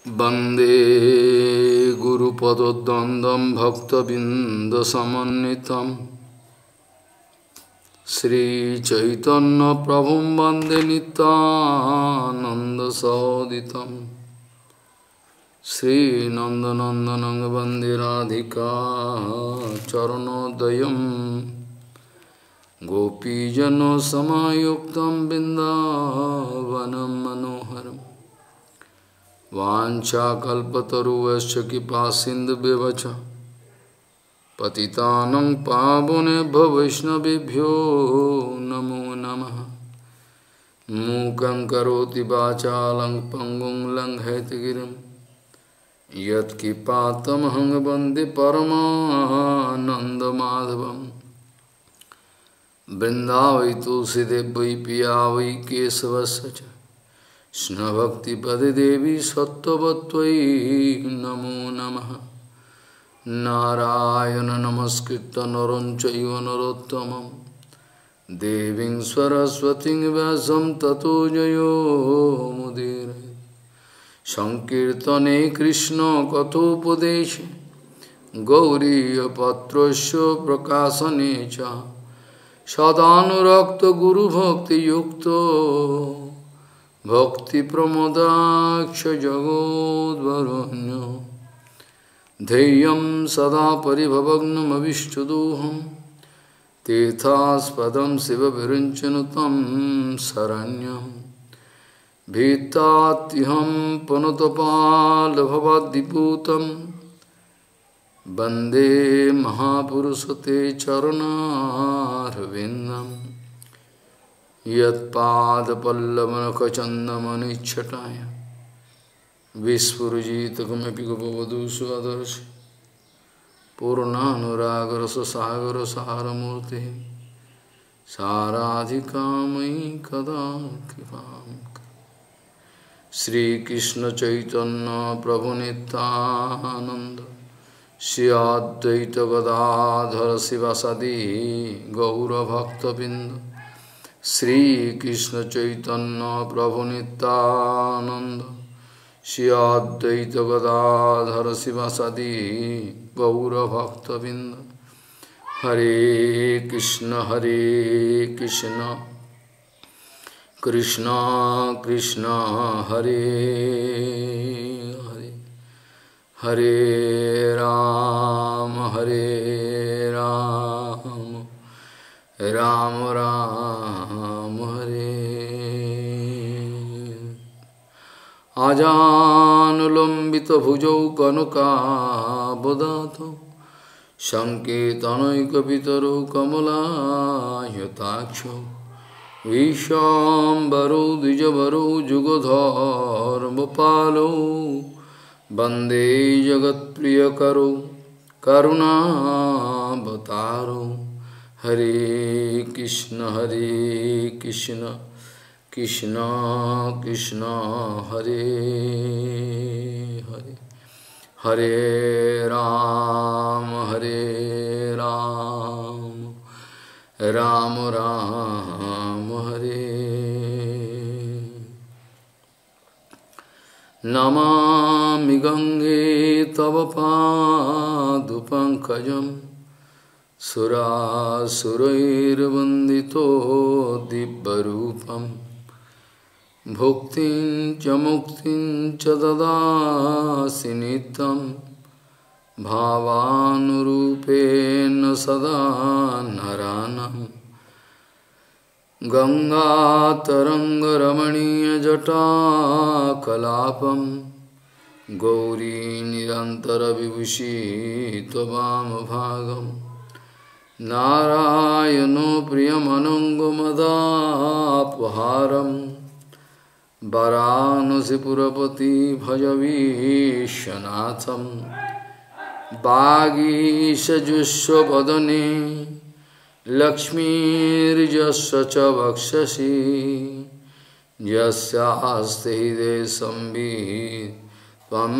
वंदे गुरुपदद्वन्द्वं भक्तबिंदसमन्वितं श्रीचैतन्यप्रभुं वन्दे नित्यानन्दसहोदितं श्रीनन्दनन्दनं वन्दे राधिका चरणोदयं गोपीजनसमायुक्तं बिन्दावनं मनोहरम् वाञ्छाकल्पतरुश्च कृपासिन्धुव्यवच पतितानं पावनेभ्यो वैष्णवेभ्यो नमो नमः। मूकं करोति वाचालं पङ्गुं लङ्घयितगिरिं यत्कृपातमहं वन्दे परमानन्दमाधवं। वृन्दावै तुलसीदेव वै पिया वै केशवस्य च कृष्णभक्तिपदे देवी सत्त्ववत्त्वयि नमो नमः। नारायण नमस्कृत्य नरं चैव नरोत्तमं देवीं सरस्वतीं व्यासं ततो जयो मुदीरये। संकीर्तने कृष्ण कथोपदेशे गौरीयपत्रस्य प्रकाशने च सदानुरक्त गुरुभक्तियुक्तो भक्तिप्रमोदाक्ष जगोद्वरुण्यो धैर्यं सदा परिभवग्नमविष्टदोहं तीर्थास्पदं शिवविरञ्चनुतं शरण्यं भीतात्युहं पुनतपालभवाद्दिपूतं वन्दे महापुरुषते चरणारविन्दम् यत्पादपल्लवनखचन्दमनिच्छटाय विस्फुजितकमपि गोपवधू स्वदर्शि पूर्णानुरागरससागरसारमूर्तिः साराधिकामयि कदा कृपां श्रीकृष्णचैतन्यप्रभुनितानन्द श्री अद्वैत गदाधर शिवासादि गौरभक्तबिंद श्री कृष्ण चैतन्य प्रभु नित्यानंद श्री अद्वैत गदाधर शिवासादि गौरभक्तबिंद। हरे कृष्ण कृष्ण कृष्ण हरे हरे हरे राम राम राम हरे। आजानुलंबित भुजौ कनकावदातो संकेतनैकपितरो कमलायताक्षो विश्वाम्बरो द्विजवरो जुगधर्मपालो वन्दे जगत्प्रियकरो करुणावतारो। हरे कृष्ण कृष्ण कृष्ण हरे हरे हरे राम राम राम हरे। नमामि गंगे तव पादपङ्कजं सुरासुरैर्वन्दितो दिव्यरूपं भुक्तिं च मुक्तिं च ददासि नित्यं भावानुरूपेण सदा नरानं। गंगातरङ्गरमणीयजटाकलापं गौरी निरन्तरविभूषी त्ववामभागं नारायणो प्रियमनङ्गमदापहारं वरानसीपुरपति भजवीशनाथं वागीशजुष्वदने लक्ष्मीर्यस्य च वक्षसि यस्यास्ते हृदये संवित् त्वं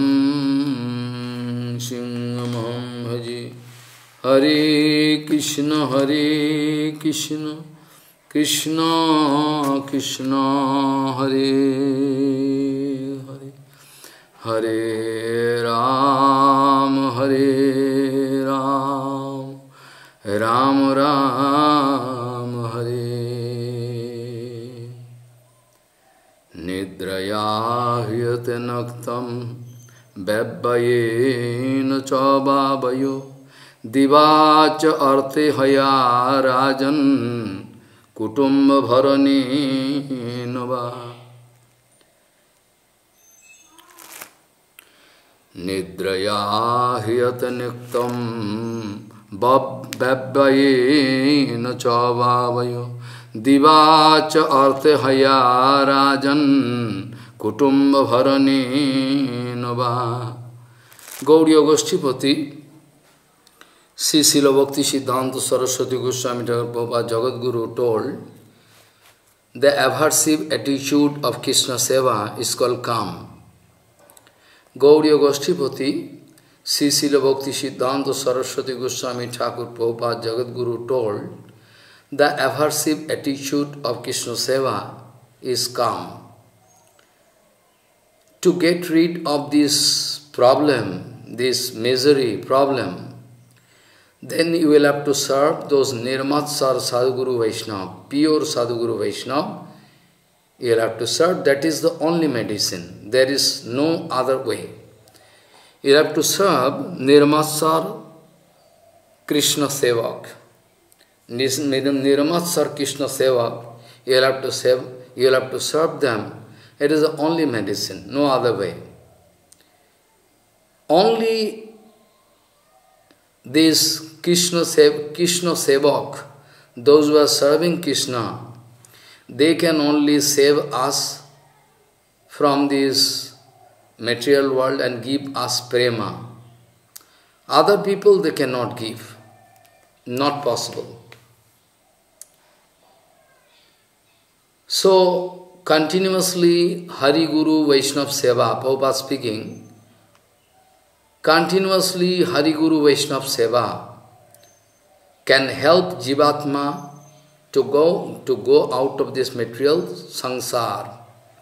सिंहमहं भजे। हरे Krishna Krishna Krishna Hare Hare Hare Ram, Hare Ram, Ram Ram, Hare. Nidraya hyate naktam, Bebbayena chabavayo, Divacha arte haya rajan, Kutumba bharani nava. Nidraya hyate niktam Babbayena chavavayo Divacha arte haya rajan Kutumba bharani nava. Gauriya Goshtipati Sri Srila Bhakti Siddhanta Saraswati Goswami Prabhupada Jagadguru told the aversive attitude of Krishna Seva is called calm. Gauriya Goshtipati, Sri Srila Bhakti Siddhanta Saraswati Goswami Thakur Prabhupada Jagadguru told, the aversive attitude of Krishna Seva is calm. To get rid of this problem, this misery problem, then you will have to serve those Nirmatsar Sadhguru Vaishnava, pure Sadhguru Vaishnava. You will have to serve, that is the only medicine. There is no other way. You have to serve Nirmatsar Krishna Sevak. Nirmatsar Krishna Sevak, you will have to serve them. It is the only medicine, no other way. Only this Krishna Sevak, those who are serving Krishna, they can only save us from this material world and give us prema. Other people they cannot give. Not possible. So, continuously Hari Guru Vaishnava Seva, Prabhupada speaking, continuously Hari Guru Vaishnava Seva can help Jivatma to go out of this material sansar.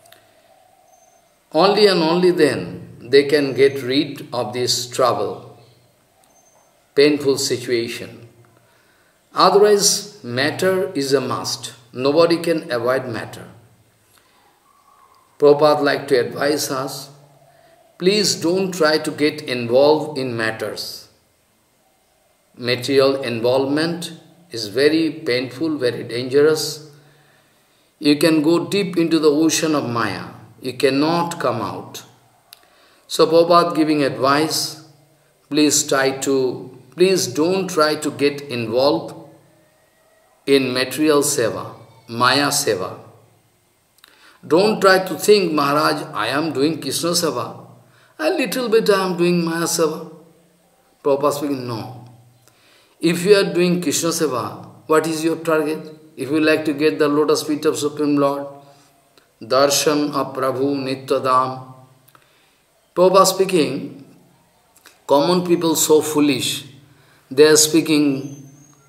Only and only then they can get rid of this trouble, painful situation. Otherwise, matter is a must. Nobody can avoid matter. Prabhupada like to advise us, please don't try to get involved in matters. Material involvement is very painful, very dangerous. You can go deep into the ocean of Maya. You cannot come out. So Prabhupada giving advice, please don't try to get involved in material seva, Maya seva. Don't try to think, Maharaj, I am doing Krishna seva. A little bit I am doing Maya seva. Prabhupada speaking, no. If you are doing Krishna Seva, what is your target? If you like to get the lotus feet of Supreme Lord, Darshan of Prabhu Nityadam. Prabhupada speaking, common people so foolish, they are speaking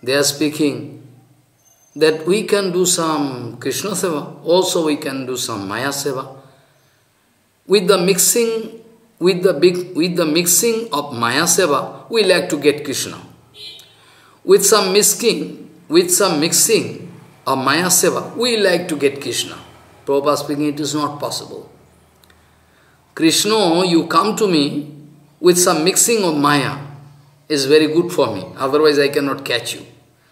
that we can do some Krishna Seva, also we can do some Maya Seva. With the mixing of Maya Seva, we like to get Krishna. With some mixing of Maya Seva, we like to get Krishna. Prabhupada speaking, it is not possible. Krishna, you come to me with some mixing of Maya is very good for me, otherwise I cannot catch you.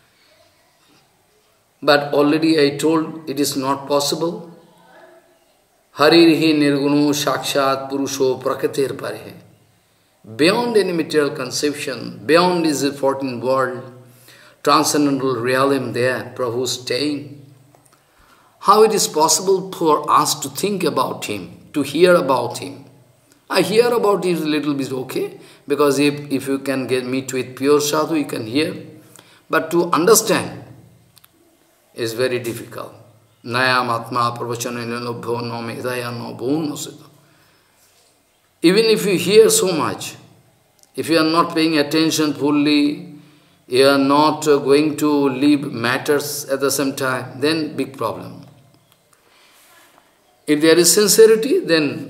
But already I told it is not possible. Haririhi nirgunu sakshat purusho prakritir parehe. Beyond any material conception, beyond this 14th world, transcendental realm there, Prabhu is staying. How it is possible for us to think about Him, to hear about Him? I hear about it a little bit, okay, because if you can meet with pure sadhu, you can hear. But to understand is very difficult. Nayam atma pravachanena lobho no medaya no bhun no siddha. Even if you hear so much, if you are not paying attention fully, you are not going to leave matters at the same time, then big problem. If there is sincerity, then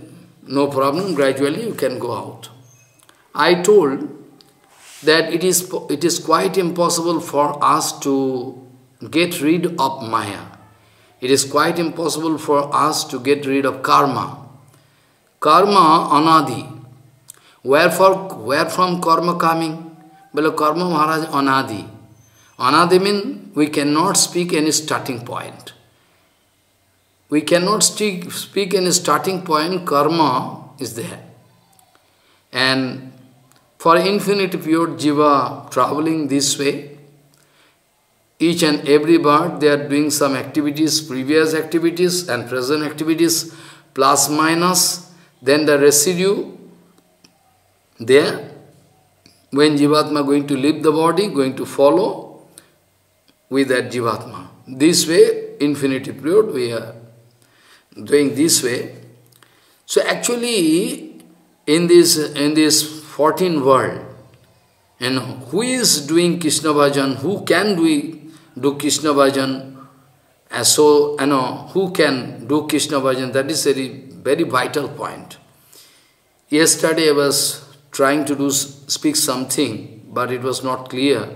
no problem, gradually you can go out. I told that it is quite impossible for us to get rid of Maya. It is quite impossible for us to get rid of karma. Karma anadi. Where from karma coming? Well, karma Maharaj anadi. Anadi means we cannot speak any starting point. We cannot speak any starting point, karma is there. And for infinite pure jiva traveling this way, each and every birth they are doing some activities, previous activities and present activities, plus minus, then the residue there, when Jivatma going to leave the body, going to follow with that Jivatma. This way, infinity period, we are doing this way. So actually, in this 14 world, who is doing Krishna Bhajan, who can do Krishna Bhajan, so, who can do Krishna Bhajan, that is a very vital point. Yesterday I was trying to speak something, but it was not clear.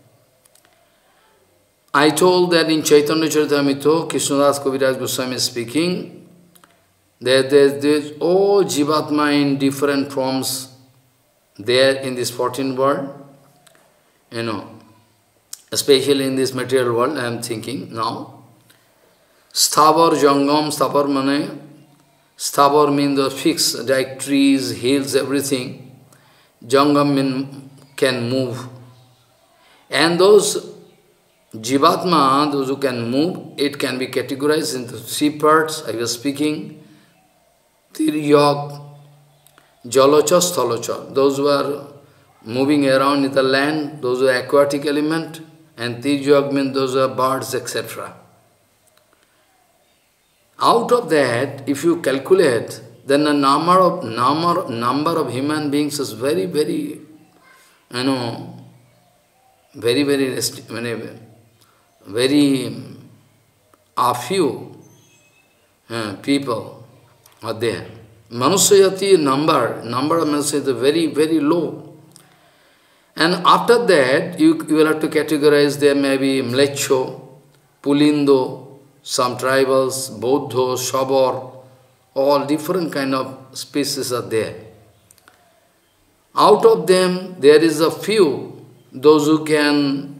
I told that in Chaitanya Charitamrita, Krishnadas Kaviraj Goswami is speaking, that there's all Jivatma in different forms there in this 14th world, especially in this material world, I am thinking now. Sthavar, Jangam, Sthavar mane, Sthavar means the fixed, like trees, hills, everything. Jangam means can move. And those Jivatma, those who can move, it can be categorized into 3 parts. I was speaking. Tiryog, Jalocha, Sthalocha. Those who are moving around in the land, those are aquatic element. And Tiryog means those are birds, etc. Out of that, if you calculate, then the number of human beings is very, very, very a few people are there. Manusayati number of Manusayati is very, very low. And after that, you will have to categorize there maybe Mlecho, Pulindo, some tribals, Bodho, Shabor, all different kind of species are there. Out of them, there is a few, those who can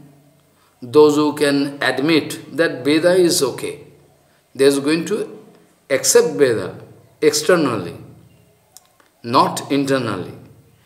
admit that Veda is okay. They are going to accept Veda externally, not internally.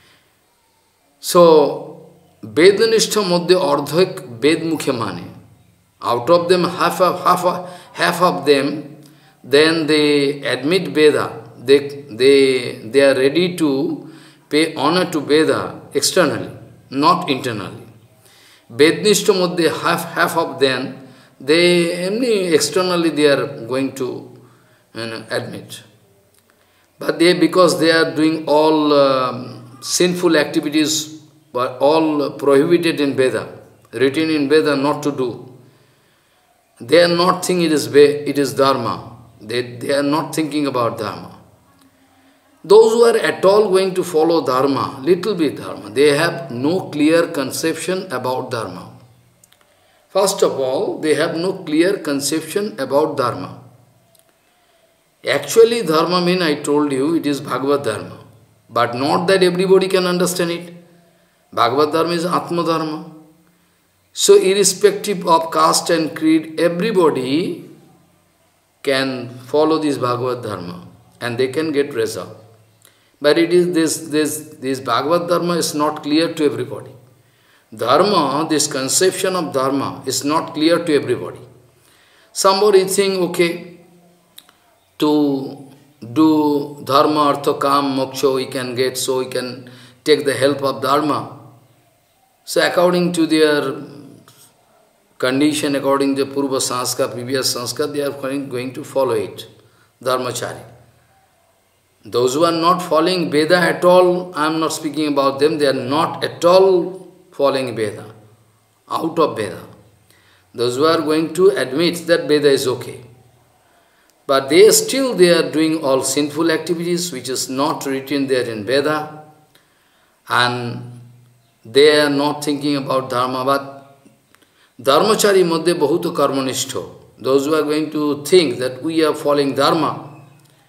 So, Vedanishta Madhya Ardhak Ved Mukhya Mane. Out of them, half of them, then they admit Veda. They are ready to pay honor to Veda externally, not internally. Vednishta Madhya, half of them, externally they are going to admit. But because they are doing all sinful activities, but all prohibited in Veda, written in Veda not to do. They are not thinking it is Dharma. They are not thinking about Dharma. Those who are at all going to follow Dharma, little bit Dharma, they have no clear conception about Dharma. First of all, they have no clear conception about Dharma. Actually, Dharma means, I told you, it is Bhagavad Dharma. But not that everybody can understand it. Bhagavad Dharma is Atma Dharma. So, irrespective of caste and creed, everybody can follow this Bhagavad Dharma and they can get result. But it is this Bhagavad Dharma is not clear to everybody. Dharma, this conception of Dharma is not clear to everybody. Somebody think, okay, to do Dharma, Artha, Kam, Moksha we can get, so we can take the help of Dharma. So according to their condition, according to the Purva Sanskar, previous Sanskar, they are going to follow it, Dharmachari. Those who are not following Veda at all, I am not speaking about them, they are not at all following Veda, out of Veda. Those who are going to admit that Veda is okay. But they are doing all sinful activities which is not written there in Veda, and they are not thinking about dharma. But dharmachari madhya bahuto karmanishto. Those who are going to think that we are following dharma,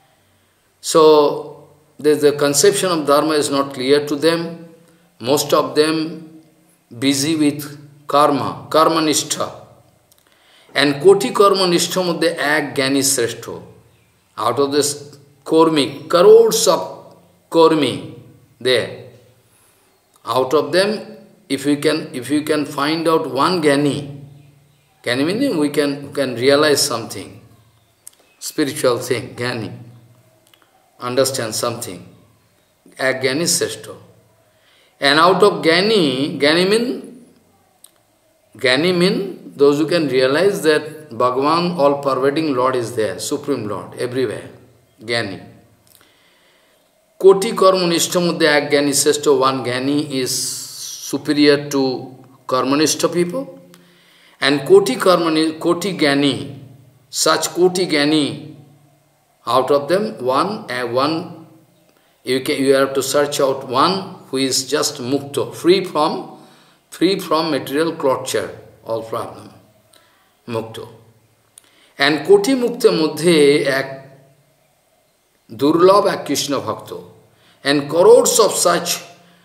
so the conception of dharma is not clear to them. Most of them busy with karma, karmanishta. And koti karmanishta madhya ek gyani sreshto. Out of this kormi, crores of kormi there. Out of them, if you can find out one gyani, gyani meaning we can realize something, spiritual thing, gyani, understand something. Ek gyani sreshto. And out of gyani mean those who can realize that Bhagavan, all-pervading Lord is there, Supreme Lord, everywhere, gyani. Koti karmanishta madhya ek gyani sreshto. One gyani is superior to karmanishta people. And koti gyani, such koti gyani, out of them, one you have to search out one who is just mukto, free from material torture, all problem, mukto. And koti mukta madhye ek durlabh ek Krishna bhakto. And crores of such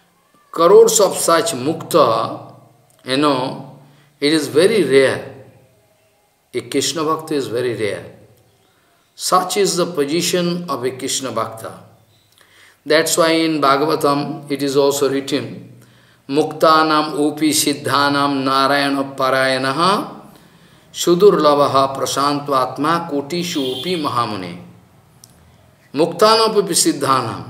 mukta, it is very rare. A Krishna bhakta is very rare. Such is the position of a Krishna bhakta. That's why in Bhagavatam it is also written, Muktanam upi siddhanam narayana parayanaha sudurlavaha prasantvatma kotishu upi mahamune. Muktanam upi siddhanam.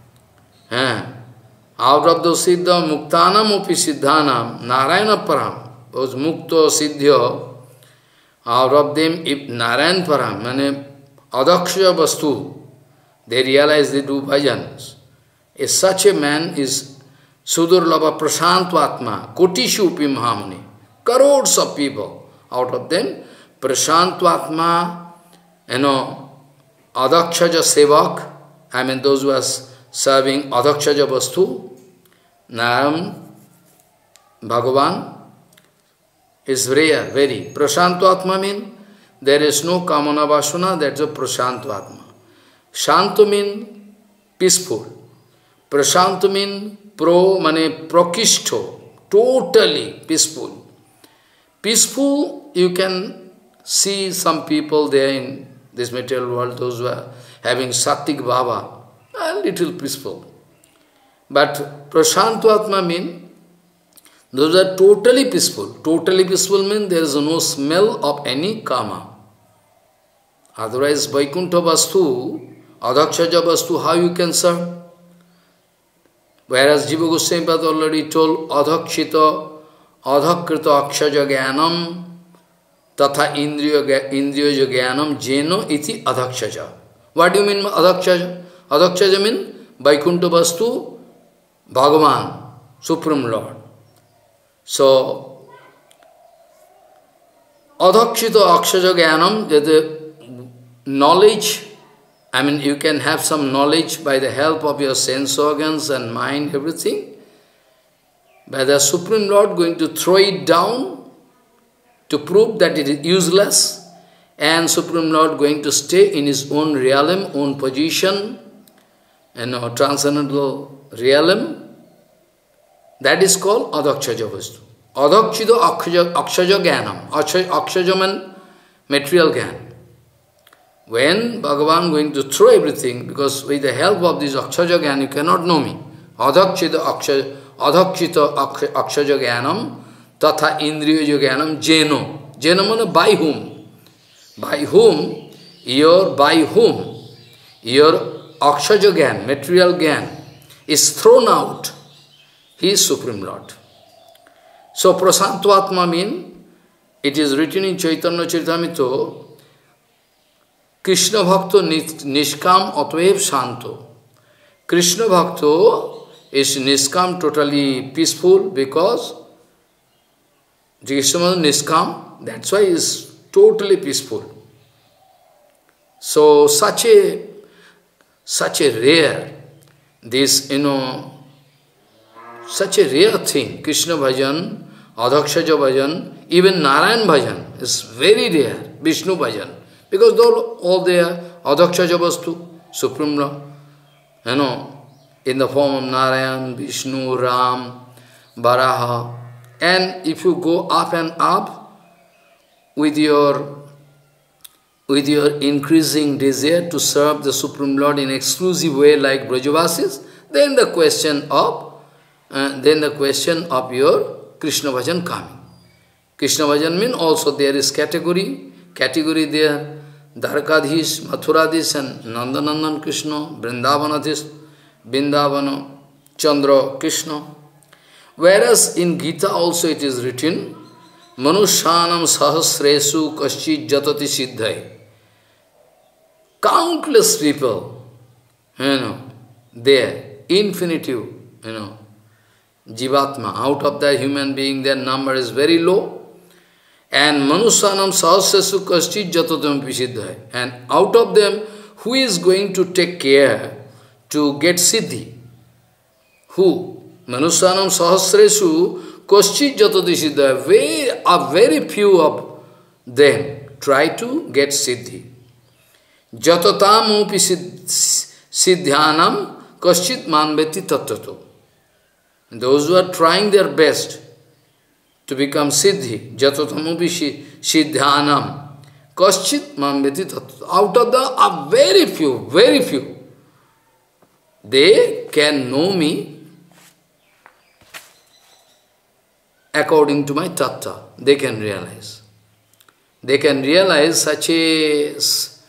Out of those siddha, muktanam upi siddhanam, narayana param, those mukta siddhya, out of them, if Narayan param, meaning adaksha vastu, they realize they do bhajans. If such a man is Sudurlabha Prashantvatma, Kotishu Upi Mahamuni, crores of people, out of them, Prashantvatma, Adakshaja Sevak, I mean those who are serving Adakshaja Vastu, Naram, Bhagavan, is rare, very. Prashantvatma means there is no Kamana Vasana, that's a Prashantvatma. Shantu means peaceful. Prashantu means prakishto, totally peaceful. Peaceful, you can see some people there in this material world, those who are having Sattik Bhava, a little peaceful. But Prashantvatma means those are totally peaceful. Totally peaceful means there is no smell of any karma. Otherwise, Vaikuntha Vastu, Adakshaja Vastu, how you can serve? Whereas Jiva Goswami already told, Adhakshita, Adhakrita Akshaja Jnanam, Tatha Indriya Jnanam, Jeno iti Adhakshaja. What do you mean by Adhakshaja? Adhakshaja means Vaikuntha Vastu, Bhagavan, Supreme Lord. So, Adhakshita Akshaja Jnanam, the knowledge, I mean, you can have some knowledge by the help of your sense organs and mind, everything. But the Supreme Lord going to throw it down to prove that it is useless, and Supreme Lord going to stay in his own realm, own position, transcendental realm. That is called Adakshaja Vastu. Adakshita Akshaja Jnanam. Akshaja means material Jnana. When Bhagavan going to throw everything, because with the help of this Akshaja Jnana, you cannot know me. Adakshita Akshaja Jnanam, Tatha Indriya Jnanam, Jeno. Jeno means by whom? By whom? Your Akshaja Jnana, material Jnana, is thrown out. He is Supreme Lord. So Prasantvatma means, it is written in Chaitanya Charitamrita, Krishna Bhakto Nishkam Atvaev Shanto. Krishna Bhakto is Nishkam, totally peaceful, because Krishna Nishkam, that's why he is totally peaceful. So such a rare, this, such a rare thing, Krishna bhajan, Adhakshaja bhajan, even Narayan bhajan is very rare, Vishnu bhajan, because all they are Adhakshaja vastu, Supreme Lord, in the form of Narayan, Vishnu, Ram, Varaha, and if you go up and up with your increasing desire to serve the Supreme Lord in exclusive way like Brajavasis, then the question of your Krishna bhajan coming. Krishna bhajan means also there is category there, Dwarakadhish, Mathuradhish and Nandanandan Krishna, Vrindavanadhish, Vrindavana, Chandra Krishna. Whereas in Gita also it is written, Manushyanam sahasresu kaschit jatati siddhai. Countless people, there, infinitive, Jivatma, out of the human being, their number is very low. And Manushyanam sahasresu kaschit jatatam siddhai. And out of them, who is going to take care to get siddhi? Who? Manushyanam sahasresu kaschit jatati siddhai. A very few of them try to get siddhi. Jatatam upi siddhyanam kaschit manveti tattvato. Those who are trying their best to become siddhi, jatatam upi siddhyanam kaschit manveti tattvato. Out of the very few, they can know me according to my tattva. They can realize. They can realize such a,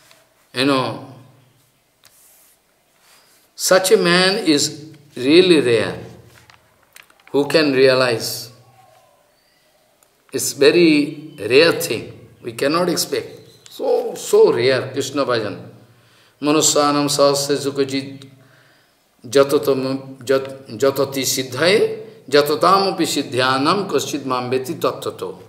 such a man is really rare. Who can realize? It's very rare thing. We cannot expect. So rare, Krishna bhajan. Manushyanam sahasresukajit jatati siddhaye jatatam upi siddhyanam kaschit mambeti tattvato.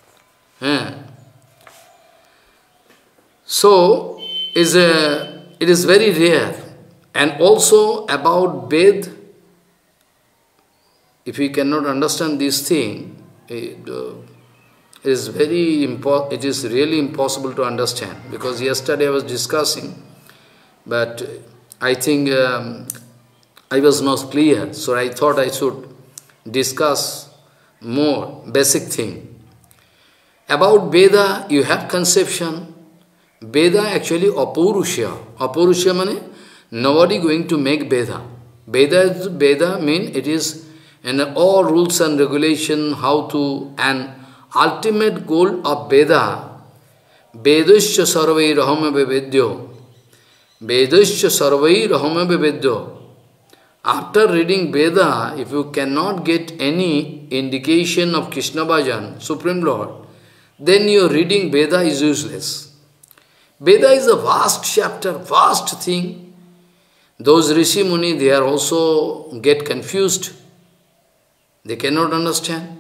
So, it is very rare. And also about Ved, if we cannot understand this thing, it is really impossible to understand. Because yesterday I was discussing, but I think I was not clear, so I thought I should discuss more basic thing. About Veda, you have conception. Veda actually Apurusha. Apurusha means nobody going to make Veda. Veda means it is in all rules and regulation how to, and ultimate goal of Veda, Vedasya sarvai rahama bevedyo. Vedasya sarvai rahama bevedyo. After reading Veda, if you cannot get any indication of Krishna bhajan, Supreme Lord, then your reading Veda is useless. Veda is a vast chapter, vast thing. Those Rishi Muni, they are also get confused. They cannot understand.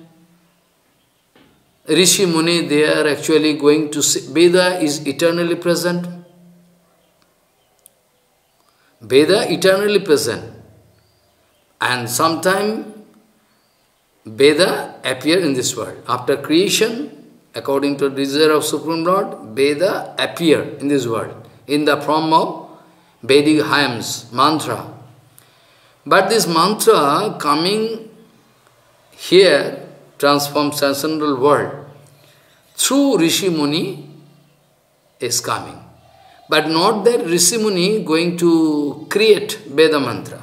Rishi Muni, they are actually going to say, Veda is eternally present. Veda eternally present. And sometime Veda appear in this world. After creation, according to the desire of Supreme Lord, Veda appear in this world in the form of Vedic hymns, mantra. But this mantra coming here transforms transcendental world through Rishi Muni is coming. But not that Rishi Muni going to create Veda mantra.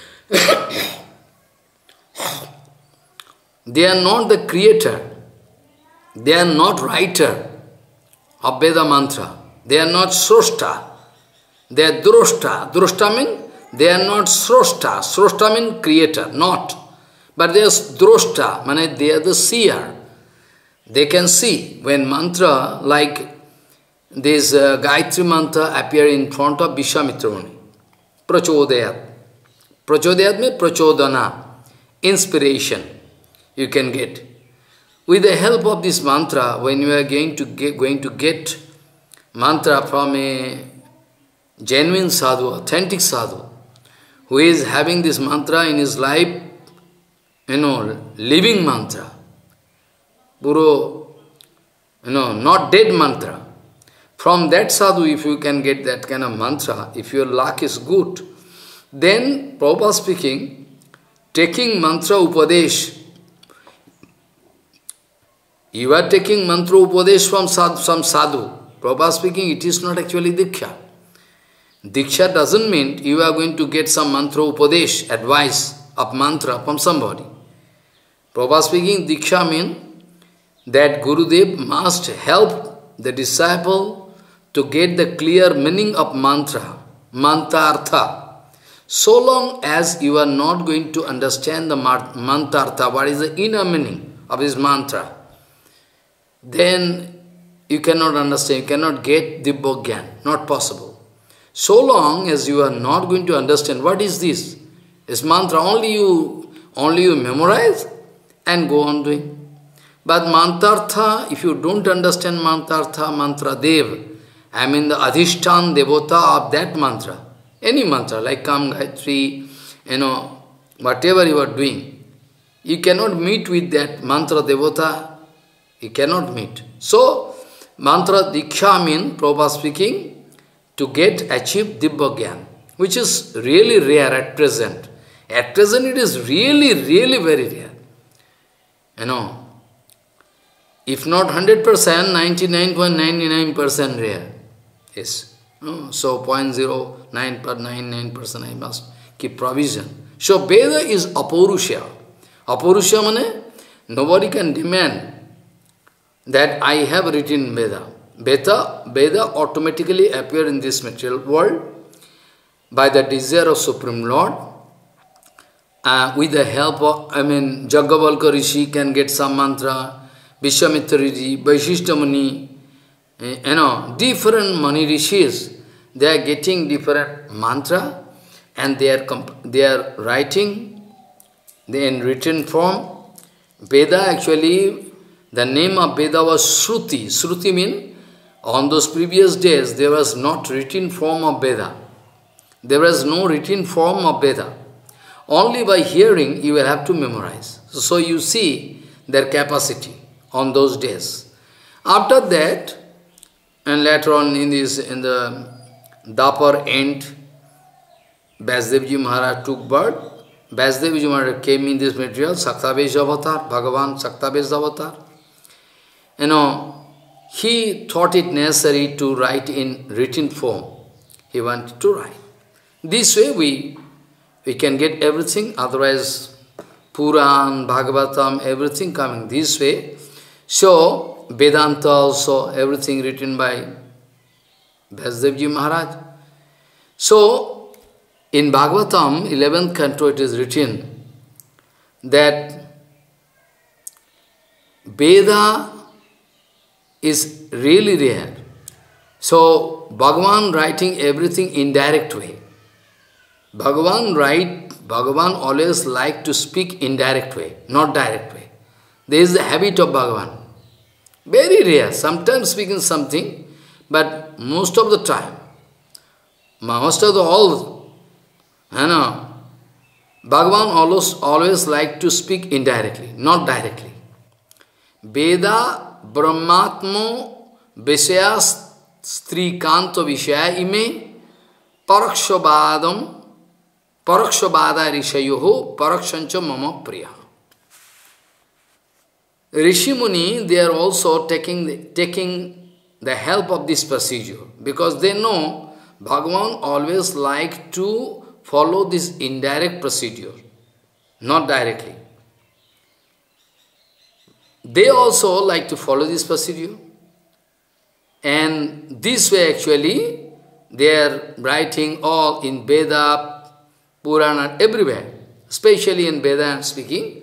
They are not the creator. They are not writer of Veda mantra. They are not srosta. They are droshta. Droshta means they are not srosta. Srosta means creator, not. But they are droshta, means they are the seer. They can see when mantra like this Gayatri mantra appear in front of Vishwamitra Muni. Prachodayat. Prachodayat means prachodana, inspiration you can get. With the help of this mantra, when you are going to get mantra from a genuine sadhu, authentic sadhu, who is having this mantra in his life, living mantra, puro, not dead mantra. From that sadhu, if you can get that kind of mantra, if your luck is good, then, Prabhupada speaking, taking mantra upadesh, you are taking mantra upadesh from some sadhu. Prabhupada speaking, it is not actually diksha. Diksha doesn't mean you are going to get some mantra upadesh, advice of mantra from somebody. Prabhupada speaking, diksha means that Gurudev must help the disciple to get the clear meaning of mantra, mantartha. So long as you are not going to understand the mantartha, what is the inner meaning of this mantra, then you cannot understand, you cannot get Dibba Gyan, not possible. So long as you are not going to understand what is this, this mantra, only you memorize and go on doing. But mantartha, if you don't understand mantartha, mantra dev, I mean the adhishtan devota of that mantra, any mantra like Kam Gayatri, whatever you are doing, you cannot meet with that mantra devota, you cannot meet. So, mantra diksha means, Prabhupada speaking, to achieve Dibba Gyan, which is really rare at present. At present it is really, really very rare. If not 100%, 99.99% rare. Yes. So 0.0999% I must keep provision. So Veda is apurusha. Apurusha means nobody can demand that I have written Veda. Veda automatically appear in this material world by the desire of Supreme Lord. With the help of, Jagavalka Rishi can get some mantra, Vishwamitra Rishi, Vaishishta Muni, different Mani Rishis, they are getting different mantra and they are writing in written form. Veda actually, the name of Veda was Shruti. Shruti means, on those previous days, there was not written form of Veda. There was no written form of Veda. Only by hearing, you will have to memorize. So you see their capacity on those days. After that, and later on in the Dapar end, Vyasdevji Maharaj took birth. Vyasdevji Maharaj came in this material, Saktavesh Avatar, Bhagavan Saktavesh Avatar. He thought it necessary to write in written form. He wanted to write. This way we can get everything, otherwise Puran, Bhagavatam, everything coming this way. So, Vedanta also, everything written by Vyasdevji Maharaj. So, in Bhagavatam, 11th canto, it is written that Veda is really rare. So, Bhagavan writing everything in direct way. Bhagavan always like to speak in direct way, not direct way. There is the habit of Bhagavan. Very rare, sometimes speaking something, but most of the time, Bhagavan always like to speak indirectly, not directly. Veda Brahmatmo Vishayas Strikanto Vishaya Ime Parakshabadam Parakshabada Rishayoho Parakshancha Mama Priya. Rishi Muni, they are also taking the help of this procedure because they know Bhagavan always like to follow this indirect procedure, not directly. They also like to follow this procedure. And this way actually, they are writing all in Veda, Purana, everywhere. Especially in Veda I am speaking.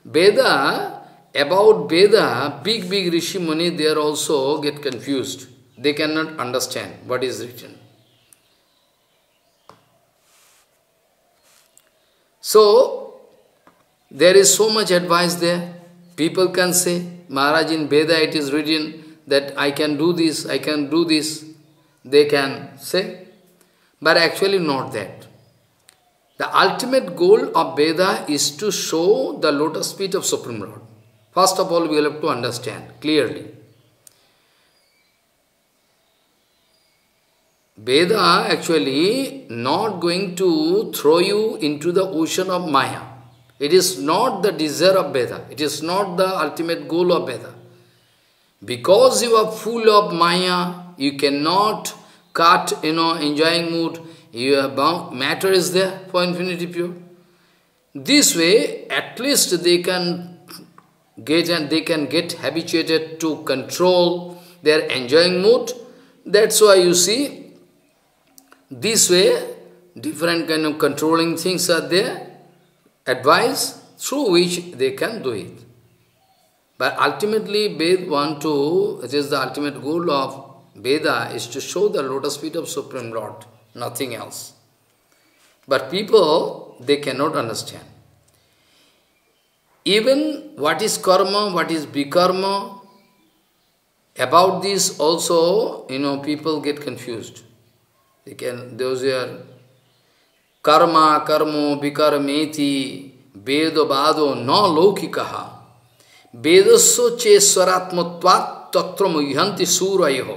About Veda, big Rishi Muni, they are also get confused. They cannot understand what is written. So, there is so much advice there. People can say, Maharaj, in Veda it is written that I can do this, I can do this. They can say. but actually not that. The ultimate goal of Veda is to show the lotus feet of Supreme Lord. First of all, we will have to understand clearly. Veda actually not going to throw you into the ocean of Maya. It is not the desire of Veda. It is not the ultimate goal of Veda. Because you are full of Maya, you cannot cut, enjoying mood. Your matter is there for infinity pure. This way, at least they can get habituated to control their enjoying mood. That's why you see, this way, different kind of controlling things are there, advice through which they can do it. But ultimately, it is the ultimate goal of Veda is to show the lotus feet of Supreme Lord, nothing else. But people, they cannot understand. Even what is karma, what is bikarma, about this also, people get confused. Those who are karma, karmo, bikarmeti, vedo bado, no lokikaha. Vedasso che swaratmatvat tatra muhyanti surayaho.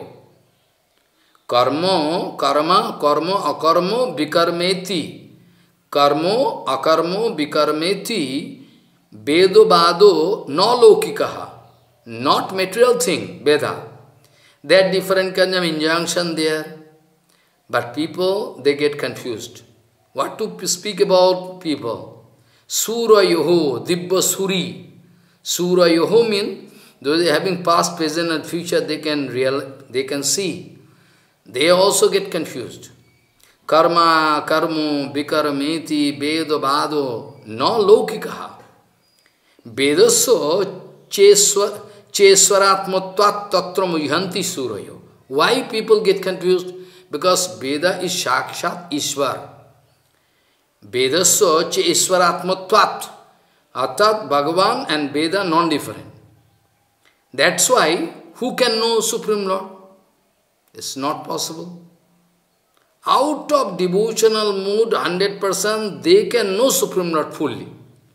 Karma, akarmo, bikarmeti. Karmo, akarmo, bikarmeti. Vedo bado, no lokikaha. Not material thing, Veda. There are different kinds of injunction there. But people, they get confused. What to speak about people? Sura Yoho, Dibba Suri. Sura Yoho means, those having past, present and future, they can see. They also get confused. Karma, karmo, bikarameti, bedo, bado, no lokikaha. Vedasso cheswaratmatvat tatra muhyanti surayo. Why people get confused? Because Veda is Sakshat Ishwar. Vedasso che Ishwaratmatvat. Arthat Bhagavan and Veda non-different. That's why, who can know Supreme Lord? It's not possible. Out of devotional mood, 100%, they can know Supreme Lord fully.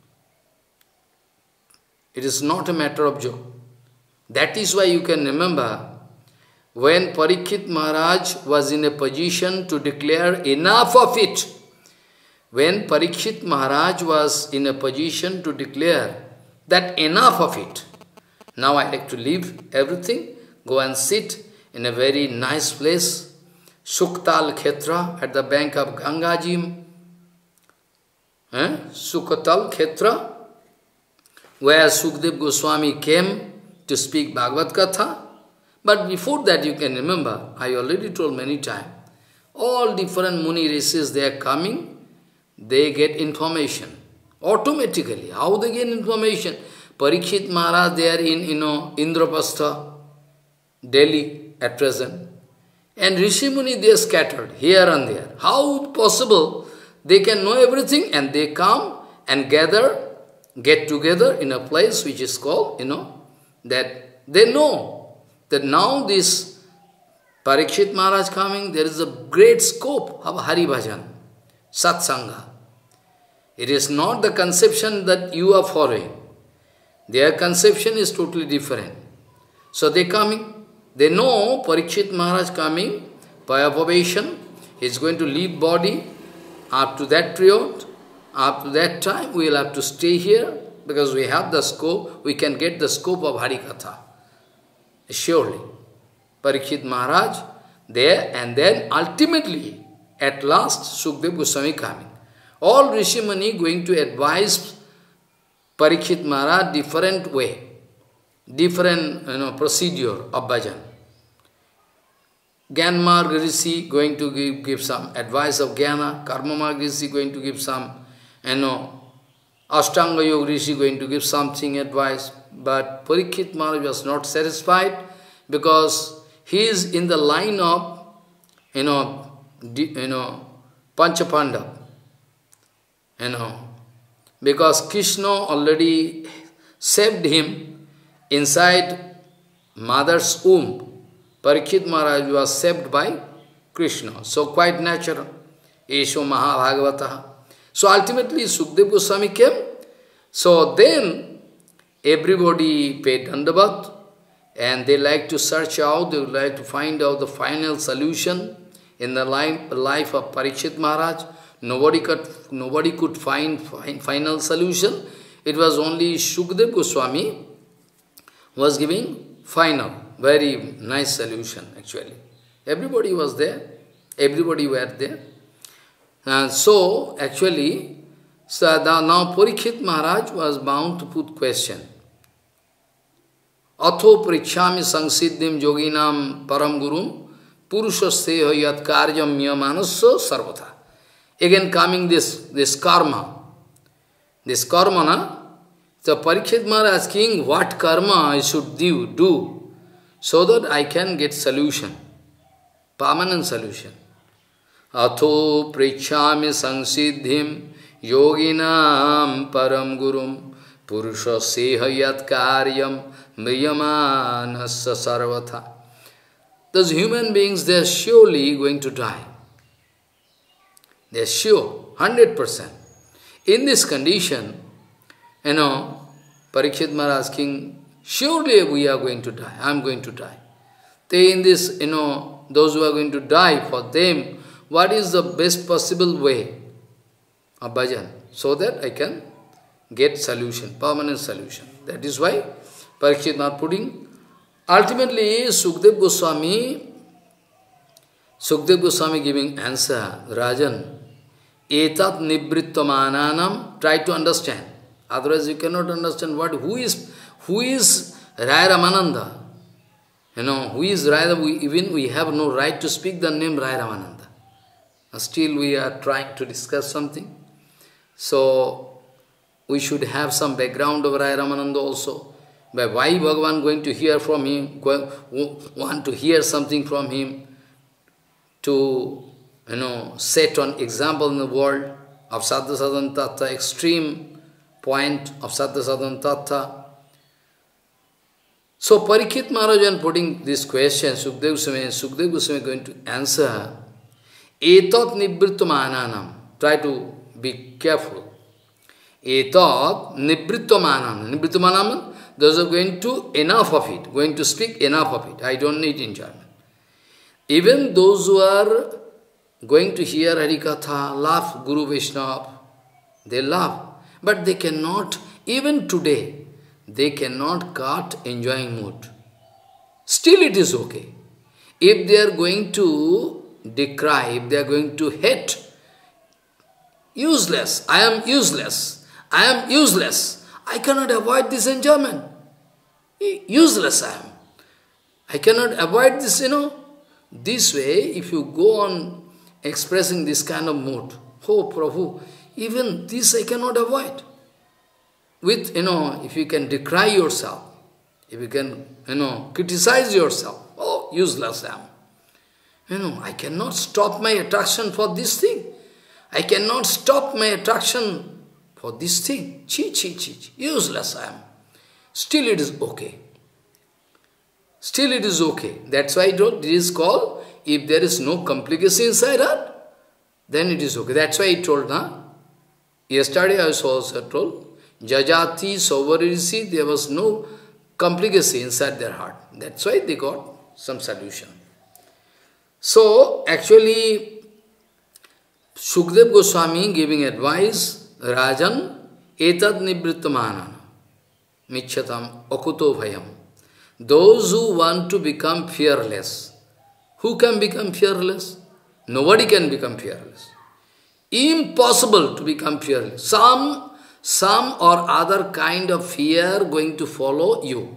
It is not a matter of joke. That is why you can remember, when Parikshit Maharaj was in a position to declare enough of it, when Parikshit Maharaj was in a position to declare that enough of it, now I like to leave everything, go and sit in a very nice place, Suktal Khetra, at the bank of Gangaji, Suktal Khetra, where Sukdev Goswami came to speak Bhagavad Katha. But before that, you can remember, I already told many times, all different Muni races, they are coming, they get information. Automatically. How they get information? Parikshit Maharaj, they are in, Indraprastha, Delhi at present. And Rishi Muni, they are scattered here and there. How possible they can know everything and they come and get together in a place which is called, that they know that now this Parikshit Maharaj coming, there is a great scope of Hari Bhajan, Satsanga. It is not the conception that you are following. Their conception is totally different. So they coming, they know Parikshit Maharaj coming, by probation, he is going to leave body. Up to that period, up to that time, we will have to stay here, because we have the scope, we can get the scope of Harikatha. Surely. Parikshit Maharaj there, and then ultimately, at last, Sukdev Goswami coming. All Rishi Muni going to advise Parikshit Maharaj different way, different procedure of bhajan. Gyanmarg Rishi going to give some advice of Jnana, Karmamarg Rishi going to give some, Ashtanga Yoga Rishi going to give something advice. But Parikshit Maharaj was not satisfied, because he is in the line of, Panchapandav. Because Krishna already saved him inside mother's womb. Parikshit Maharaj was saved by Krishna. So quite natural. Esho Mahabhagavata. So ultimately Sukdev Goswami came. So then everybody paid Dandavat and they like to search out, they would like to find out the final solution in the life of Parikshit Maharaj. Nobody could find final solution. It was only Shukdev Goswami was giving final, very nice solution actually. Everybody was there, everybody were there. And so actually, now Parikshit Maharaj was bound to put question. Atho prikshami sangsiddhim yoginam param gurum purushasteho yat karyam miyamanasya sarvata. Again coming this karma. This karma, na? So Parikshit Maharaj asking what karma I should do so that I can get solution, permanent solution. Atho prichhami sangsiddhim yoginam param gurum purushaseha yat karyam mriyamanasya sarvata. Those human beings, they are surely going to die. They are sure, 100%. In this condition, Parikshit Maharaj asking, surely we are going to die, I am going to die. They in this, those who are going to die, for them, what is the best possible way of bhajan? So that I can get solution, permanent solution. That is why Parikshit Maharaj putting. Ultimately, Sukdev Goswami giving answer, Rajan, etat nivrittamananam, try to understand. Otherwise you cannot understand who is Raya Ramananda. Who is Raya, we have no right to speak the name Raya Ramananda. Still we are trying to discuss something. So, we should have some background of Raya Ramananda also. But why Bhagavan going to hear from him, want to hear something from him, to, set on example in the world of Saddha Sadhana Tattva, extreme point of Saddha Sadhana Tattva. So Parikshit Maharaj putting this question, Sukdev Goswami going to answer, Etat nivrittamananam. Try to be careful. Etat nivrittamananam. Nivrittamanam, those are going to enough of it, going to speak enough of it. I don't need enjoyment. Even those who are going to hear Harikatha, laugh Guru Vaishnava, they laugh. But they cannot, even today, they cannot cut enjoying mood. Still it is okay. If they are going to decry, if they are going to hate, useless, I am useless, I am useless, I cannot avoid this enjoyment. Useless I am. I cannot avoid this, This way, if you go on expressing this kind of mood, oh Prabhu, even this I cannot avoid. With, if you can decry yourself, if you can, criticize yourself, oh, useless I am. I cannot stop my attraction for this thing. I cannot stop my attraction for this thing. Useless I am. Still it is okay. Still it is okay. That's why it is called, if there is no complication inside her, then it is okay. That's why I told, yesterday I also told, Jajati, Sauvarisi, there was no complication inside their heart. That's why they got some solution. So, actually, Shukdev Goswami giving advice, Rajan, etad nivrittamanana, michyatam akuto bhayam. Those who want to become fearless, who can become fearless? Nobody can become fearless. Impossible to become fearless. Some or other kind of fear going to follow you.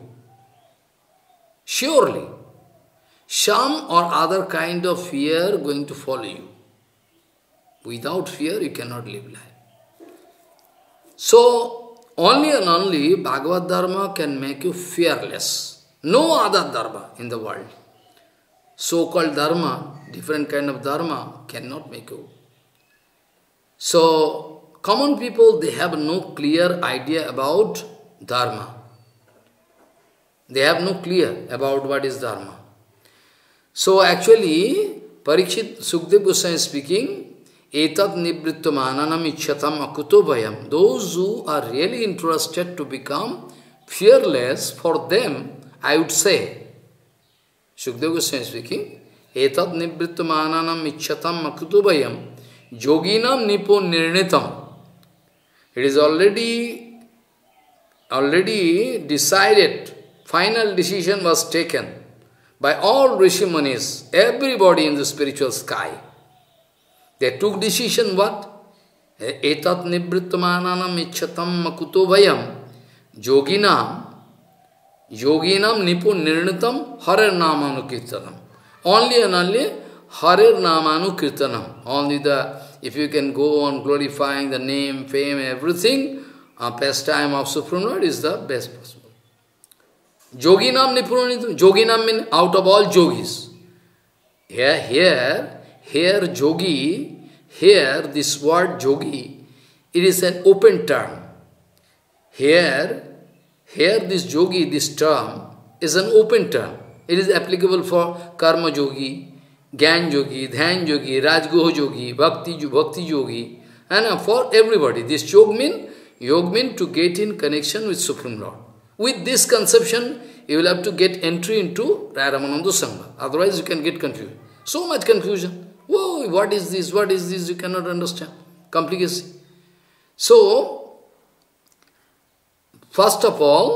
Surely. Some or other kind of fear going to follow you. Without fear, you cannot live life. So, only and only Bhagavad Dharma can make you fearless. No other Dharma in the world. So-called Dharma, different kind of Dharma, cannot make you. So, common people, they have no clear idea about Dharma. They have no clear about what is Dharma. So actually, Parikshit, Sukdev Goswami is speaking, etat nivrittamananam ichchatam akuto bhayam. Those who are really interested to become fearless, for them, I would say, Shukadeva Goswami speaking, etat nivrittamananam ichchatam akuto bhayam, yoginam nipo nirnitam. It is already decided, final decision was taken by all Rishi Munis, everybody in the spiritual sky. They took decision what? Etat nivrittamananam ichchatam makuto vayam yoginam nipu nirnitam harer namanukirtanam. Only and only harer namanukirtanam. Only if you can go on glorifying the name, fame, everything, pastime of Supreme Lord is the best possible. Yoginam nipuranitam. Yoginam means out of all yogis. Here yogi, here this word yogi, it is an open term. Here this yogi, this term is an open term. It is applicable for karma yogi, Gyan yogi, Dhyan yogi, Rajguha yogi, Bhakti yogi, and for everybody. This yog mean to get in connection with Supreme Lord. With this conception, you will have to get entry into Ramananda Sangha. Otherwise, you can get confused. So much confusion. Whoa, what is this? What is this? You cannot understand. Complicacy. So, first of all,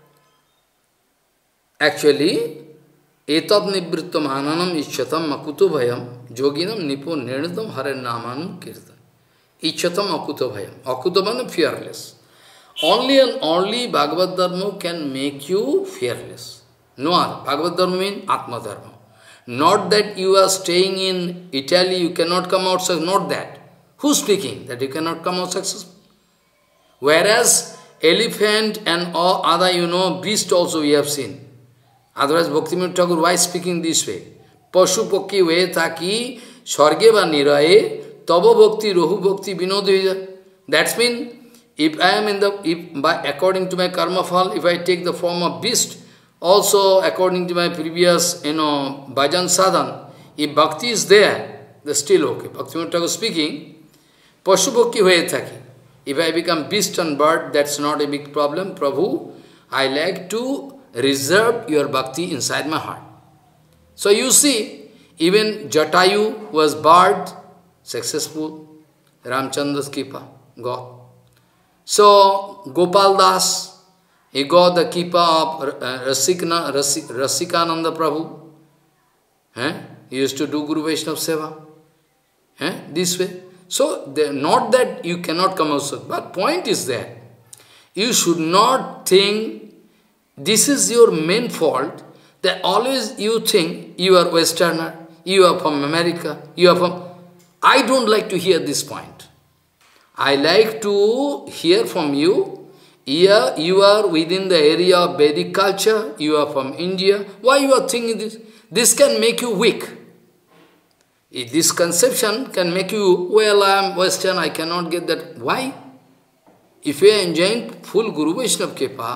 actually, etat nivrittam ananam ichchatam makuto bhayam yoginam nipo nirnitam hare namanam kirtan. Ichchatam akuto bhayam. Akuto means fearless. Only and only Bhagavad Dharma can make you fearless. No other. Bhagavad Dharma means Atma Dharma. Not that you are staying in Italy, you cannot come out successful. Not that. Who's speaking? That you cannot come out successful. Whereas elephant and all other, beast also we have seen. Otherwise, Bhaktivinoda Thakur, why speaking this way? Pashu pokki ve taki swarge va niraye tava bhakti rohu bhakti vinodya. That's mean, if I am according to my karma fall, if I take the form of beast, also according to my previous, bhajan sadhan, if bhakti is there, that's still okay. Bhaktivinoda Thakur speaking, Pashu pokki ve taki. If I become beast and bird, that's not a big problem. Prabhu, I like to reserve your bhakti inside my heart. So you see, even Jatayu was bird, successful, Ramchandra's Kripa, God. So Gopal Das, he got the Kripa of Rasikananda Prabhu. He used to do Guru Vaishnava Seva. This way. So, not that you cannot come out, but point is that you should not think this is your main fault, that always you think you are Westerner, you are from America, you are from... I don't like to hear this point. I like to hear from you. Here you are within the area of Vedic culture, you are from India. Why you are thinking this? This can make you weak. This conception can make you, well, I am Western, I cannot get that. Why? If you are enjoying full Guru Vaishnava Kripa,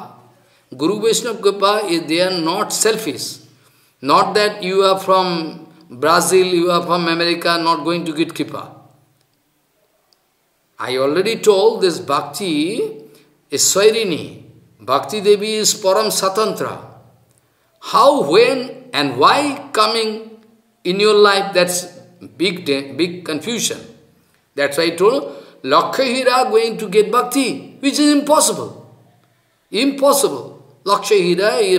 they are not selfish. Not that you are from Brazil, you are from America, not going to get Kripa. I already told this Bhakti is Swairini. Bhakti Devi is Param Satantra. How, when, and why coming in your life, that's big confusion. That's why I told Lakshahira going to get bhakti, which is impossible. Impossible. Lakshahira is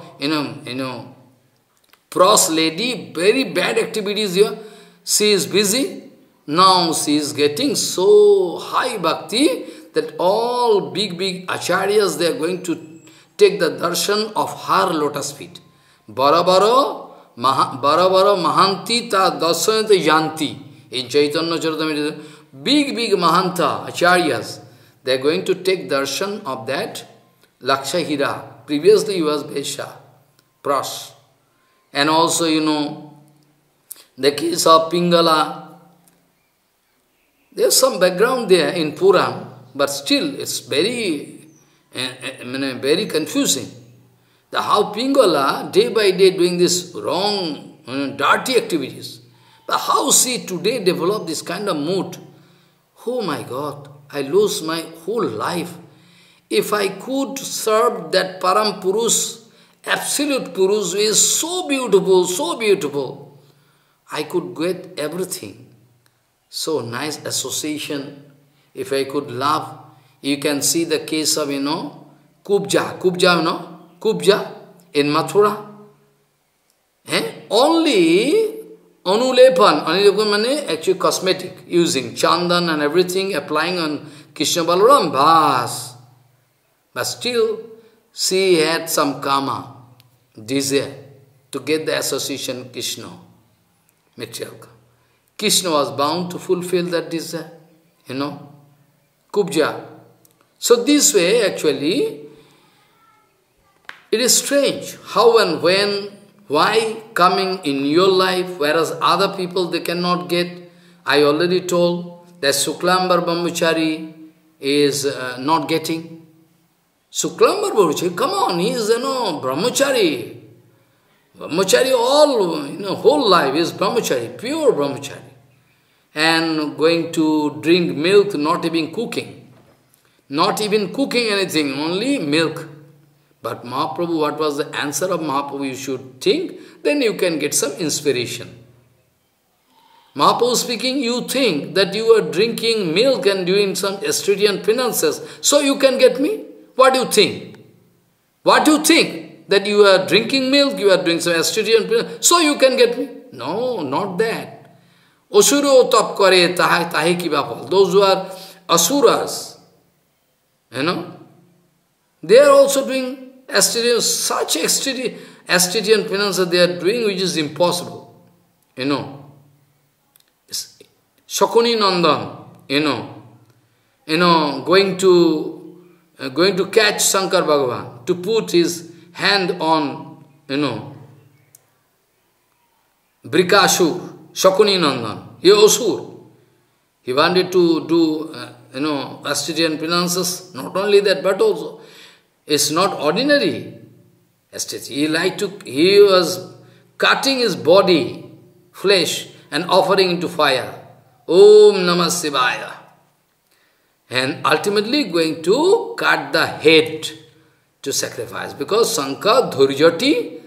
pros lady, very bad activities here. She is busy. Now she is getting so high bhakti that all big acharyas, they are going to take the darshan of her lotus feet. Barabaro Mahanti ta dasanata yanti. In Chaitanya Charitamrita, big Mahanta, acharyas, they are going to take darshan of that Lakshahira. Previously he was Vesha, Pras. And also, the case of Pingala. There is some background there in Puran, but still it's very confusing. How Pingala, day by day, doing this wrong, dirty activities. But how she today developed this kind of mood? Oh my God, I lose my whole life. If I could serve that Param Purush, absolute Purush who is so beautiful, I could get everything. So nice association. If I could love, you can see the case of, Kubja, Kubja in Mathura. Only Anulepan means actually cosmetic, using chandan and everything, applying on Krishna Balaram, bas. But still, she had some karma, desire, to get the association Krishna, material. Krishna was bound to fulfill that desire, Kubja. So this way, actually, it is strange how and when, why coming in your life, whereas other people they cannot get. I already told that Suklambar Brahmachari is not getting. Suklambar Brahmachari, come on, he is, Brahmachari. Brahmachari all, whole life is Brahmachari, pure Brahmachari. And going to drink milk, not even cooking. Not even cooking anything, only milk. But Mahaprabhu, what was the answer of Mahaprabhu? You should think, then you can get some inspiration. Mahaprabhu speaking, you think that you are drinking milk and doing some Estridian penances, so you can get me? What do you think? What do you think? That you are drinking milk, you are doing some Estridian penances, so you can get me? No, not that. Asuro tap kare tahe kiba phal. Those who are asuras, they are also doing such Estridian penances they are doing, which is impossible. Shakuni Nandan, going to catch Shankar Bhagavan, to put his hand on, Brikashur, Shakuni Nandan, he Asur. He wanted to do, Estridian penances, not only that, but also, it's not ordinary aesthetic. He was cutting his body, flesh, and offering into fire. Om Namah Shivaya. And ultimately going to cut the head to sacrifice. Because Shankar Dhurjati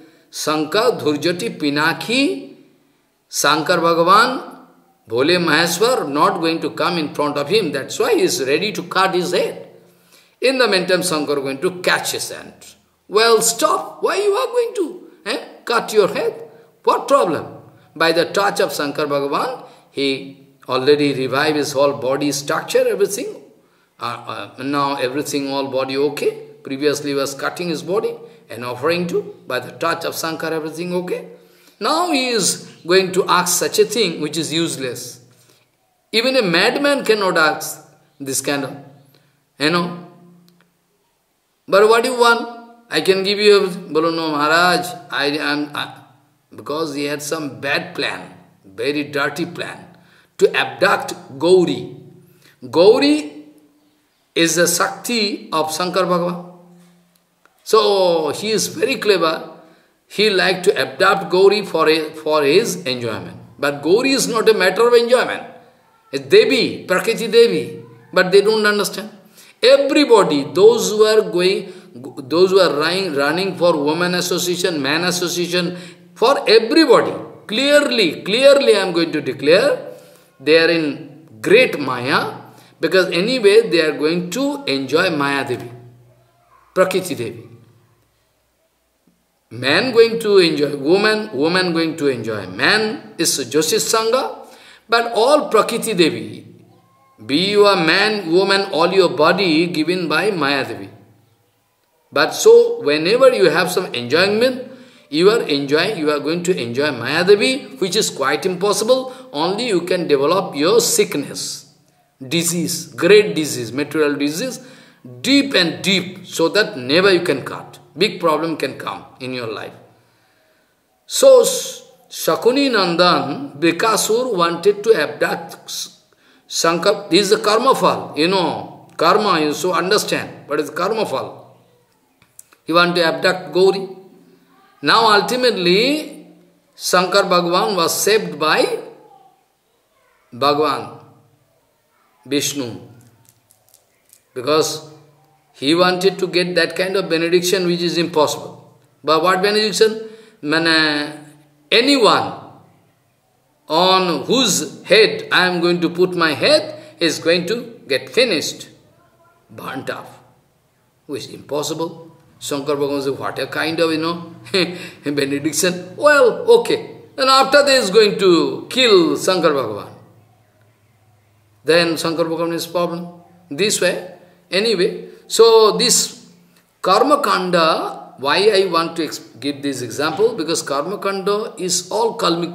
Pinaki, Shankar Bhagavan, Bhole Maheshwar, not going to come in front of him. That's why he is ready to cut his head. In the meantime, Shankar is going to catch his hand. Well, stop. Why you are going to cut your head? What problem? By the touch of Shankar Bhagavan, he already revived his whole body structure, everything. Now everything, all body okay. Previously he was cutting his body and offering to. By the touch of Shankar, everything okay. Now he is going to ask such a thing which is useless. Even a madman cannot ask this kind of, But what do you want? I can give you everything. Bolo, no, Maharaj, because he had some bad plan, very dirty plan, to abduct Gauri. Gauri is the Shakti of Shankar Bhagavan. So he is very clever. He liked to abduct Gauri for his enjoyment. But Gauri is not a matter of enjoyment. It's Devi, Prakriti Devi. But they don't understand. Everybody, those who are running for woman association, man association, for everybody, clearly I am going to declare, they are in great Maya, because anyway they are going to enjoy Maya Devi, Prakriti Devi. Man going to enjoy, woman going to enjoy. Man is Joshish Sangha, but all Prakriti Devi, be you a man, woman, all your body given by Maya Devi. But so, whenever you have some enjoyment, you are going to enjoy Maya Devi, which is quite impossible. Only you can develop your sickness, disease, great disease, material disease, deep and deep, so that never you can cut. Big problem can come in your life. So, Shakuni Nandan, Brikasur wanted to abduct Shankar. This is the karma fall, karma, you so understand, but it's karma fall. He wanted to abduct Gauri. Now ultimately, Shankar Bhagavan was saved by Bhagavan, Vishnu, because he wanted to get that kind of benediction which is impossible. But what benediction? Anyone on whose head I am going to put my head is going to get finished, burnt up, which is impossible. Shankar Bhagavan said, what a kind of, benediction. Well, okay. And after that is going to kill Shankar Bhagavan. Then Shankar Bhagavan is problem. This way. Anyway, so this Karma Kanda, why I want to give this example? Because Karma Kanda is all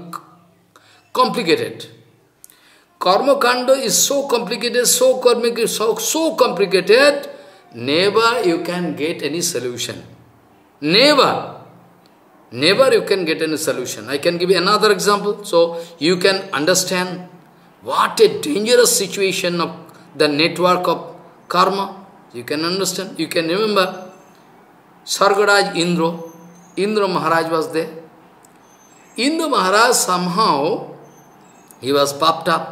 complicated. Karma Kanda is so complicated, so karmic, so complicated, never you can get any solution. Never. Never you can get any solution. I can give you another example, so you can understand what a dangerous situation of the network of karma. You can understand. You can remember Sargaraj Indra. Indra Maharaj was there. Indra Maharaj somehow, he was popped up.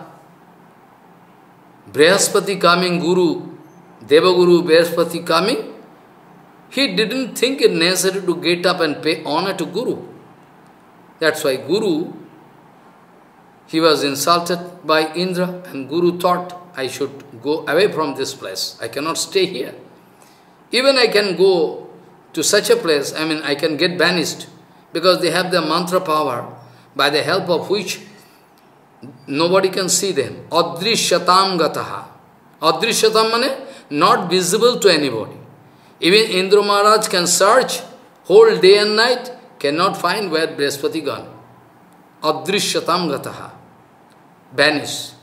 Brihaspati coming, Guru, Devaguru Brihaspati coming, he didn't think it necessary to get up and pay honor to Guru. That's why Guru, he was insulted by Indra, and Guru thought, I should go away from this place. I cannot stay here. Even I can go to such a place, I can get banished, because they have the mantra power, by the help of which nobody can see them. Adrishyatam gataha. Adrishyatam means not visible to anybody. Even Indra Maharaj can search whole day and night, cannot find where Brihaspati gone. Adrishyatam gataha. Banished.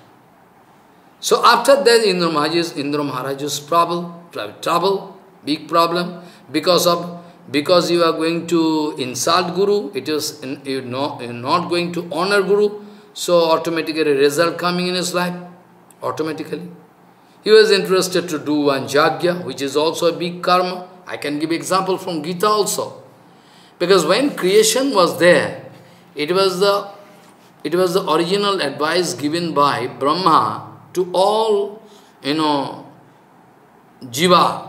So after that, Indra Maharaj's trouble, big problem, because you are going to insult Guru, you're not going to honor Guru, so automatically a result coming in his life, automatically. He was interested to do one yajna, which is also a big karma. I can give example from Gita also. Because when creation was there, it was the original advice given by Brahma to all, jiva,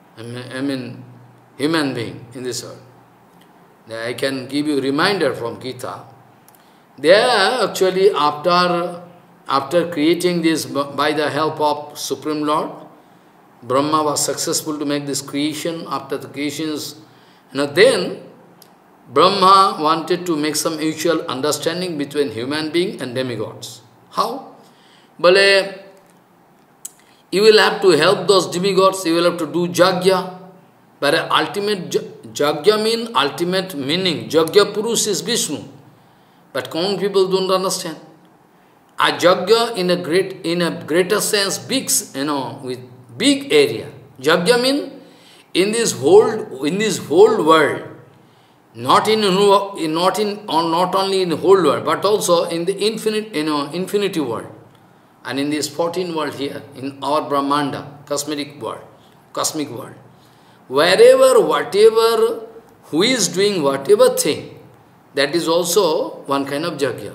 human being in this world. I can give you a reminder from Gita. There actually after creating this by the help of Supreme Lord, Brahma was successful to make this creation. After the creations, then Brahma wanted to make some mutual understanding between human being and demigods. How? Well, you will have to help those demigods, you will have to do yajna. But ultimate yajna means ultimate meaning. Yajna Purush is Vishnu. But common people don't understand. A yajna in a greater sense, big, with big area. Yajna means in this whole world, not only in the whole world, but also in the infinity world, and in this 14 world here, in our Brahmanda, cosmic world. Wherever, whatever, who is doing whatever thing, that is also one kind of yajna.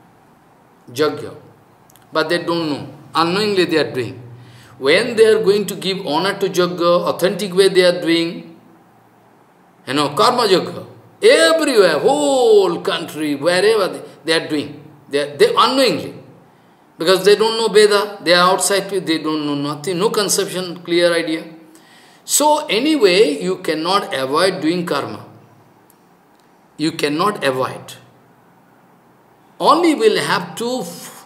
But they don't know. Unknowingly they are doing. When they are going to give honor to yajna, authentic way they are doing, karma yajna. Everywhere, whole country, wherever they are doing. They unknowingly. Because they don't know Veda, they are outside, they don't know nothing, no conception, clear idea. So anyway, you cannot avoid doing karma. You cannot avoid. Only we'll have to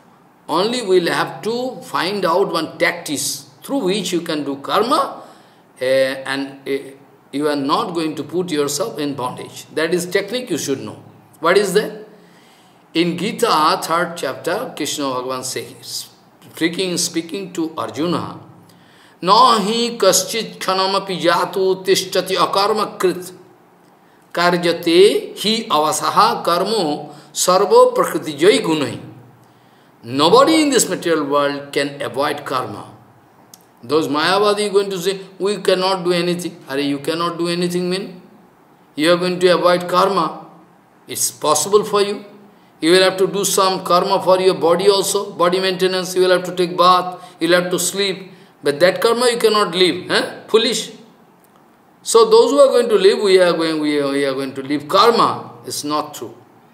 find out one tactics through which you can do karma, and you are not going to put yourself in bondage. That is technique you should know. What is that? In Gita, 3rd chapter, Krishna Bhagavan says, speaking to Arjuna, Nahi kaschit khanamapi jatu tishtati akarma krit karjate hi avasaha karmo sarvo prakriti jai gunai. Nobody in this material world can avoid karma. Those Mayavadi are going to say, we cannot do anything. Are you cannot do anything mean? You are going to avoid karma. It's possible for you. You will have to do some karma for your body also, body maintenance. You will have to take bath, you will have to sleep. But that karma you cannot leave. Foolish. So those who are going to live, we are going to leave karma. It's not true.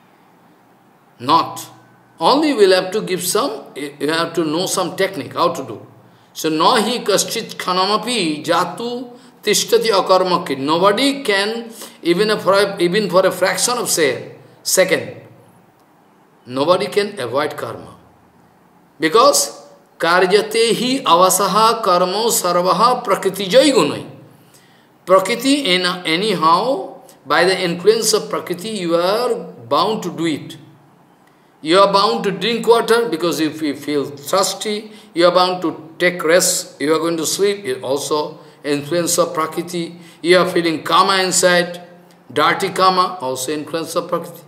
Not. Only you will have to give some, you have to know some technique, how to do. So, nahi kaschit khanamapi jatu tishtati akarmakit. Nobody can, even for a fraction of second, nobody can avoid karma. Because karyate hi avasaha karmo sarvaha prakriti jai gunai. Prakriti, anyhow, by the influence of Prakriti, you are bound to do it. You are bound to drink water because if you feel thirsty, you are bound to take rest, you are going to sleep, it also influence of Prakriti. You are feeling karma inside, dirty karma, also influence of Prakriti.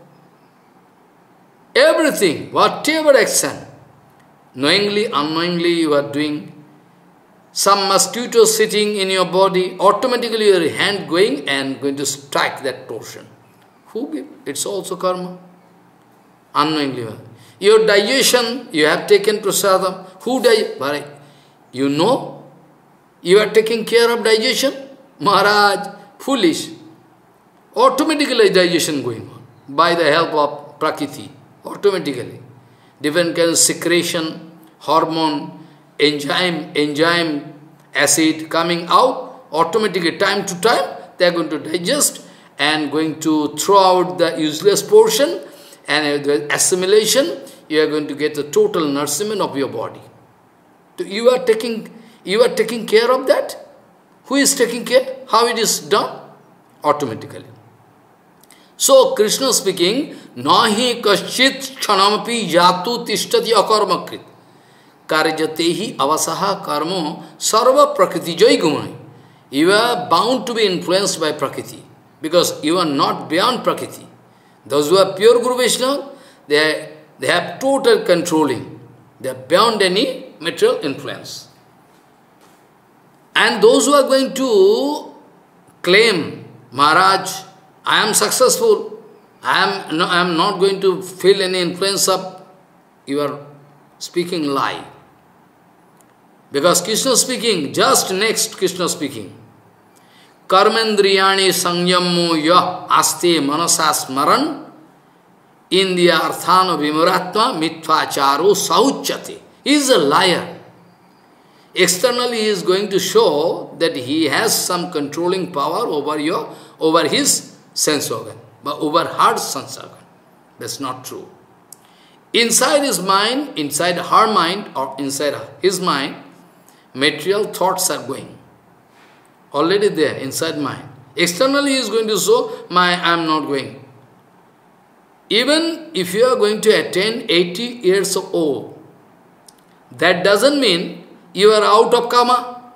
Everything, whatever action, knowingly, unknowingly you are doing. Some mosquito sitting in your body, automatically your hand going and going to strike that portion. Who give? It's also karma. Unknowingly. Your digestion, you have taken prasadam. Who digests? You know? You are taking care of digestion? Maharaj, foolish. Automatically digestion going on by the help of Prakriti. Automatically. Different kinds of secretion, hormone, enzyme, acid coming out, automatically time to time, they are going to digest and going to throw out the useless portion, and with assimilation, you are going to get the total nourishment of your body. You are taking care of that? Who is taking care? How it is done? Automatically. So, Krishna speaking, nahi kaschit kshanamapi jatu tishtati akarmakrit. Karjatehi avasaha karmo sarva prakriti jai gumai. You are bound to be influenced by Prakriti because you are not beyond Prakriti. Those who are pure Guru Vaishnava, they have total controlling. They are beyond any material influence. And those who are going to claim, Maharaj, I am successful, I am not going to feel any influence of, you are speaking lie. Because Krishna speaking, just next Krishna speaking, Karmendriyani sangyammo yah aste manasa smaran indriya arthano vimuratma mittvacharo sauchyate. He is a liar. Externally he is going to show that he has some controlling power over his sense organ, but over heart sense organ. That's not true. Inside his mind, inside her mind, or inside his mind, material thoughts are going. Already there, inside mind. Externally he is going to show, I am not going. Even if you are going to attain 80 years of old, that doesn't mean you are out of karma.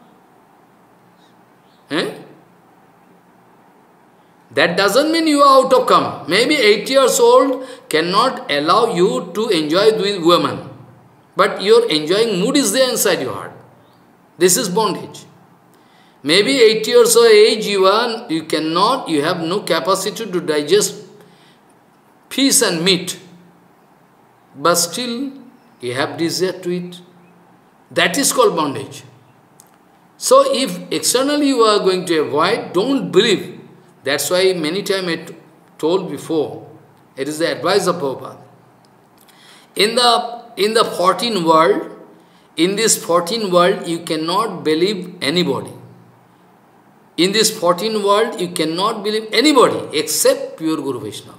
That doesn't mean you are out of karma. Maybe 80 years old cannot allow you to enjoy with women. But your enjoying mood is there inside your heart. This is bondage. Maybe 80 years of age you have no capacity to digest fish and meat. But still you have desire to eat. That is called bondage. So if externally you are going to avoid, don't believe. That's why many times I told before, it is the advice of Prabhupada. In the 14 world, in this 14 world, you cannot believe anybody. In this 14 world, you cannot believe anybody except pure Guru Vaishnava.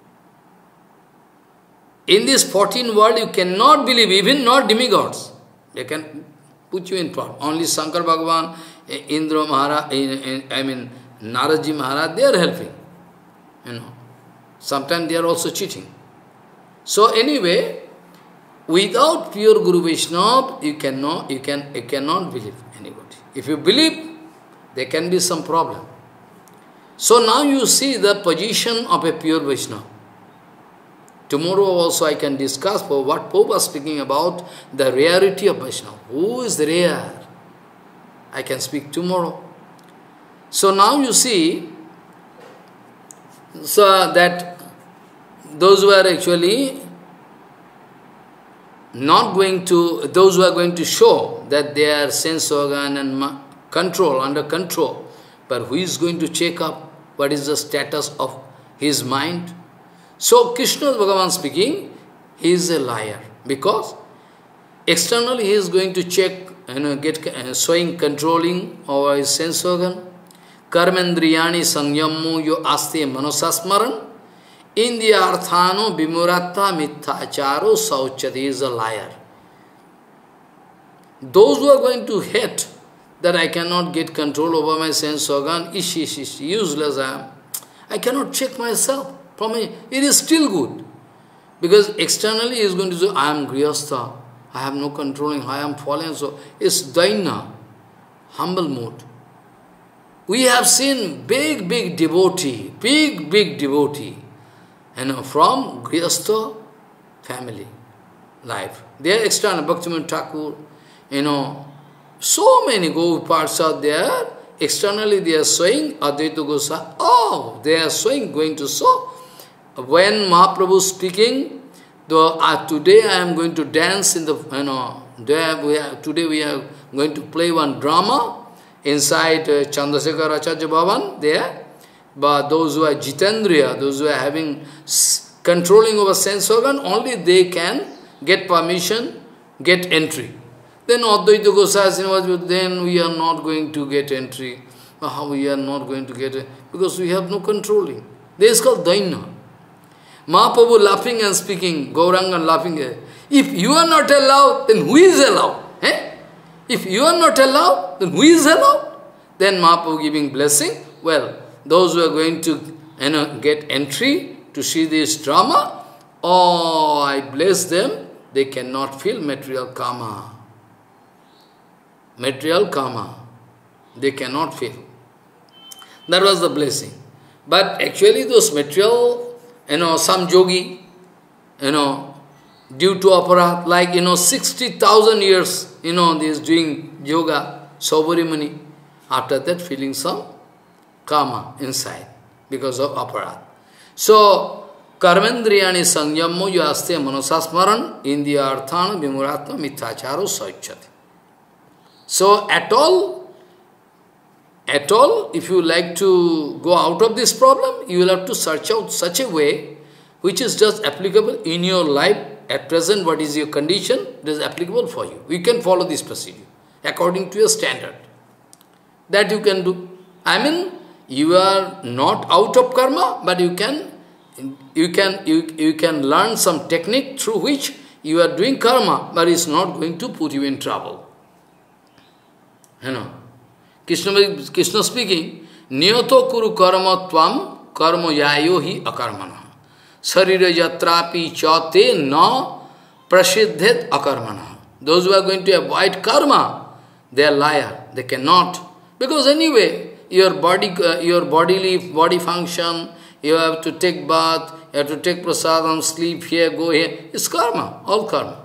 In this 14 world, you cannot believe even not demigods. They can put you in fraud. Only Shankar Bhagavan, Indra Maharaj, Naradji Maharaj, they are helping. Sometimes they are also cheating. So anyway, without pure Guru Vaishnava, you cannot believe anybody. If you believe, there can be some problem. So now you see the position of a pure Vaishnava. Tomorrow also I can discuss for what Pope was speaking about, the rarity of Vaishnava. Who is rare? I can speak tomorrow. So now you see, so that those who are actually not going to, those who are going to show that they are sense organ and control, under control, but who is going to check up what is the status of his mind? So Krishna Bhagavan speaking, he is a liar, because externally he is going to check, showing controlling over his sense organ. Karmendriyani sanyammu yo aste manosasmaran. Indiyarthano bimuratta mithacharo sauchati, is a liar. Those who are going to hate that I cannot get control over my sense organ, useless I am. I cannot check myself. For me, it is still good. Because externally he is going to say, I am grihastha, I have no controlling, I am fallen. So it's daina, humble mood. We have seen big devotee, big devotee, from grihastha family life. They are external, Bhaktivinoda Thakur, so many Gopikas are there. Externally they are showing Advaita Goswami. Oh, they are showing, going to show. When Mahaprabhu is speaking, today I am going to dance in the, today we are going to play one drama inside Chandrasekhar Acharya Bhavan there. But those who are Jitendriya, those who are having controlling over sense organ, only they can get permission, get entry. Then Advaita Goswami, then we are not going to get entry. How we are not going to get it? Because we have no controlling. This is called Daina. Mahaprabhu laughing and speaking, Gauranga laughing. If you are not allowed, then who is allowed? If you are not allowed, then who is allowed? Then Mahaprabhu giving blessing. Well, those who are going to get entry to see this drama, oh, I bless them, they cannot feel material karma. Material karma, they cannot feel. That was the blessing. But actually those material, some yogi, due to aparat, like, 60,000 years, he is doing yoga, Saubhari Muni, after that feeling some karma inside, because of aparat. So, karmendriyani sanyammo yaste manosasmaran indiyarthana vimuratma mithacharo sauchati. So, at all, if you like to go out of this problem, you will have to search out such a way which is just applicable in your life. At present, what is your condition, it is applicable for you. You can follow this procedure according to your standard. That you can do. I mean, you are not out of karma, but you can learn some technique through which you are doing karma, but it's not going to put you in trouble. Krishna speaking, Niyato kuru karma tvam karma yayo hi akarmana. Sarira yatrapi chate na prasiddhet akarmana. Those who are going to avoid karma, they are liar. They cannot. Because anyway, your body function, you have to take bath, you have to take prasadam, sleep here, go here. It's karma, all karma.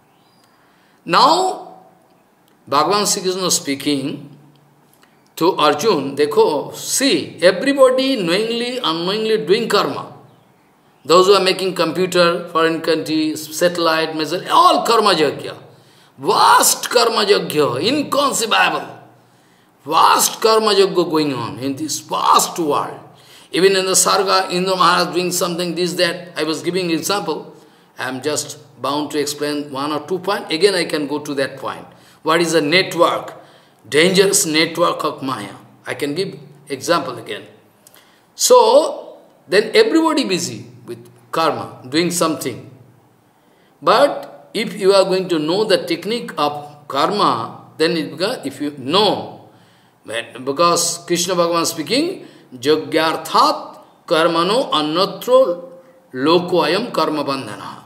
Now, Bhagavan Sri Krishna speaking to Arjun, dekho, see, everybody knowingly, unknowingly doing karma. Those who are making computer, foreign country, satellite, missile, all karma yajna. Vast karma yajna, inconceivable. Vast karma yajna going on in this vast world. Even in the Sarga, Indra Maharaj doing something, this, that. I was giving example. I am just bound to explain 1 or 2 points. Again, I can go to that point. What is a network? Dangerous network of Maya. I can give example again. So, then everybody busy with karma, doing something. But if you are going to know the technique of karma, then it becomes, if you know, because Krishna Bhagavan speaking, Jagyarthat karmano annatro loko ayam karma bandhana.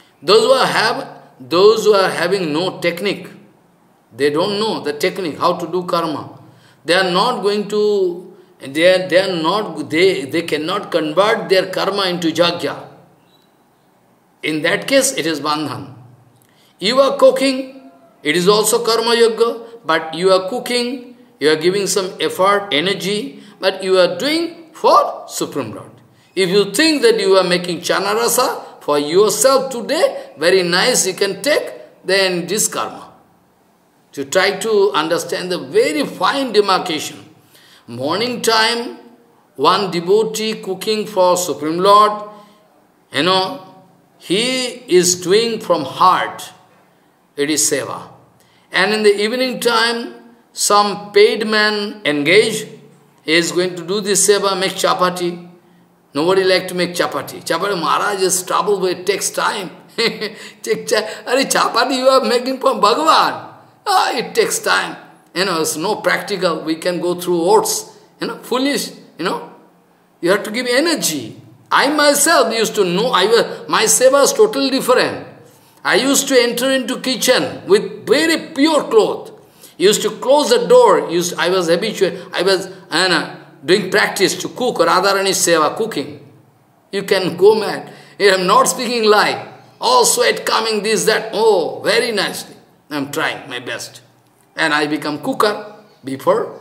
Those who are having no technique, they don't know the technique, how to do karma. They are not going to, they cannot convert their karma into jagya. In that case, it is bandhan. You are cooking, it is also karma yoga, but you are cooking, you are giving some effort, energy, but you are doing for Supreme Lord. If you think that you are making chanarasa for yourself today, very nice you can take, then this karma. To try to understand the very fine demarcation. Morning time, one devotee cooking for Supreme Lord, he is doing from heart, it is seva. And in the evening time, some paid man engaged, he is going to do this seva, make chapati. Nobody like to make chapati. Chapati, Maharaj is trouble, but it takes time. Chapati you are making from Bhagavan. It takes time. It's no practical. We can go through oats. Foolish. You have to give energy. I myself used to know, my seva was totally different. I used to enter into kitchen with very pure cloth. Used to close the door. I was habituated. I was doing practice to cook, Radharani seva, cooking. You can go mad. I am not speaking lie. All sweat coming, this, that. Oh, very nicely. I am trying my best. And I become cooker. Before,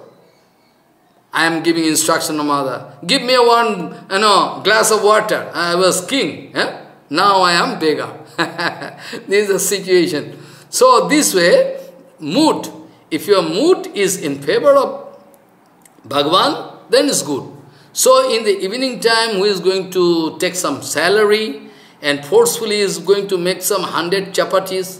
I am giving instruction to mother. Give me one glass of water. I was king. Now I am beggar. This is the situation. So this way, mood. If your mood is in favor of Bhagavan, then it's good. So in the evening time, who is going to take some salary and forcefully is going to make some 100 chapatis?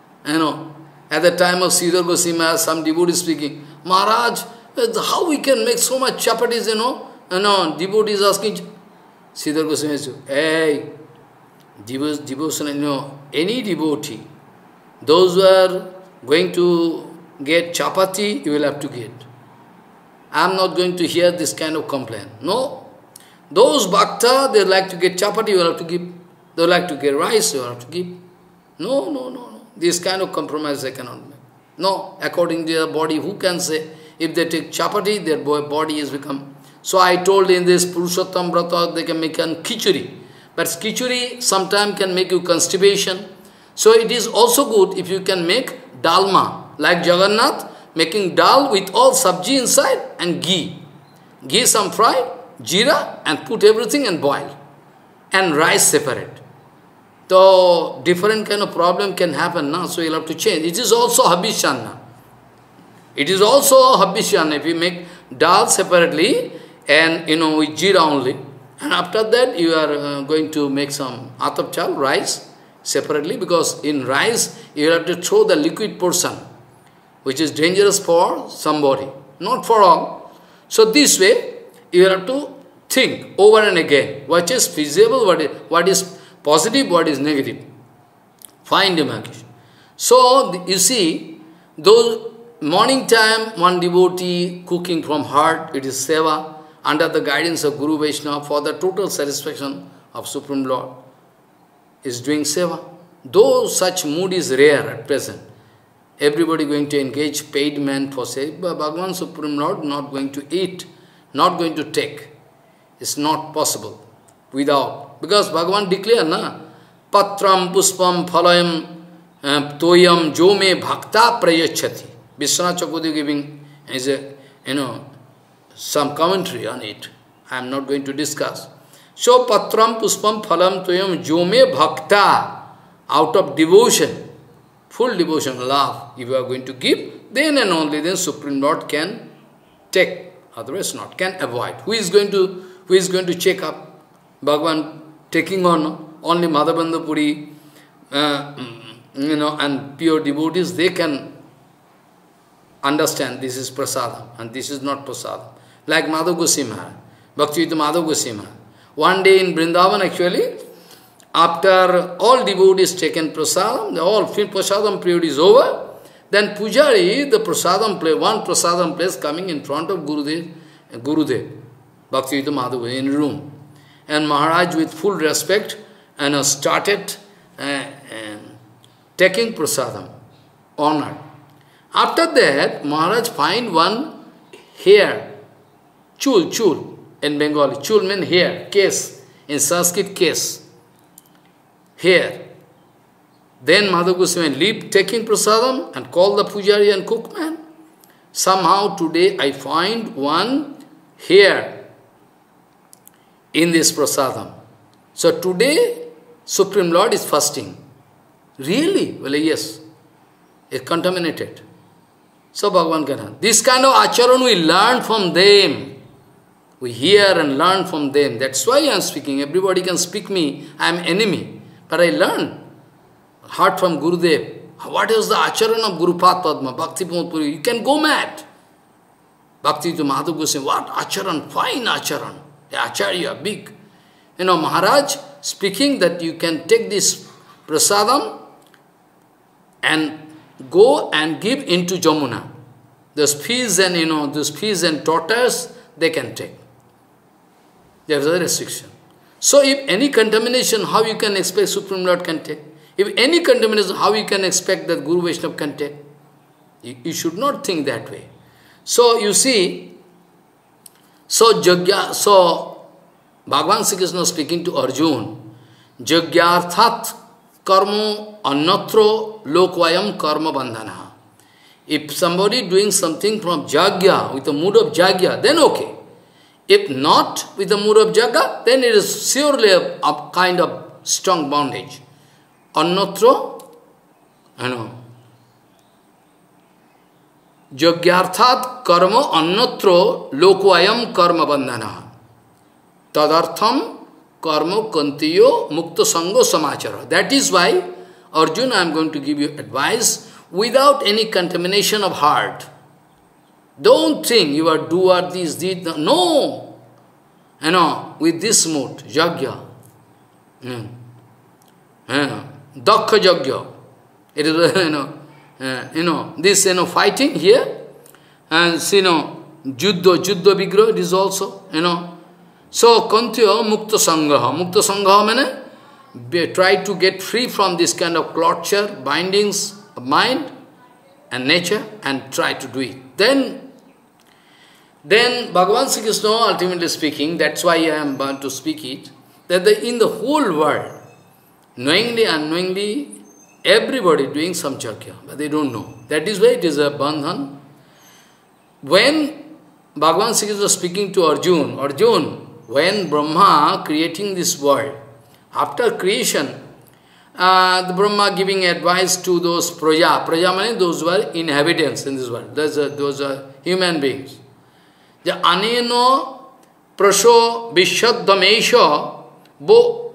At the time of Sridhar Goswami, some devotee speaking, Maharaj, how we can make so much chapatis, devotees asking. Sridhar Goswami said, hey, devotion, any devotee, those who are going to get chapati, you will have to get. I am not going to hear this kind of complaint. No. Those bhakta, they like to get chapati, you will have to give. They like to get rice, you will have to give. No. This kind of compromise they cannot make. No, according to their body, who can say? If they take chapati, their body is become. So I told in this Purushottam Vrata, they can make an khichuri. But khichuri sometimes can make you constipation. So it is also good if you can make dalma, like Jagannath, making dal with all sabji inside and ghee. Ghee some fry, jeera, and put everything and boil. And rice separate. So different kind of problem can happen now, so you'll have to change. It is also habishana. It is also habishana. If you make dal separately and with jeera only, and after that you are going to make some atap chal, rice separately, because in rice you have to throw the liquid portion, which is dangerous for somebody, not for all. So this way you have to think over and again what is feasible, what is positive, what is negative. Fine demarcation. So, you see, those morning time, one devotee cooking from heart, it is seva, under the guidance of Guru Vaishnava for the total satisfaction of Supreme Lord, is doing seva. Though such mood is rare at present, everybody going to engage paid man for seva, but Bhagavan Supreme Lord not going to eat, not going to take. It's not possible without. Because Bhagavan declared, Patram puspam phalayam toyam jome bhakta prayachati. Vishwanath Chakravarti giving is some commentary on it. I am not going to discuss. So patram puspam phalam toyam jome bhakta, out of devotion, full devotion, love, if you are going to give, then and only then Supreme Lord can take, otherwise not, can avoid. Who is going to check up Bhagavan taking on? Only Madhavendra Puri, and pure devotees, they can understand this is prasadam and this is not prasadam. Like Madhav Goswami Maharaj, Bhaktivedanta Madhav Goswami Maharaj. One day in Vrindavan actually, after all devotees taken prasadam, the all prasadam period is over, then Pujari, the prasadam place, one prasadam place coming in front of Gurudev, Bhaktivedanta Madhav in room. And Maharaj with full respect started taking prasadam, honor. After that, Maharaj find one hair, chul in Bengali. Chul means hair, case, in Sanskrit case, hair. Then Madhav Goswami leave taking prasadam and call the pujari and cookman. Somehow today I find one hair in this prasadam. So today Supreme Lord is fasting. Really? Well, yes. It's contaminated. So Bhagavan can. This kind of acharan we learn from them. We hear and learn from them. That's why I am speaking. Everybody can speak me. I am enemy. But I learn. Heard from Gurudev. What is the acharan of Gurupada Padma? Bhakti Pramod Puri. You can go mad. Bhakti to Madhav Goswami. What acharan? Fine acharan. The acharya, big. Maharaj speaking that you can take this prasadam and go and give into Jamuna. Those fish and, those fish and tortoise, they can take. There is a restriction. So if any contamination, how you can expect Supreme Lord can take? If any contamination, how you can expect that Guru Vaishnava can take? You should not think that way. So you see, so Bhagavan Sri Krishna speaking to Arjuna, Jagyarthat karmo annatro lokvayam karma bandhana. If somebody doing something from Jagya, with the mood of Jagya, then okay. If not with the mood of Jagya, then it is surely a kind of strong bondage. Annatro, Jagyarthat karma annatro lokvayam karma bandhana. Tadartham karma kantiyo mukta sango samachara. That is why, Arjuna, I am going to give you advice without any contamination of heart. Don't think you are doer, this, no. With this mood, Jagya. Dakha Jagya. It is, this, fighting here. And, Juddha Vigraha, it is also, So, Kantiyo Mukta Sangaha. Mukta Sangaha means try to get free from this kind of torture, bindings of mind and nature, and try to do it. Then Bhagavan Sri Krishna, ultimately speaking, that's why I am bound to speak it, that in the whole world, knowingly, unknowingly, everybody doing some jagya, but they don't know. That is why it is a bandhan. When Bhagavan Sri Krishna was speaking to Arjuna, when Brahma creating this world, after creation, the Brahma giving advice to those praja means those who are inhabitants in this world, those are human beings. The aneno prasho vishaddhamesha bo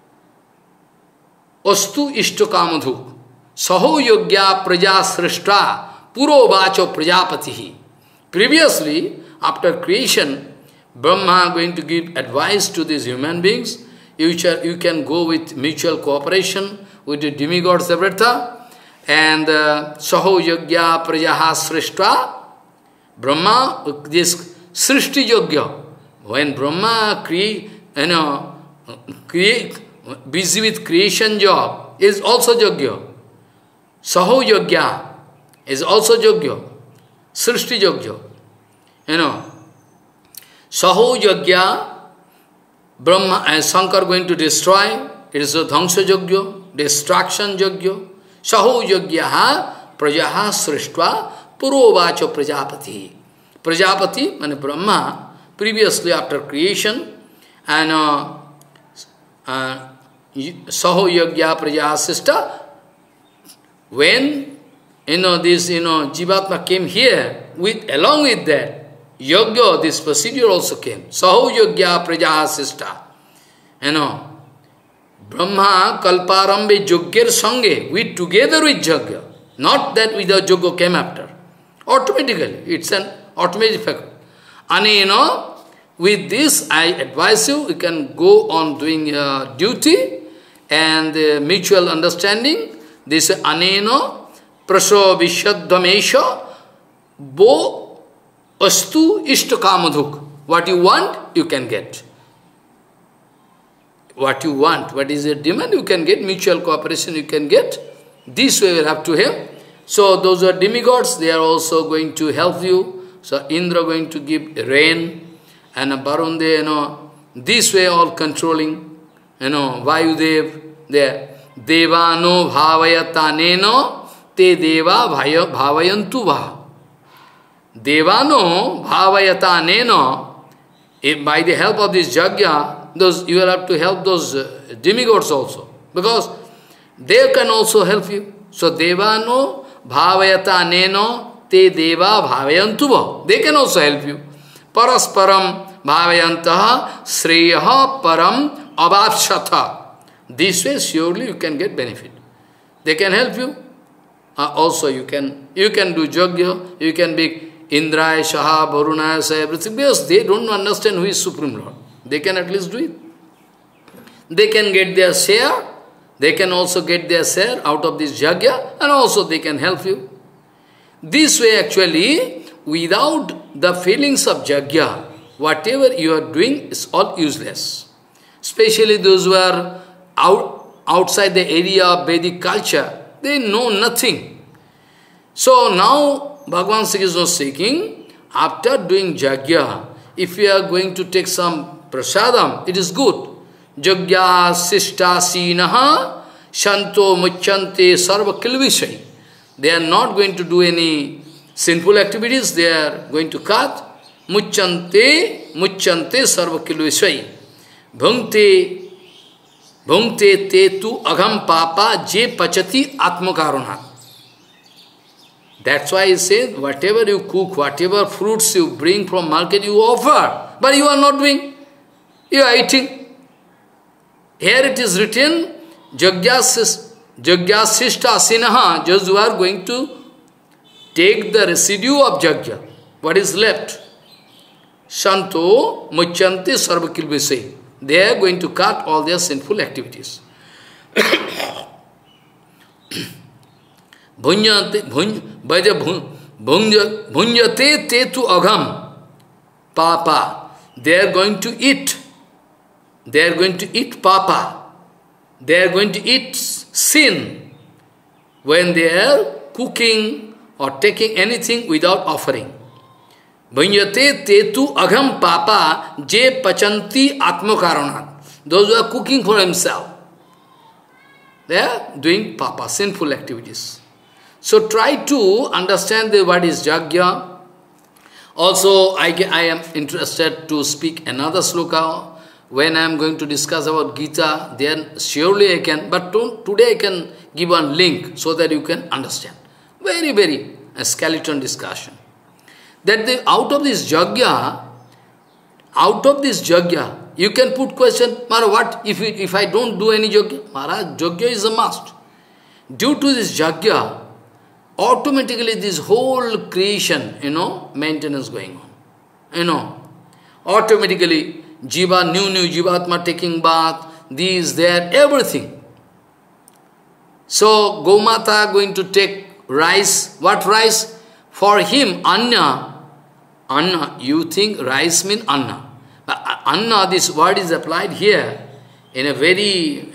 astu ishtokamadhu saho yogya praja srishta puro vacho prajapatihi. Previously, after creation, Brahma going to give advice to these human beings. You can go with mutual cooperation with the demigods, everything. And saho yogya prajaha srishta. Brahma, this srishti yogya. When Brahma busy with creation job, is also yogya. Saho yogya is also yogya. Srishti yogya. Saho yogya, Brahma and Shankar going to destroy, it is a dhangsha yogya, destruction yogya. Saho yogya prajaha srishtva purovacho prajapati. Prajapati, means Brahma, previously after creation, and saho yogya prajaha srishta, when this Jivatma came here, along with that, Yogya, this procedure also came. Saho yogya prajaha sista. Brahma kalparambe yogyar sange, with together with yogya. Not that without yoga came after. Automatically, it's an automatic fact. Anena, with this I advise you can go on doing duty and mutual understanding. This anena prasho vishaddhamesha bo astu ishtakamadhuk. What you want, you can get. What you want, what is your demand, you can get. Mutual cooperation, you can get. This way you will have to help. So those are demigods, they are also going to help you. So Indra going to give rain, and Varun, this way all controlling. Vayudev, there. Devano bhavayataneno te deva bhavayantu va. Devano bhavayataneno, by the help of this jagya, you will have to help those demigods also. Because they can also help you. So devano bhavayata neno te deva bhavayantuva. They can also help you. Parasparam bhavayantaha sreyaha param abhapshatha. This way surely you can get benefit. They can help you. Also you can do yajna, you can be Indraya, Shaha, Varunaya, everything, because they don't understand who is Supreme Lord. They can at least do it. They can get their share, they can also get their share out of this yajna, and also they can help you. This way actually, without the feelings of yajna, whatever you are doing is all useless. Especially those who are outside the area of Vedic culture, they know nothing. So now, Bhagavan Sri Krishna is speaking, after doing yajna, if you are going to take some prasadam, it is good. Yajna sishta sinaha shanto muchante sarva kilvishai. They are not going to do any sinful activities, they are going to cut. Muchante sarva kilvishai. Bhungte te tu agham papa je pachati atmakarunat. That's why he says, whatever you cook, whatever fruits you bring from market, you offer. But you are not doing. You are eating. Here it is written, Jagyasishta asinaha, just you are going to take the residue of Jagya. What is left? Shanto muchanti sarvakilvise. They are going to cut all their sinful activities. Bhunyate te tu agham papa. They are going to eat. They are going to eat papa. They are going to eat sin when they are cooking or taking anything without offering. Bhunyate te tu agham papa je pachanti atmakaranat. Those who are cooking for himself, they are doing papa, sinful activities. So try to understand what is yajna. Also, I am interested to speak another sloka. When I am going to discuss about Gita, then surely I can, but today I can give one link so that you can understand. Very, very a skeleton discussion. That out of this yajna, you can put question, Maharaj, what if I don't do any yajna? Maharaj, yajna is a must. Due to this yajna, automatically this whole creation, maintenance going on. Automatically, jiva, new jivatma taking bath, these, there, everything. So, Gomata going to take rice. What rice? For him, anna. Anna, you think rice means anna. But anna, this word is applied here in a very,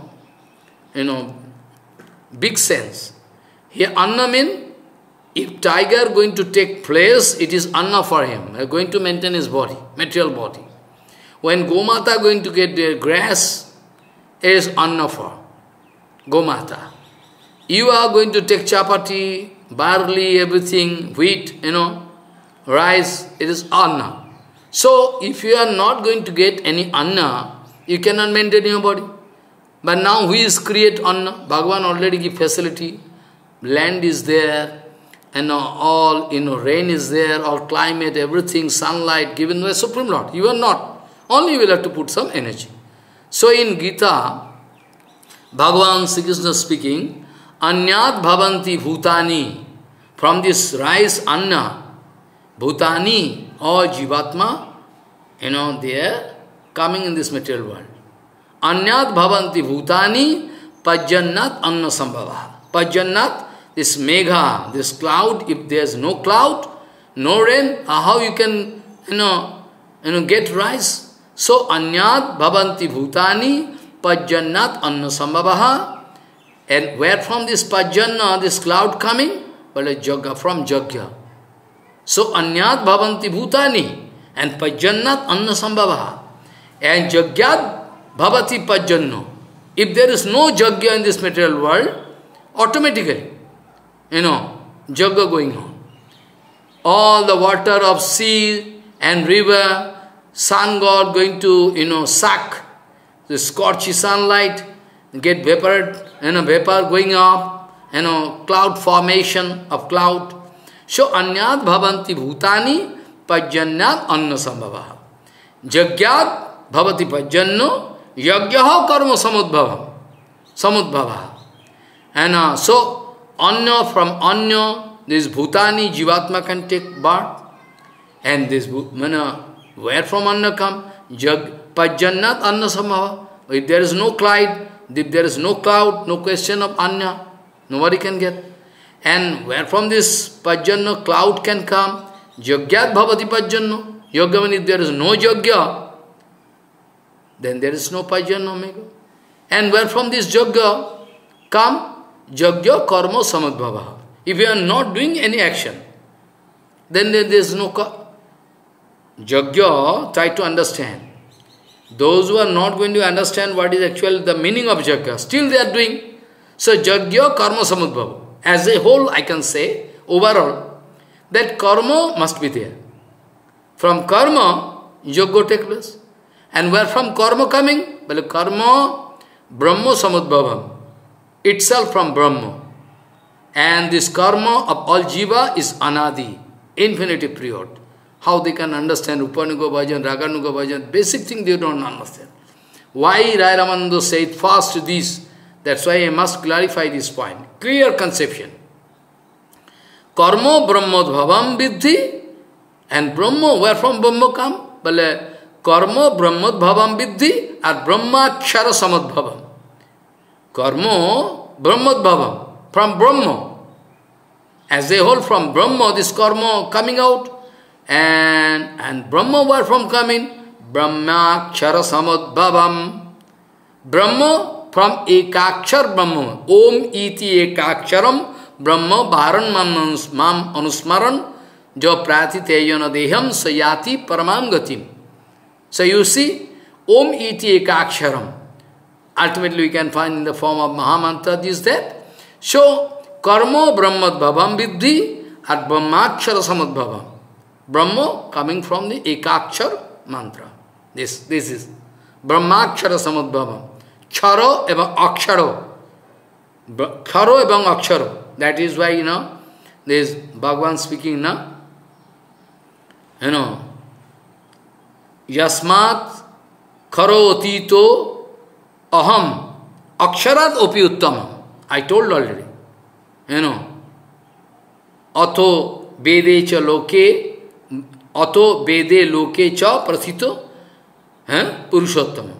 big sense. Here, anna means, if tiger going to take place, it is anna for him. Going to maintain his body, material body. When Gomata going to get their grass, is anna for Gomata. You are going to take chapati, barley, everything, wheat, rice, it is anna. So, if you are not going to get any anna, you cannot maintain your body. But now, who is create anna? Bhagavan already give facility. Land is there, and all, rain is there, all climate, everything, sunlight given by Supreme Lord. You are not. Only you will have to put some energy. So in Gita, Bhagavan Sri Krishna speaking, Anyat bhavanti bhutani. From this rice, anna, bhutani, or jivatma, they are coming in this material world. Anyat bhavanti bhutani, pajjannat anna sambhava. Pajjannat, this megha, this cloud, if there is no cloud, no rain, how you can, get rice? So, anyat bhavanti bhutani, pajjannat anna sambhavaha. And where from this pajjanna, this cloud coming? Well, from Jagya. So, anyat bhavanti bhutani, and pajjannat anna sambhavaha. And Jagyat bhavati pajjanno. If there is no Jagya in this material world, automatically, Jagya going on. All the water of sea and river, sun god going to, suck the scorchy sunlight, get vapor, vapor going up, cloud formation of cloud. So anyat bhavanti bhutani pajanyat anna sambhava. Jagyat bhavati pajyanno yagyaha karma samudbhava. And so anya from anya, this bhutani, jivatma can take birth. And this, where from anya come? Pajannat anna sambhava. If there is no cloud, no question of anya, nobody can get. And where from this pajjanno cloud can come? Jagyat bhavati pajjanno. Yoga, if there is no yogya, then there is no pajjanno. And where from this yogya come? Yogya karma samadbhava. If you are not doing any action, then there is no yogya. Try to understand. Those who are not going to understand what is actually the meaning of yogya, still they are doing. So yogya karma samadbhava. As a whole, I can say, overall, that karma must be there. From karma, yoga takes place. And where from karma coming? Well, karma, Brahma samudbhavam. Itself from Brahma. And this karma of all jiva is anadi, infinitive period. How they can understand Upanuga Bhajan, Raganuga Bhajan, basic thing they don't understand. Why Rai Ramananda said first this? That's why I must clarify this point. Clear conception. Karma brahmadbhavam vidhi. And Brahma, where from Brahma come? Well, karma brahmadbhavam vidhi and Brahma kshara samadbhavam. Karma brahmadbhavam, from Brahma. As a whole from Brahma, this karma coming out. And Brahma, where from coming? Brahma kshara samadbhavam. Brahma from ekakshar Brahma. Om iti ekaksharam Brahma bharan mam anusmaran jo pratiteyana deham sayati paramam gatim. So you see, Om iti ekaksharam. Ultimately we can find in the form of Mahamantra this that. So, karma brahmadbhavam vidhi at brahmakshara samadbhavam. Brahma coming from the ekakshar mantra. This is brahmakshara samadbhavam. Ksharo ebang aksharo. Ksharo ebang aksharo. That is why, there is Bhagavan speaking, Yasmat kharotito aham aksharat opi uttamam. I told already. Atho vede cha loke, atho vede loke cha prathito purushottam.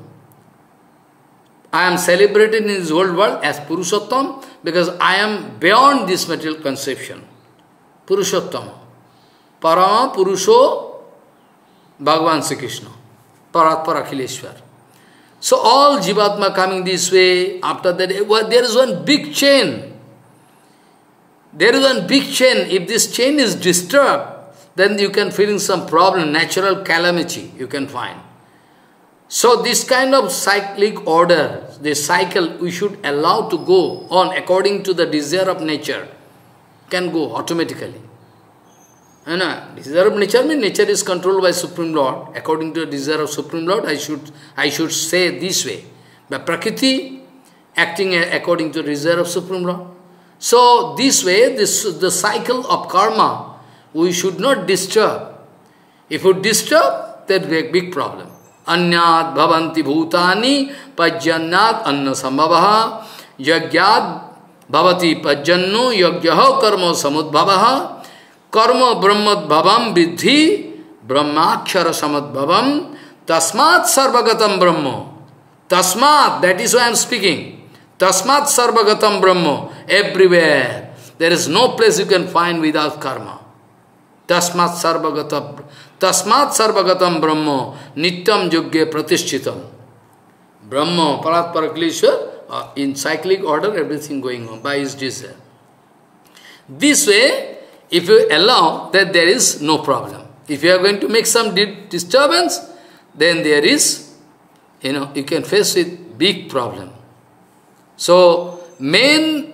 I am celebrated in this whole world as Purushottam because I am beyond this material conception. Purushottam. Parama Purusho Bhagavan Sri Krishna. Paratpara Akhileshwar. So all Jivatma coming this way, after that, there is one big chain. There is one big chain. If this chain is disturbed, then you can feel some problem, natural calamity you can find. So this kind of cyclic order, this cycle, we should allow to go on according to the desire of nature. Can go automatically. Desire of nature means nature is controlled by Supreme Lord. According to the desire of Supreme Lord, I should say this way. But Prakriti acting according to the desire of Supreme Lord. So this way, the cycle of karma, we should not disturb. If we disturb, that will be a big problem. Anyat bhavanti bhutani pajjannat anna sambhavaha yagyat bhavati pajjanno yagyaha karma samudbhavaha karma brahmadbhavam vidhi brahmakshara samadbhavam tasmat sarvagatam brahma. Tasmat, that is why I am speaking. Tasmat sarvagatam brahma. Everywhere. There is no place you can find without karma. Tasmat sarvagatam brahma nityam yogge pratishthitam. Brahma, Paratpara Akhileshwar, in cyclic order, everything going on by his desire. This way, if you allow, that there is no problem. If you are going to make some disturbance, then there is, you can face with big problem. So, main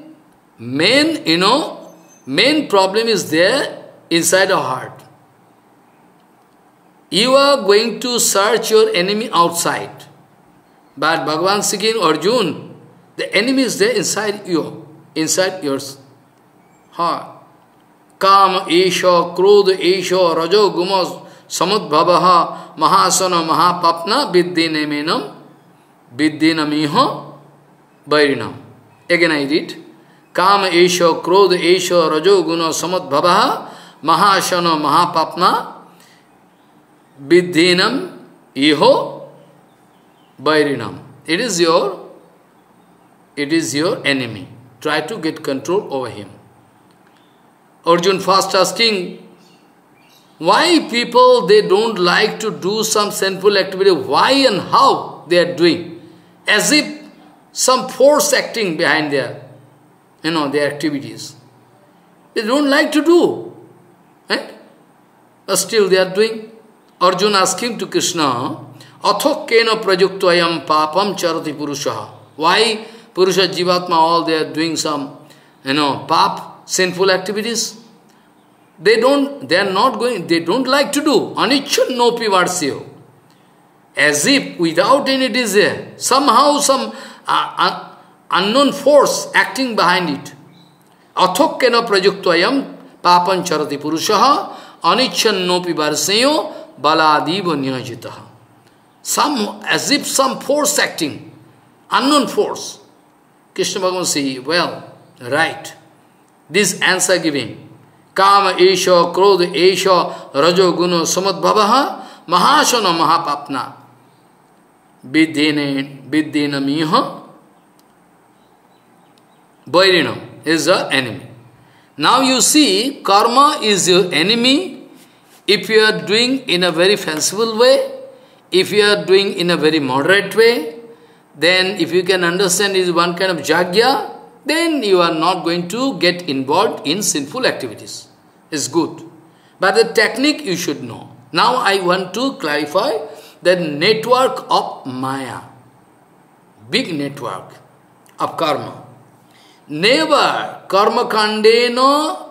problem is there inside our heart. You are going to search your enemy outside. But Bhagavan Sri Arjuna The enemy is there inside you, inside your heart. Kama esha, krodha esha, rajo guma samudbhavaha, mahasana mahapapna viddhinamiha vairinam. Again I read. Kama esha, krodha esha, rajo guna samudbhavaha, mahasana mahapapna viddhinam iho vairinam. It is your enemy. Try to get control over him. Arjun first asking, why people, they don't like to do some sinful activity, why and how they are doing, as if some force acting behind their, their activities. They don't like to do, but still they are doing. Arjun asking to Krishna, Athok kena prajuktayam papam charati purushaha. Why Purusha, Jivatma, all they are doing some, pap, sinful activities? They don't like to do. Anichan nopi varsyo. As if without any desire, somehow some unknown force acting behind it. Athokkena prajuktayam papam charati purushaha anichan nopi varsyo baladiva nyajitaha. As if some force acting, unknown force. Krishna Bhagavan say, well, right. This answer giving. Kama esha, krodha esha, rajo guna samadbhavaha, mahasana mahapapna. Viddhena miha. Vairinam is the enemy. Now you see, karma is your enemy if you are doing in a very fanciful way, if you are doing in a very moderate way. Then if you can understand is one kind of jagya, then you are not going to get involved in sinful activities. It's good. But the technique you should know. Now I want to clarify the network of Maya. Big network of karma. Never karma kandena,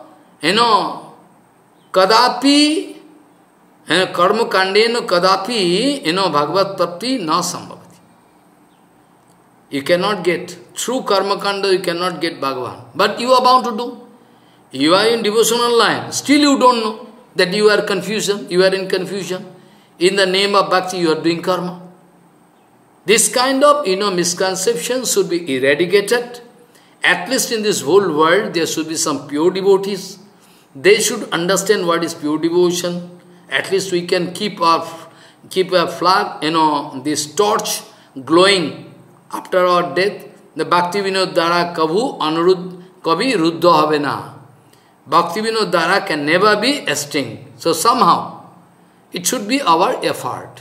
kadapi, karma kandena kadapi, bhagavad prapti na sambhav. You cannot get, through karma kanda you cannot get Bhagavan. But you are bound to do. You are in devotional line. Still you don't know that you are confusion. You are in confusion. In the name of bhakti you are doing karma. This kind of, misconception should be eradicated. At least in this whole world there should be some pure devotees. They should understand what is pure devotion. At least we can keep a flag, this torch glowing. After our death, the Bhakti Vinod Dara Kavi Ruddha Havena. Bhakti Vinod Dara can never be extinct. So somehow, it should be our effort.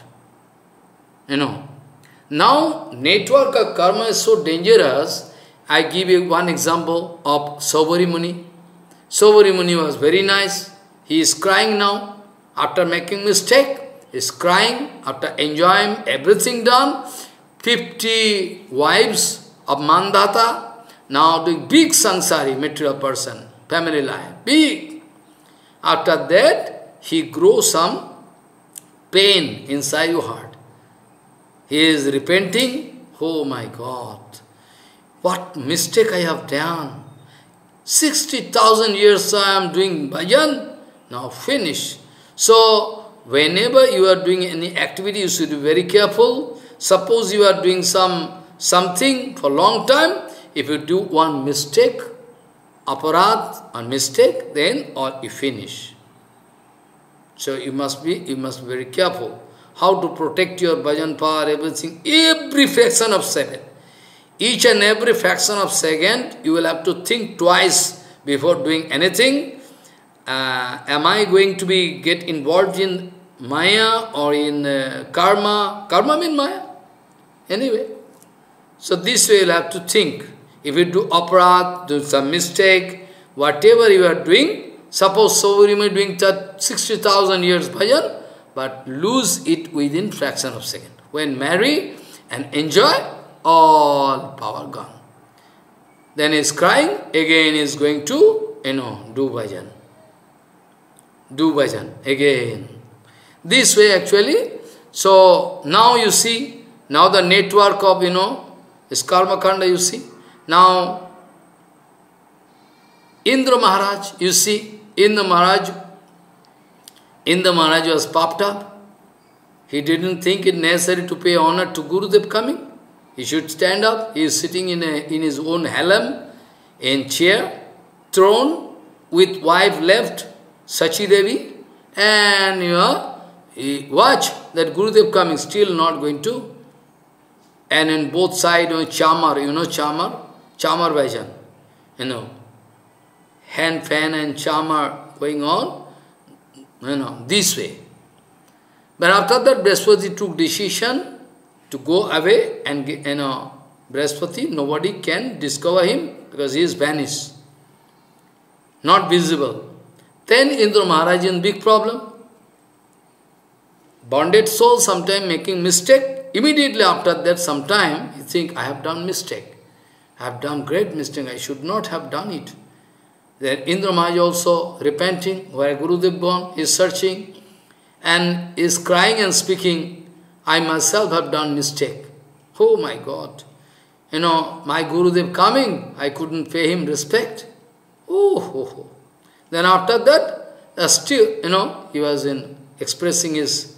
Now, network of karma is so dangerous. I give you one example of Saubhari Muni. Saubhari Muni was very nice. He is crying now. After making mistake, he is crying. After enjoying everything done, 50 wives of Mandata, now doing big sansari, material person, family life, big. After that, he grows some pain inside your heart. He is repenting, oh my God, what mistake I have done. 60,000 years I am doing bhajan, now finish. So, whenever you are doing any activity, you should be very careful. Suppose you are doing something for a long time, if you do one mistake, aparadh, or mistake, then or you finish. So you must be very careful. How to protect your bhajan power, everything, every fraction of second. Each and every fraction of second, you will have to think twice before doing anything. Am I going to get involved in Maya or in karma? Karma means Maya. Anyway, so this way you will have to think. If you do aparadh, do some mistake, whatever you are doing, suppose Saubhari Muni doing 60,000 years bhajan, but lose it within fraction of second. When marry and enjoy, all power gone. Then he is crying, again he is going to, do bhajan. Do bhajan, again. This way actually, so now you see, now the network of, is karma kanda you see. Now, Indra Maharaj, you see, Indra Maharaj was popped up. He didn't think it necessary to pay honor to Gurudev coming. He should stand up. He is sitting in his own helm, in chair, throne, with wife left, Sachi Devi, and he watch that Gurudev coming, still not going to. And in both sides, chamar, chamar? Chamar Vajan, hand, fan and chamar going on, this way. But after that, Brihaspati took decision to go away and, Brihaspati, nobody can discover him because he is vanished, not visible. Then Indra Maharaj in big problem. Bonded soul sometime making mistake. Immediately after that, sometime you think, I have done mistake. I have done great mistake. I should not have done it. Then Indra Maharaj also repenting, where Gurudev gone, is searching, and is crying and speaking, I myself have done mistake. Oh my God. My Gurudev coming, I couldn't pay him respect. Oh. Then after that, still, he was expressing his,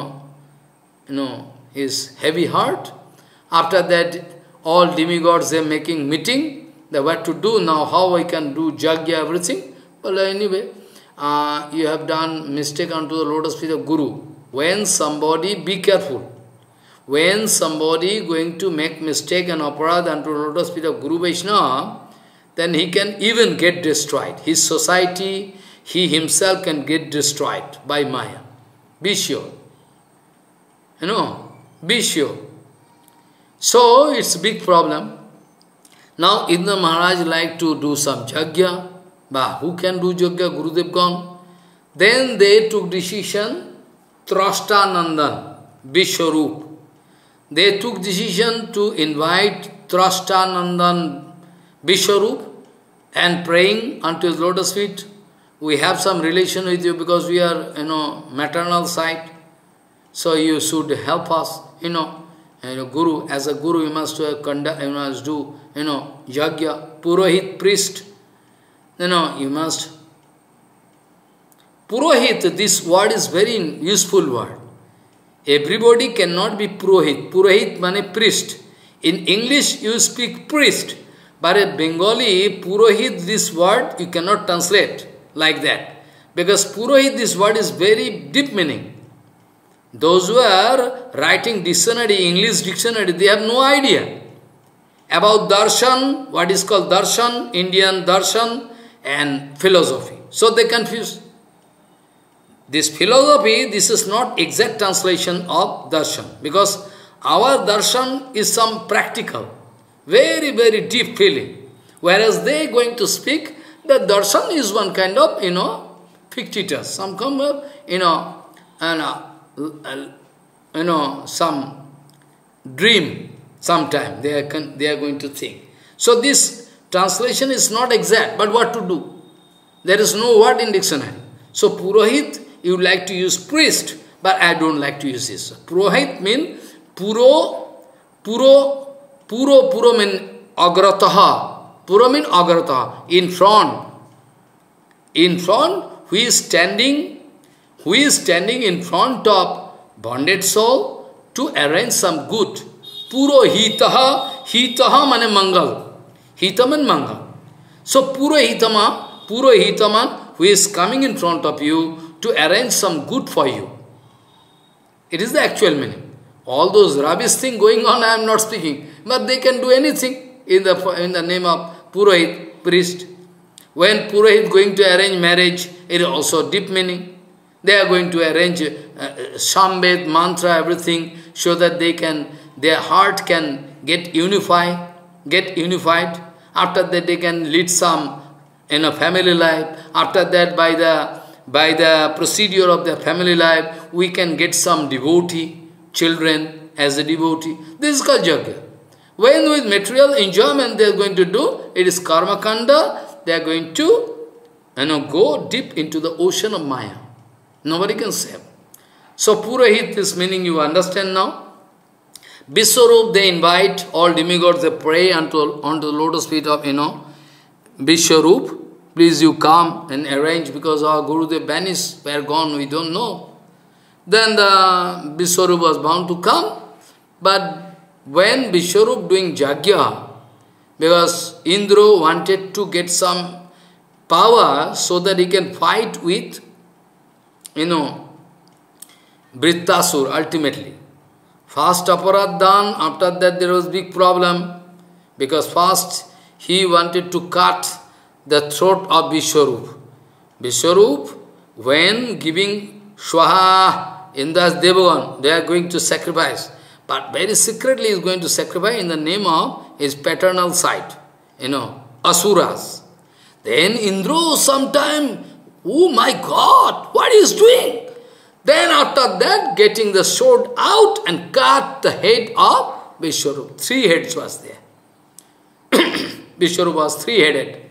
his heavy heart. After that, all demigods, they are making meeting, they what to do now, how I can do jagya, everything. Well, anyway, you have done mistake unto the lotus feet of Guru. When somebody, be careful, when somebody going to make mistake and aparad unto the lotus feet of Guru Vaishnava, then he can even get destroyed. His society, he himself can get destroyed by Maya. Be sure. Be sure. So, it's a big problem. Now, Indra Maharaj like to do some jagya. But who can do jagya? Gurudev gone. Then they took decision, Trashtanandan, Vishwarup. They took decision to invite Trashtanandan, Vishwarup, and praying unto his lotus feet. We have some relation with you because we are, maternal side. So you should help us, Guru. As a Guru, you must conduct, you must do, yagya, Purohit, priest. You must. Purohit, this word is very useful word. Everybody cannot be Purohit. Purohit means priest. In English, you speak priest. But in Bengali, Purohit, this word, you cannot translate like that. Because Purohit, this word is very deep meaning. Those who are writing dictionary, English dictionary, they have no idea about darshan, what is called darshan, Indian darshan, and philosophy. So they confuse. This philosophy, this is not exact translation of darshan. Because our darshan is some practical, very, very deep feeling. Whereas they are going to speak, that darshan is one kind of, fictitious, some kind of, some dream, sometime they are going to think. So this translation is not exact, but what to do? There is no word in dictionary. So Purohit, you like to use priest, but I don't like to use this. Purohit means puro mean agrataha. Puro mean agrataha, in front. In front, who is standing in front of bonded soul to arrange some good. Purohitaha, hitaha mane mangal. Hita means mangal. So Purohitaman, who is coming in front of you to arrange some good for you. It is the actual meaning. All those rubbish things going on, I am not speaking. But they can do anything in the name of Purohit, priest. When Purohit going to arrange marriage, it is also deep meaning. They are going to arrange Shambhed, mantra, everything, so that their heart can get unified. After that, they can lead some family life. After that, by the procedure of their family life, we can get some devotee, children as a devotee. This is called Yajna. When with material enjoyment they are going to do, it is karma kanda, they are going to go deep into the ocean of Maya. Nobody can save. So Purohit, this meaning you understand now. Vishwarup, they invite all demigods, they pray onto the lotus feet of, Vishwarup. Please you come and arrange, because our Gurudev vanished, where gone, we don't know. Then the Vishwarup was bound to come. But when Vishwarup doing Jagya, because Indra wanted to get some power so that he can fight with, Brittasur ultimately. First aparad done, after that there was big problem, because first he wanted to cut the throat of Vishwarup. Vishwarup, when giving Swaha, Indra's Devagan, they are going to sacrifice. But very secretly he is going to sacrifice in the name of his paternal side, Asuras. Then Indra sometime, oh my God, what he is doing? Then after that, getting the sword out and cut the head of Vishwarup. 3 heads was there. Vishwarup was 3-headed.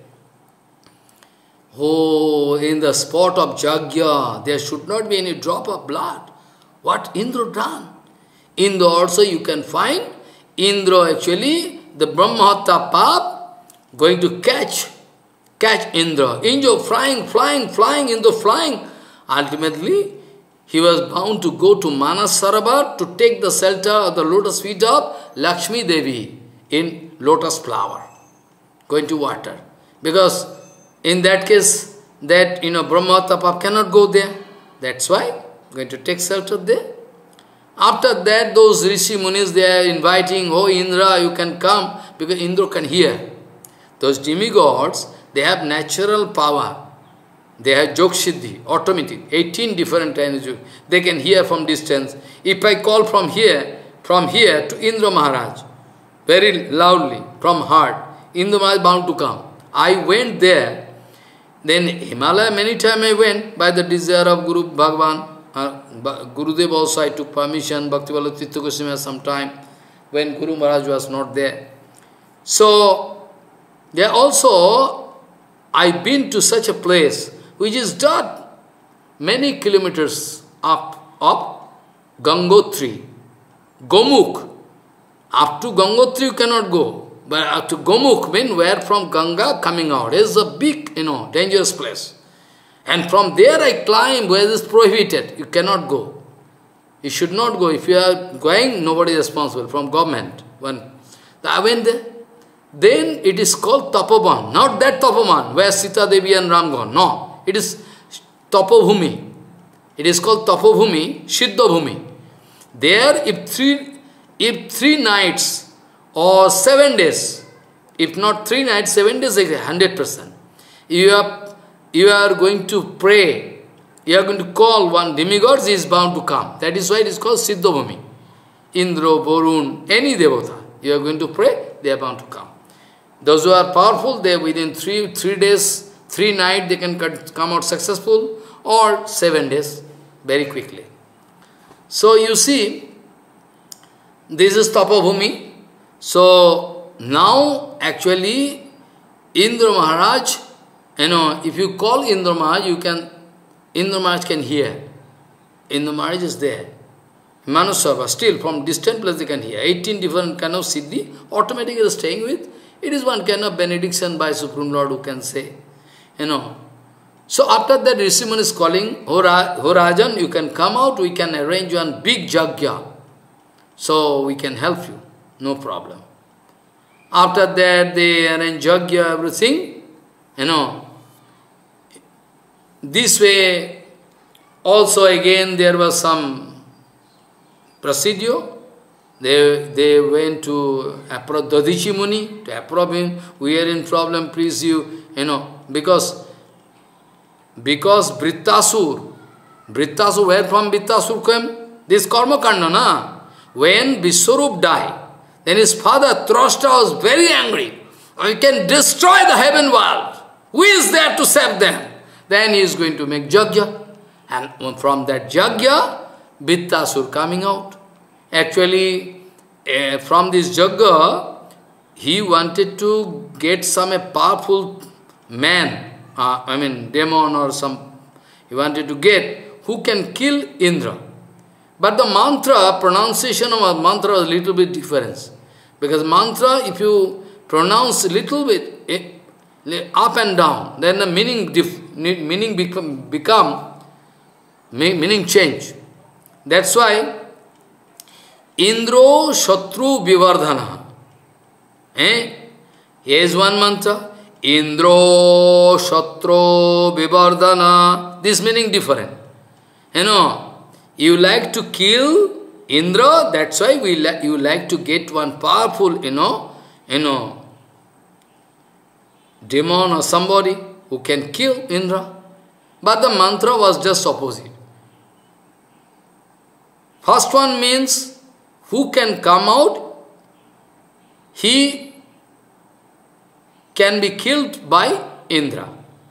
Oh, in the spot of Jagya, there should not be any drop of blood. What Indra done? Indra also you can find, Indra actually, the Brahmahatta Pap, going to catch Indra. Indra flying, Indra flying. Ultimately, he was bound to go to Manas Sarovar to take the shelter of the lotus feet of Lakshmi Devi in lotus flower, going to water. Because in that case, that, Brahmahatta Pap cannot go there. That's why, going to take shelter there. After that, those Rishi Munis, they are inviting, oh Indra, you can come, because Indra can hear. Those demigods, they have natural power. They have Jog Siddhi, automatic, 18 different kinds of. They can hear from distance. If I call from here to Indra Maharaj, very loudly, from heart, Indra Maharaj is bound to come. I went there, then Himalaya, many times I went by the desire of Guru Bhagavan. Gurudev also, I took permission, Bhaktivinoda Tirtha Goswami sometime, when Guru Maharaj was not there. So, there also, I've been to such a place, which is just many kilometers up Gangotri, Gomukh. Up to Gangotri you cannot go, but up to Gomukh, where from Ganga coming out, is a big, dangerous place. And from there I climb where it is prohibited. You cannot go. You should not go. If you are going, nobody is responsible from government. I went there. Then it is called Tapovan. Not that Tapovan where Sita Devi and Ram gone. No. It is Tapobhumi. It is called Tapobhumi, Siddhabhumi. There, if 3 nights or 7 days, if not 3 nights, 7 days, 100%. You are going to pray, you are going to call one demigod, he is bound to come. That is why it is called Siddhabhumi. Indra, Varun, any devata. You are going to pray, they are bound to come. Those who are powerful, they within 3 days, 3 nights, they can come out successful, or 7 days, very quickly. So you see, this is Tapabhumi. So now actually Indra Maharaj, if you call Indra Maharaj, Indra Maharaj can hear. Indra Maharaj is there. Manusarva, still from distant place they can hear. 18 different kind of siddhi, automatically staying with. It is one kind of benediction by Supreme Lord who can say. So after that, Rishiman is calling, Ho Rajan, you can come out, we can arrange one big jagya. So we can help you, no problem. After that, they arrange jagya, everything. This way, also again there was some procedure. They went to approach Dadichi Muni, to approach him, we are in problem, please you, because Brittasur, where from Brittasur came? This Karma Kanda, na? When Vishwarup died, then his father Trashta was very angry. I can destroy the heaven world. Who is there to save them? Then he is going to make Jagya. And from that Jagya, Brittasur coming out. Actually, from this Jagya, he wanted to get some powerful man, demon or some, he wanted to get, who can kill Indra. But the mantra, pronunciation of a mantra is a little bit different. Because mantra, if you pronounce a little bit up and down, then the meaning meaning change. That's why Indro Shatru Vivardhana. Here is one mantra. Indro Shatru Vivardhana. This meaning different. You like to kill Indra, that's why you like to get one powerful, demon or somebody who can kill Indra. But the mantra was just opposite. First one means, who can come out, he can be killed by Indra.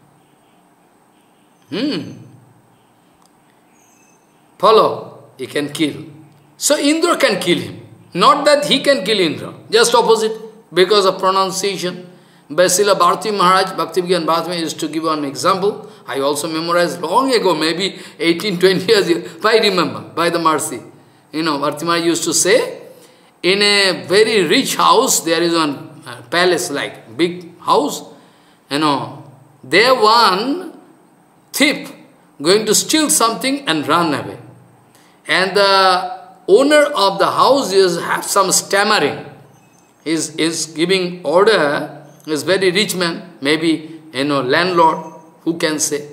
Follow? He can kill. So Indra can kill him. Not that he can kill Indra. Just opposite. Because of pronunciation. Srila Bharati Maharaj, Bhakti-Vigyan Bharati used to give one example. I also memorized long ago, maybe 18, 20 years ago. I remember, by the mercy. Bharati Maharaj used to say, in a very rich house, there is one palace, like big house. There one thief going to steal something and run away. And the owner of the house has some stammering. Is giving order, is very rich man, maybe, landlord, who can say.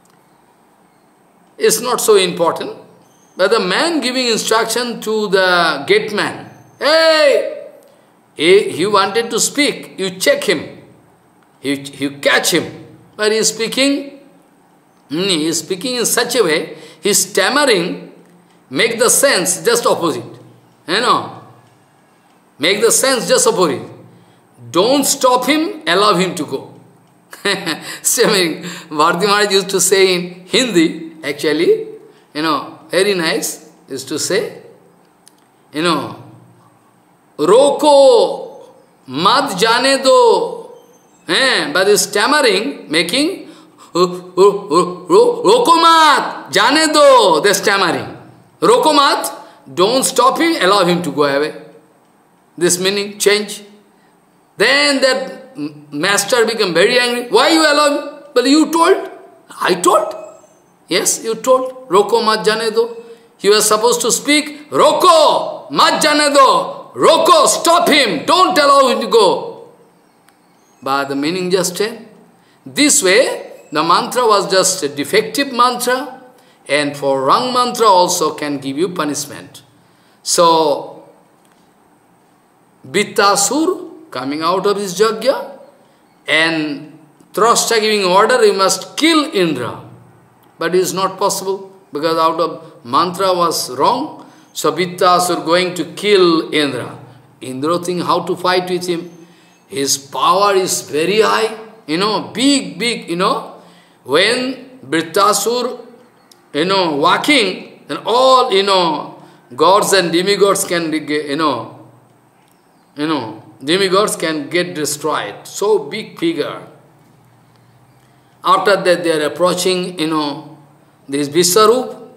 It's not so important. But the man giving instruction to the gate man, hey, he wanted to speak, you check him, you catch him. But he is speaking in such a way, his stammering, make the sense just opposite. Make the sense just opposite. Don't stop him, allow him to go. Same, Bharati Maharaj used to say in Hindi, actually, very nice, used to say, Roko, mat jane do. But his stammering, making, Roko mat, jane do, the stammering. Roko mat, don't stop him, allow him to go away. This meaning change. Then that master became very angry. Why you allow him? Well, you told. I told. Yes, you told. Roko mat jane do. He was supposed to speak. Roko mat jane do. Roko, stop him. Don't allow him to go. But the meaning just changed. This way, the mantra was just a defective mantra. And for wrong mantra also can give you punishment. So, Vittasur coming out of his yajna and Trashta giving order, you must kill Indra. But it is not possible because out of mantra was wrong. So Vittasur going to kill Indra. Indra think how to fight with him. His power is very high, big, When Vittasur, walking, and all, gods and demigods can, demigods can get destroyed. So big figure. After that they are approaching, this Viswarup.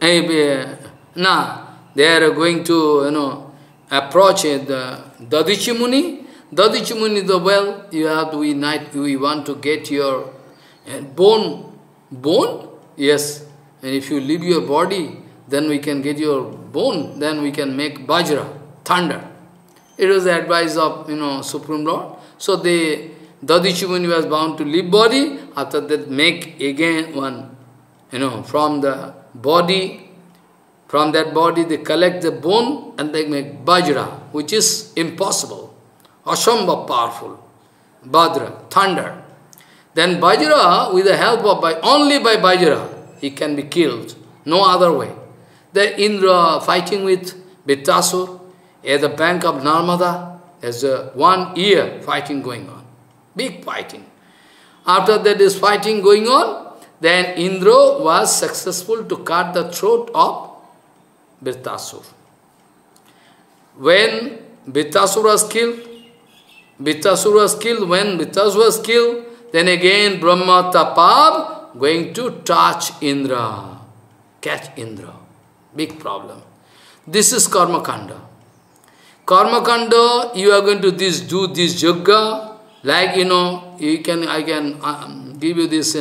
They are going to, approach the Dadichi Muni. Dadichi Muni, we want to get your bone. Bone? Yes. And if you leave your body, then we can get your bone, then we can make Vajra, thunder. It was the advice of, Supreme Lord. So Dadichi Muni was bound to leave body, after that make again one, from the body, from that body they collect the bone and they make Vajra, which is impossible. Ashambha powerful. Vajra, thunder. Then Vajra, with the help of, only by Vajra, he can be killed. No other way. The Indra fighting with Vittasur at the bank of Narmada. There's 1 year fighting going on. Big fighting. After that is fighting going on, then Indra was successful to cut the throat of Vittasur. When Vittasur was killed, when Vittasur was killed, then again Brahma going to touch Indra, catch Indra. Big problem. This is karma kanda. Karma kanda, you are going to do this yoga, like, I can give you this,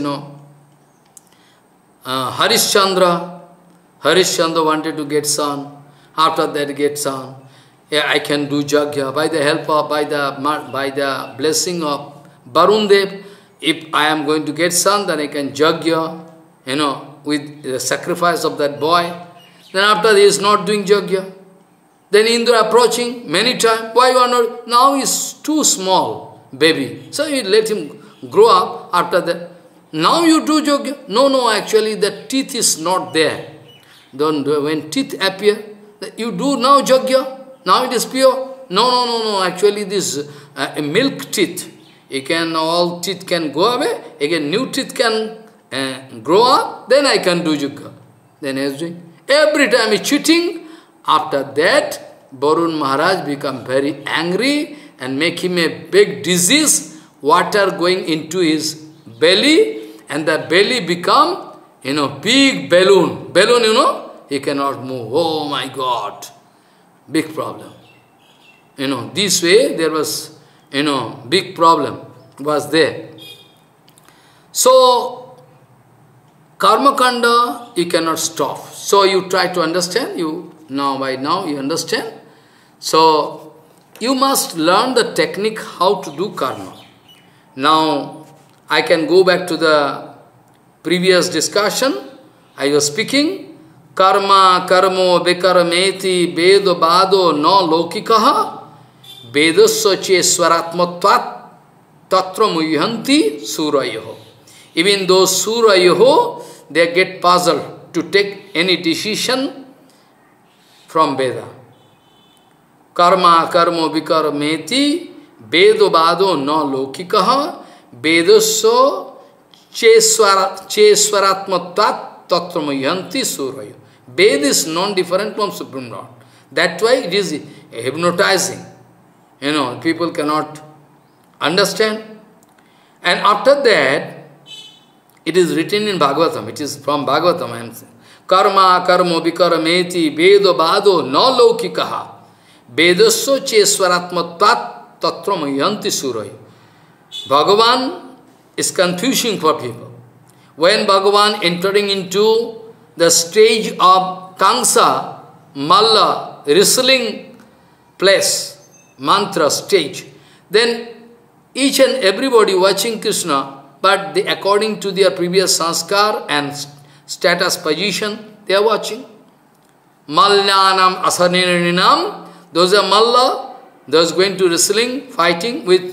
Harishchandra. Harishchandra wanted to get son. After that, get son. Yeah, I can do yajna by the help of, by the blessing of Varun Dev. If I am going to get son, then I can yajna, with the sacrifice of that boy. Then after he is not doing yajna. Then Indra approaching many times. Why you are not? Now he is too small, baby. So you let him grow up after that. Now you do yajna. No, actually the teeth is not there. When teeth appear, you do now yajna. Now it is pure. No. Actually this milk teeth. All teeth can go away. Again new teeth can grow up. Then I can do yajna. Then he is doing. Every time he is cheating. After that, Varun Maharaj become very angry and make him a big disease, water going into his belly, and the belly become, big balloon. Balloon, he cannot move. Oh my God, big problem. This way there was, big problem was there. So, karma kanda, you cannot stop. So you try to understand, by now you understand. So, you must learn the technique how to do karma. Now, I can go back to the previous discussion. I was speaking, karma, karmo, bekarameti, bedo, bado, no lokikaha, bedasya che swaratmatvat, tatra muyhanti surayoho. Even those surayoho, they get puzzled to take any decision from Veda. Karma, karmo, vikarameti, vedo bado no lokikaha, vedasya cheswaratmatvat tatramayanti surayo. Ved is non-different from Supreme Lord. That's why it is hypnotizing. People cannot understand. And after that, it is written in Bhagavatam. It is from Bhagavatam, I am saying. Karma, karmo, vikarameti, vedo, bado, no lokikaha. Vedasya cheswaratmatvat tatramayanti surayo. Bhagavan is confusing for people. When Bhagavan entering into the stage of Kansa, Malla, wrestling place, mantra stage, then each and everybody watching Krishna, but according to their previous sanskar and status position, they are watching. Mallanam asanirinam, those are Malla, those going to wrestling, fighting with,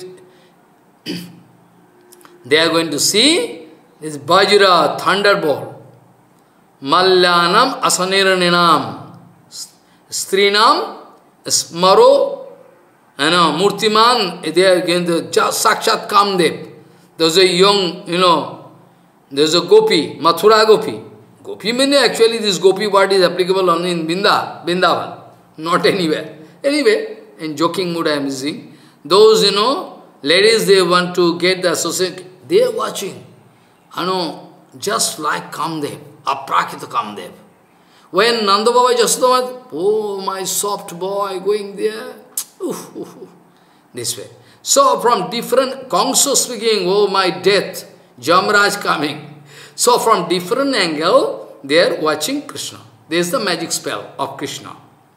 they are going to see this Vajra, thunderbolt. Mallanam asanirinam, Strinam, Smaro, Murtiman, they are going to Sakshat Kamdev. There's a young, there's a Gopi, Mathura Gopi. Gopi means actually this Gopi word is applicable only in Vrindavan, not anywhere. Anyway, in joking mood I am using. Those, ladies, they want to get the associate, they are watching. Just like Kamdev, Aprakita Kamdev. When Nanda Baba Jasodama, oh my soft boy going there, this way. So from different, Kangso speaking, oh my death, Jamraj coming. So from different angle, they are watching Krishna. This is the magic spell of Krishna.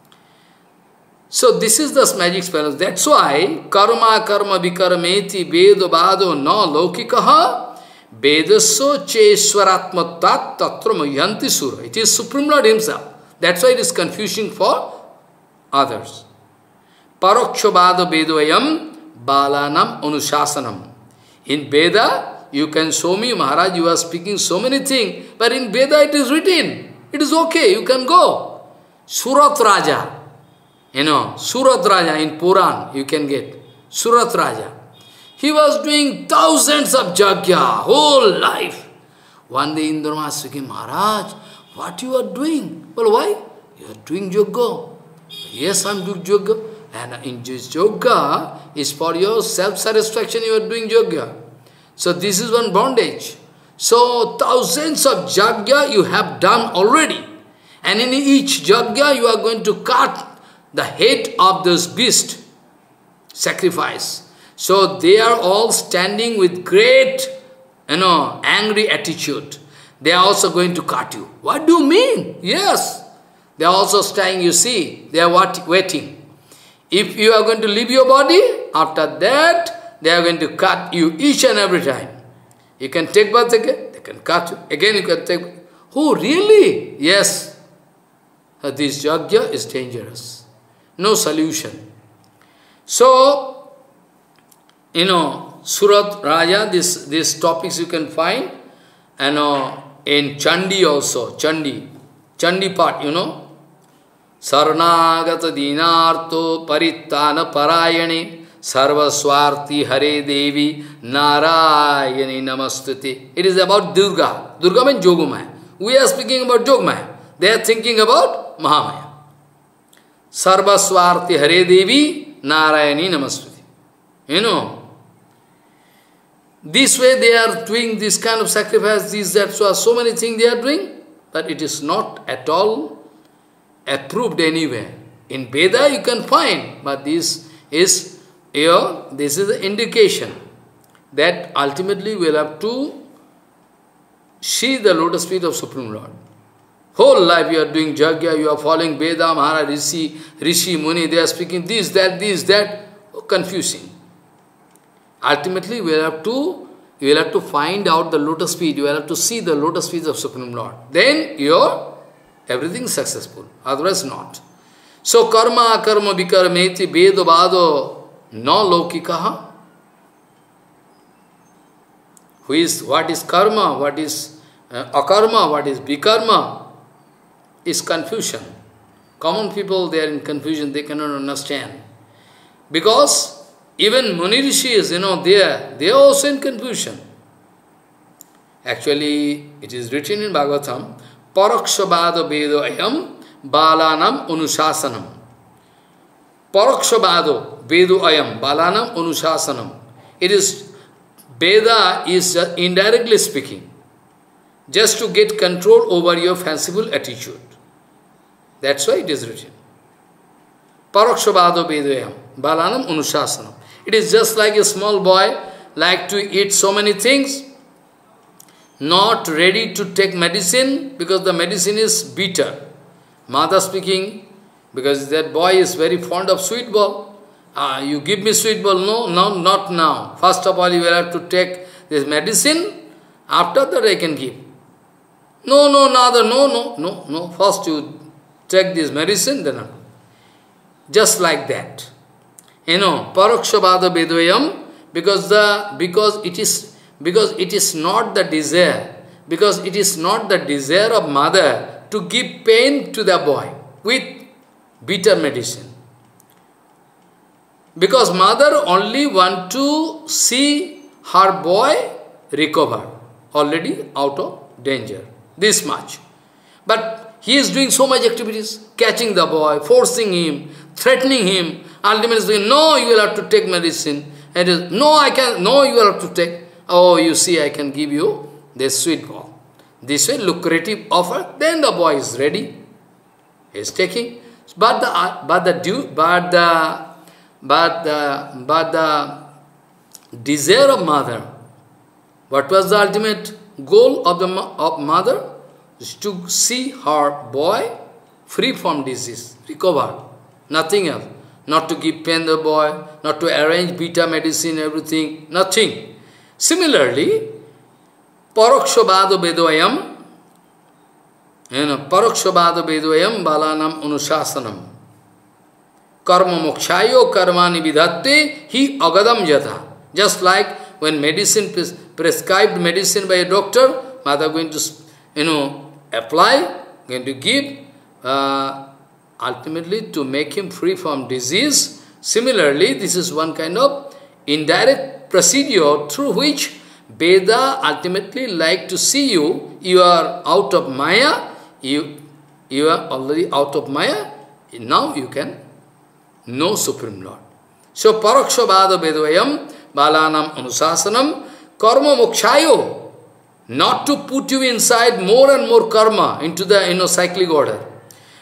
So this is the magic spell. That's why, karma, karma, vikarameti, vedo, bado, no lokikaha, vedasya cheswaratmatvat tatramayanti sura. It is Supreme Lord Himself. That's why it is confusing for others. Parokshabhada vedoyam balanam anusasanam. In Veda, you can show me, Maharaj, you are speaking so many things, but in Veda it is written. It is okay, you can go. Surat Raja. Surat Raja in Puran, you can get. Surat Raja. He was doing thousands of yajna, whole life. One day Indra was speaking, Maharaj, what you are doing? Well, why? You are doing yoga. Yes, I am doing yoga. And in this yoga is for your self-satisfaction, you are doing yoga. So this is one bondage. So thousands of yajna you have done already. And in each yajna, you are going to cut the head of those beasts, sacrifice. So they are all standing with great, angry attitude. They are also going to cut you. What do you mean? Yes. They are also staying, you see, they are waiting. If you are going to leave your body, after that, they are going to cut you each and every time. You can take birth again, they can cut you. Again you can take. Oh, really? Yes. This yajna is dangerous. No solution. So, Surat Raja, these topics you can find, in Chandi also, Chandi part, Sarnagata Dinarto Parittana Parayane Sarvaswarti Hare Devi Narayani Namastuti. It is about Durga. Durga means Yogamaya. We are speaking about Yogamaya. They are thinking about Mahamaya. Sarvaswarti Hare Devi Narayani Namastuti. This way they are doing this kind of sacrifice, this, that, so many things they are doing, but it is not at all approved anywhere. In Veda you can find, but this is the indication that ultimately we will have to see the lotus feet of Supreme Lord. Whole life you are doing yajna, you are following Veda, Mahara, Rishi, Muni, they are speaking this, that, confusing. Ultimately you will have to find out the lotus feet, you will have to see the lotus feet of Supreme Lord. Then everything is successful, otherwise not. So karma, akarma, vikarmeti, vedo, vado, no lokikaha. What is karma, what is akarma, what is vikarma, is confusion. Common people, they are in confusion, they cannot understand. Because even Muni Rishis, they are also in confusion. Actually, it is written in Bhagavatam, Parakshabhada Vedo Ayam Balanam Anusasanam. Parakshabhada Vedo Ayam Balanam Anusasanam. It is, Veda is indirectly speaking, just to get control over your fanciful attitude. That's why it is written. Parakshabhada Vedo Ayam Balanam Anusasanam. It is just like a small boy like to eat so many things, not ready to take medicine because the medicine is bitter. Mother speaking, because that boy is very fond of sweet ball. You give me sweet ball, no, not now. First of all, you will have to take this medicine, after that I can give. No. First you take this medicine, then just like that. Parakshabhada Vedvayam, because it is not the desire, of mother to give pain to the boy with bitter medicine. Because mother only want to see her boy recover, already out of danger, this much. But he is doing so much activities, catching the boy, forcing him, threatening him. Ultimately saying, no, you will have to take medicine. And it is, no, you will have to take. Oh, you see, I can give you this sweet ball. This way, lucrative offer, then the boy is ready. He is taking. But the desire of mother, what was the ultimate goal of mother? Is to see her boy free from disease, recover, nothing else. Not to give pain to the boy, not to arrange beta medicine, everything, nothing. Similarly, Parakshabhada Vedoyam, Parakshabhada Vedoyam Balanam Anusasanam. Karma mokshayo karmani vidhatte hi agadam jatha. Just like when medicine, prescribed medicine by a doctor, mother going to, apply, going to give, ultimately to make him free from disease. Similarly, this is one kind of indirect procedure through which Veda ultimately like to see you are out of Maya, you are already out of Maya, now you can know Supreme Lord. So, Parakshabhada Vedvayam Balanam Anusasanam Karma Mokshayo, not to put you inside more and more karma into the cyclic order.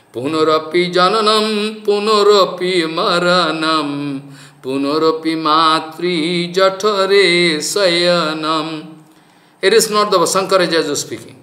Punarapi jananam, punarapi maranam, punarapi matri jathare sayanam. It is not the Shankaracharya speaking.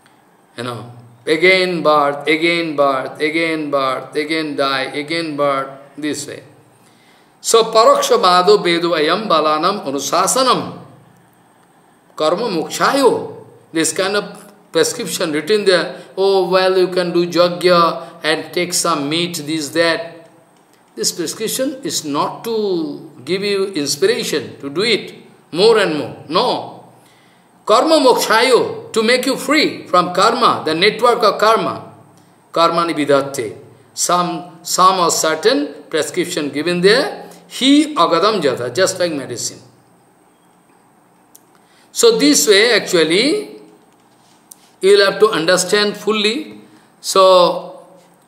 Again birth, again birth, again birth, again die, again birth, this way. So, paraksha bhado vedu ayam balanam anusasanam. Karma mokshayo. This kind of prescription written there. Oh, well, you can do yajna and take some meat, this, that. This prescription is not to give you inspiration to do it more and more. No. Karma mokshayo, to make you free from karma, the network of karma. Karma nividhatte. Some or certain prescription given there. He agadam jata, just like medicine. So this way actually, you will have to understand fully. So,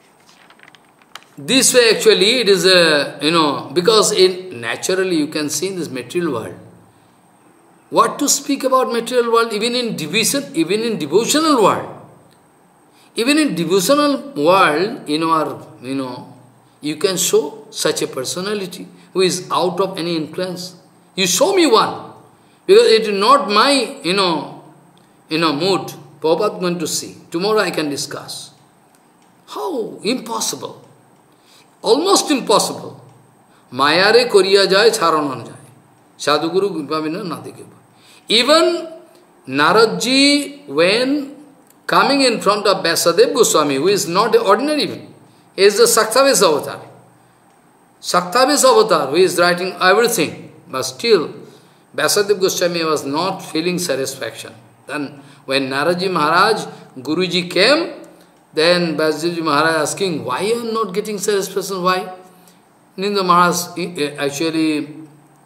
this way actually it is a, because naturally you can see in this material world. What to speak about material world, even in devotional world. Even in devotional world, you can show such a personality who is out of any influence. You show me one. Because it is not my, mood. Prabhupada is going to see. Tomorrow I can discuss. How? Impossible. Almost impossible. Mayare koriya jai, charanan jai. Sadhuguru Gupavina nadikeba. Even Naradji, when coming in front of Vyasadeva Goswami, who is not ordinary, he is the Saktavesa avatar. Saktavesa avatar, who is writing everything. But still, Vyasadeva Goswami was not feeling satisfaction. Then, when Naradji Maharaj, Guruji came, then Vyasadeva Maharaj asking, why you are not getting satisfaction? Why? Ninda Maharaj, actually,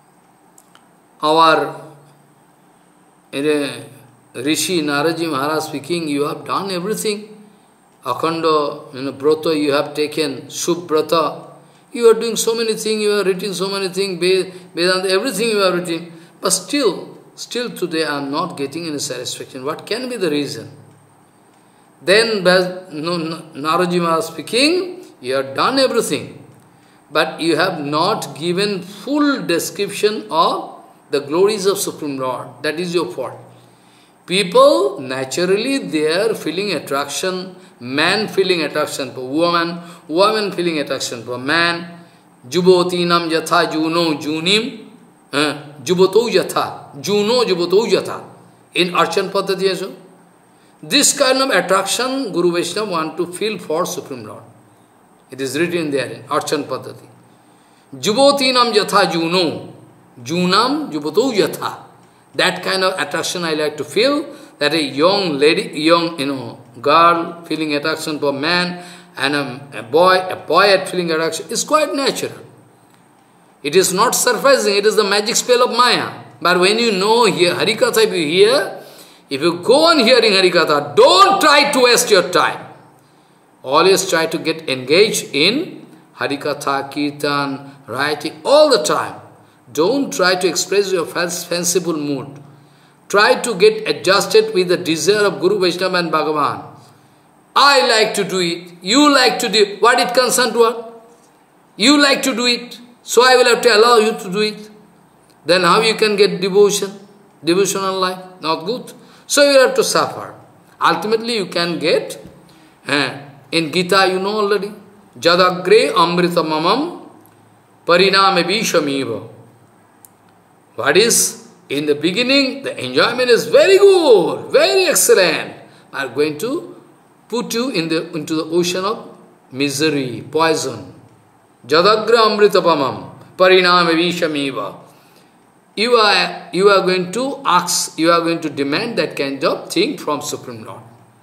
our Rishi Naradji Maharaj speaking, you have done everything. Akhanda, Brata you have taken, Subbrata. You are doing so many things, you are written so many things, Vedanta, everything you are written. But still today I am not getting any satisfaction. What can be the reason? Then Naradji Maharaj speaking, you have done everything. But you have not given full description of the glories of Supreme Lord. That is your fault. People, naturally, they are feeling attraction. Man feeling attraction for woman, woman feeling attraction for man. Jubotinam yatha juno junim. Juboto yatha. Juno juboto yatha. In Archan Paddhati also. This kind of attraction, Guru Vaishnava want to feel for Supreme Lord. It is written there in Archan Paddhati. Jubotinam yatha juno. Junam juboto yatha. That kind of attraction I like to feel, that a young lady, girl feeling attraction for man, and a boy feeling attraction, is quite natural. It is not surprising, it is the magic spell of Maya. But when you know here, Harikatha, if you hear, if you go on hearing Harikatha, don't try to waste your time. Always try to get engaged in Harikatha, Kirtan, writing, all the time. Don't try to express your fanciful mood. Try to get adjusted with the desire of Guru, Vaishnava and Bhagavan. I like to do it. You like to do it. What it concerns to what? You like to do it. So I will have to allow you to do it. Then how you can get devotion? Devotional life? Not good. So you have to suffer. Ultimately you can get, in Gita you know already, Jadagre amrita mamam pariname vishamiva. What is? In the beginning, the enjoyment is very good, very excellent. Are going to put you into the ocean of misery, poison. Jadagra amritapamam, pariname vishamiva. You are going to ask, you are going to demand that kind of thing from Supreme Lord.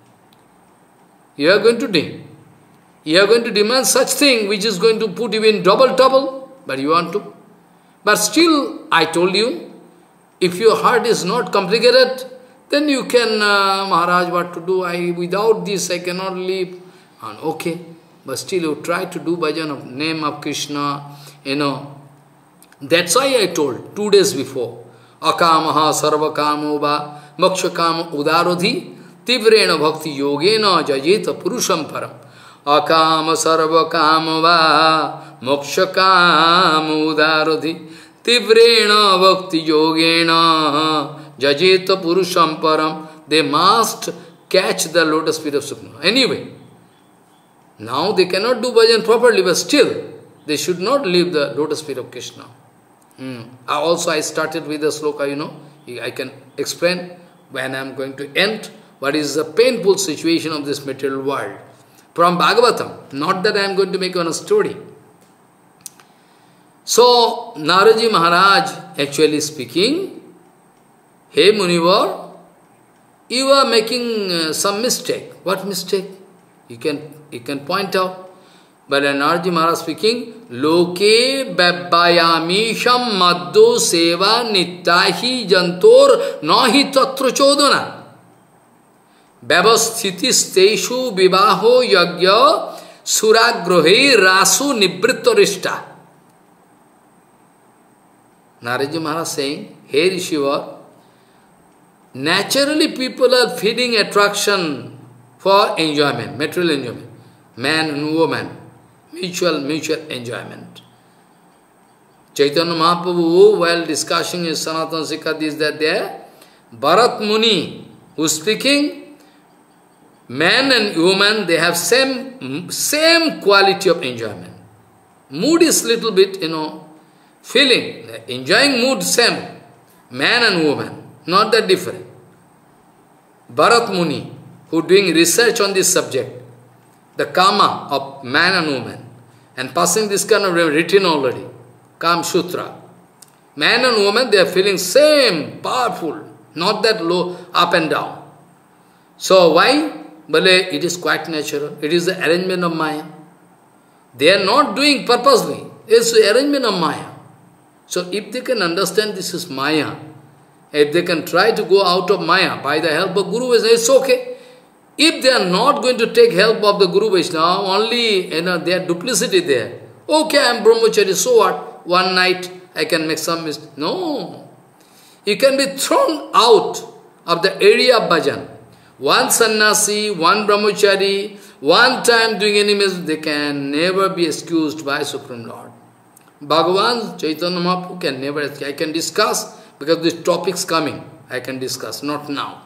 You are going to demand. You are going to demand such thing which is going to put you in double trouble, but you want to. But still, I told you, if your heart is not complicated, then you can, Maharaj, what to do? Without this, I cannot live. And okay, but still you try to do bhajan of name of Krishna, That's why I told 2 days before, Akamaha sarvakamo va mokshakama udarodhi tivrena bhakti yogena jayeta purusham param. akam sarva kamava moksha kam udarodhi tivrena bhakti yogena jajeta purusham param. They must catch the lotus feet of Supreme. Anyway, now they cannot do bhajan properly, but still, they should not leave the lotus feet of Krishna. Also, I started with the sloka, I can explain when I am going to end what is the painful situation of this material world. From Bhagavatam, not that I am going to make one story. So, Naraji Maharaj actually speaking, hey Munivar, you are making some mistake. What mistake? You can point out. But Naraji Maharaj speaking, Loke babbayami sham maddo seva nittahi jantor nahi tatra chodana. Babasthiti steshu vivaho yagya suragrohe rasu nibrittarishta. Naraji Maharaj saying, hey Rishivar, naturally people are feeling attraction for enjoyment, material enjoyment. Man and woman, mutual enjoyment. Chaitanya Mahaprabhu, while discussing his Sanatana Sikha, is that there, Bharat Muni, who is speaking, man and woman, they have same quality of enjoyment. Mood is little bit, feeling, enjoying mood same, man and woman, not that different. Bharat Muni, who doing research on this subject, the karma of man and woman, and passing this kind of written already, Kam Sutra. Man and woman, they are feeling same, powerful, not that low, up and down. So why? Bale, it is quite natural. It is the arrangement of Maya. They are not doing purposely. It's the arrangement of Maya. So if they can understand this is Maya, if they can try to go out of Maya by the help of Guru Vaishnava, it's okay. If they are not going to take help of the Guru Vaishnava, only their duplicity there. Okay, I am brahmachari, so what? One night I can make some mistake. No. You can be thrown out of the area of bhajan. One sannyasi, one brahmachari, one time doing any mistake, they can never be excused by Supreme Lord. Bhagavan, Chaitanya Mahaprabhu can never excuse. I can discuss, because this topic is coming. I can discuss, not now.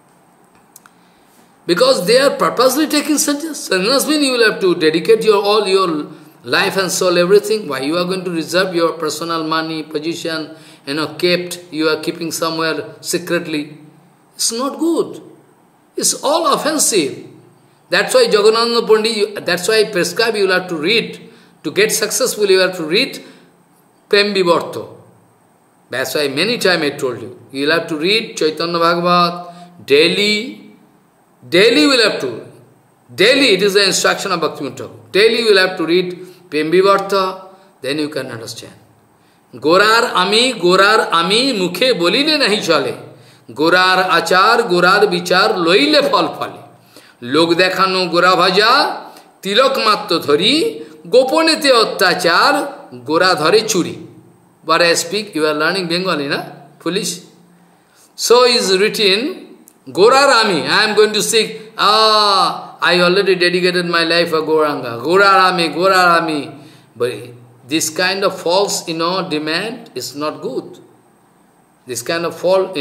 Because they are purposely taking sannyas. Sannyas means you will have to dedicate all your life and soul, everything. Why you are going to reserve your personal money, position, kept, you are keeping somewhere secretly. It's not good. It's all offensive. That's why Jagannatha Pandit, that's why I prescribe you will have to read. To get successful, you have to read Prem Vivarta. That's why many times I told you. You will have to read Chaitanya Bhagavat daily. Daily will have to. Daily, it is the instruction of Bhaktivinoda Thakur. Daily you will have to read Prem Vivarta, then you can understand. Gorar ami mukhe bolile nahi chale. Gorar achar, gorar vichar, loile phal phale. Log dekhano gora bhaja, tilok matto dhari, goponete ottachar, gora dhare churi. But I speak, you are learning Bengali, na? Foolish. So is written, Gorarami, I am going to seek, I already dedicated my life for Gauranga. Gorarami. But this kind of false, demand is not good. This kind of false,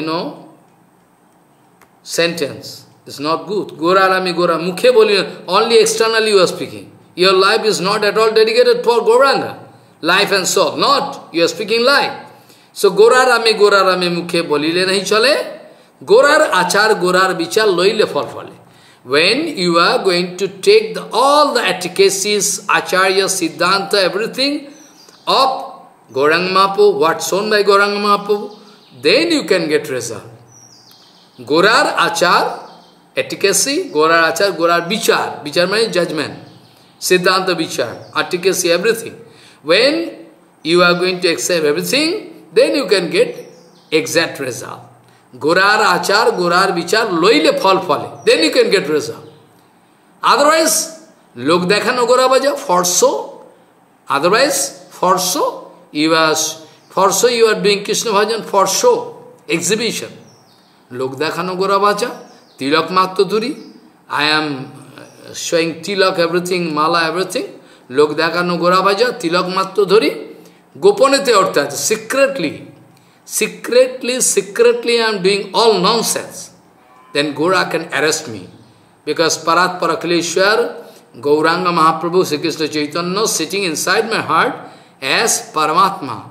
sentence is not good. Gorarami, mukhe boli, only externally you are speaking. Your life is not at all dedicated for Gauranga. Life and soul, not. You are speaking lie. So Gorarami, mukhe bolile nahi chale. Gorar achar, gorar vichar, loile phal phale. When you are going to take all the efficacies, acharya, siddhanta, everything of Gauranga Mahaprabhu, what's shown by Gauranga Mahaprabhu, then you can get result. Gorar achar, efficacy, gorar achar, gorar vichar. Vichar means judgment. Siddhanta vichar, efficacy, everything. When you are going to accept everything, then you can get exact result. Gorar achar, gorar vichar, loile phal phale. Then you can get result. Otherwise, log dekhano gora bhaja, for so. Otherwise, for so, you are doing Krishna bhajan for show, exhibition. Log dekhano gora bhaja, tilak matto dhuri. I am showing tilak, everything, mala, everything. Lok dekano gora bhaja, tilak matto dhori. Gopanete orthat, secretly I am doing all nonsense. Then Gora can arrest me. Because Parat Parakleshwar, Gauranga Mahaprabhu, Sri Krishna Chaitanya, sitting inside my heart as Paramatma.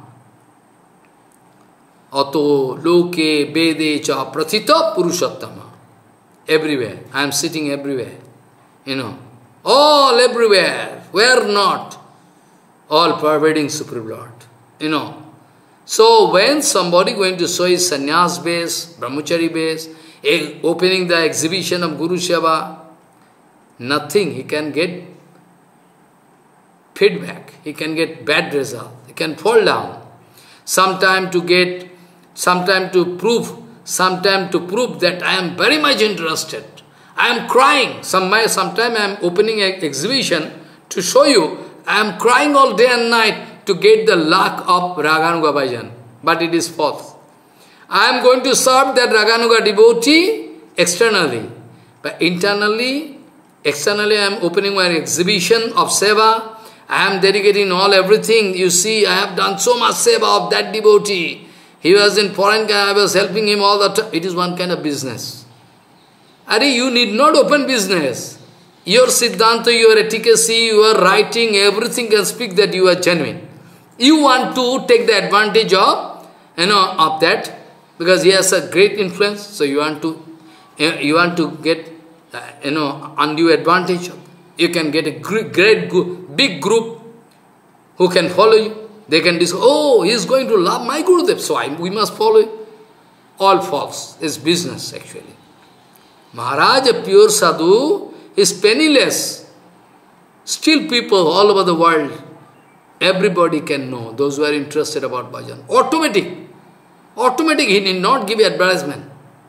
Ato loke bede cha prathita purushattama. Everywhere. I am sitting everywhere. All everywhere. Where not? All pervading Supreme Lord. So when somebody going to show his sannyas base, brahmachari base, opening the exhibition of Guru Seva, nothing, he can get feedback, he can get bad result, he can fall down. Sometime to prove that I am very much interested. I am crying. Sometime I am opening an exhibition to show you, I am crying all day and night to get the luck of Raganuga Bhajan. But it is false. I am going to serve that Raganuga devotee externally. But externally I am opening my exhibition of seva. I am dedicating everything. You see, I have done so much seva of that devotee. He was in foreign country, I was helping him all the time. It is one kind of business. Are you need not open business. Your Siddhanta, your efficacy, your writing, everything can speak that you are genuine. You want to take the advantage of, of that, because he has a great influence, so you want to get, undue advantage. You can get a big group who can follow you. They can discuss, oh, he is going to love my Gurudev, so we must follow him. All false. It's business, actually. Maharaj, a pure sadhu, is penniless. Still people all over the world, everybody can know, those who are interested about bhajan. Automatic, he need not give advertisement.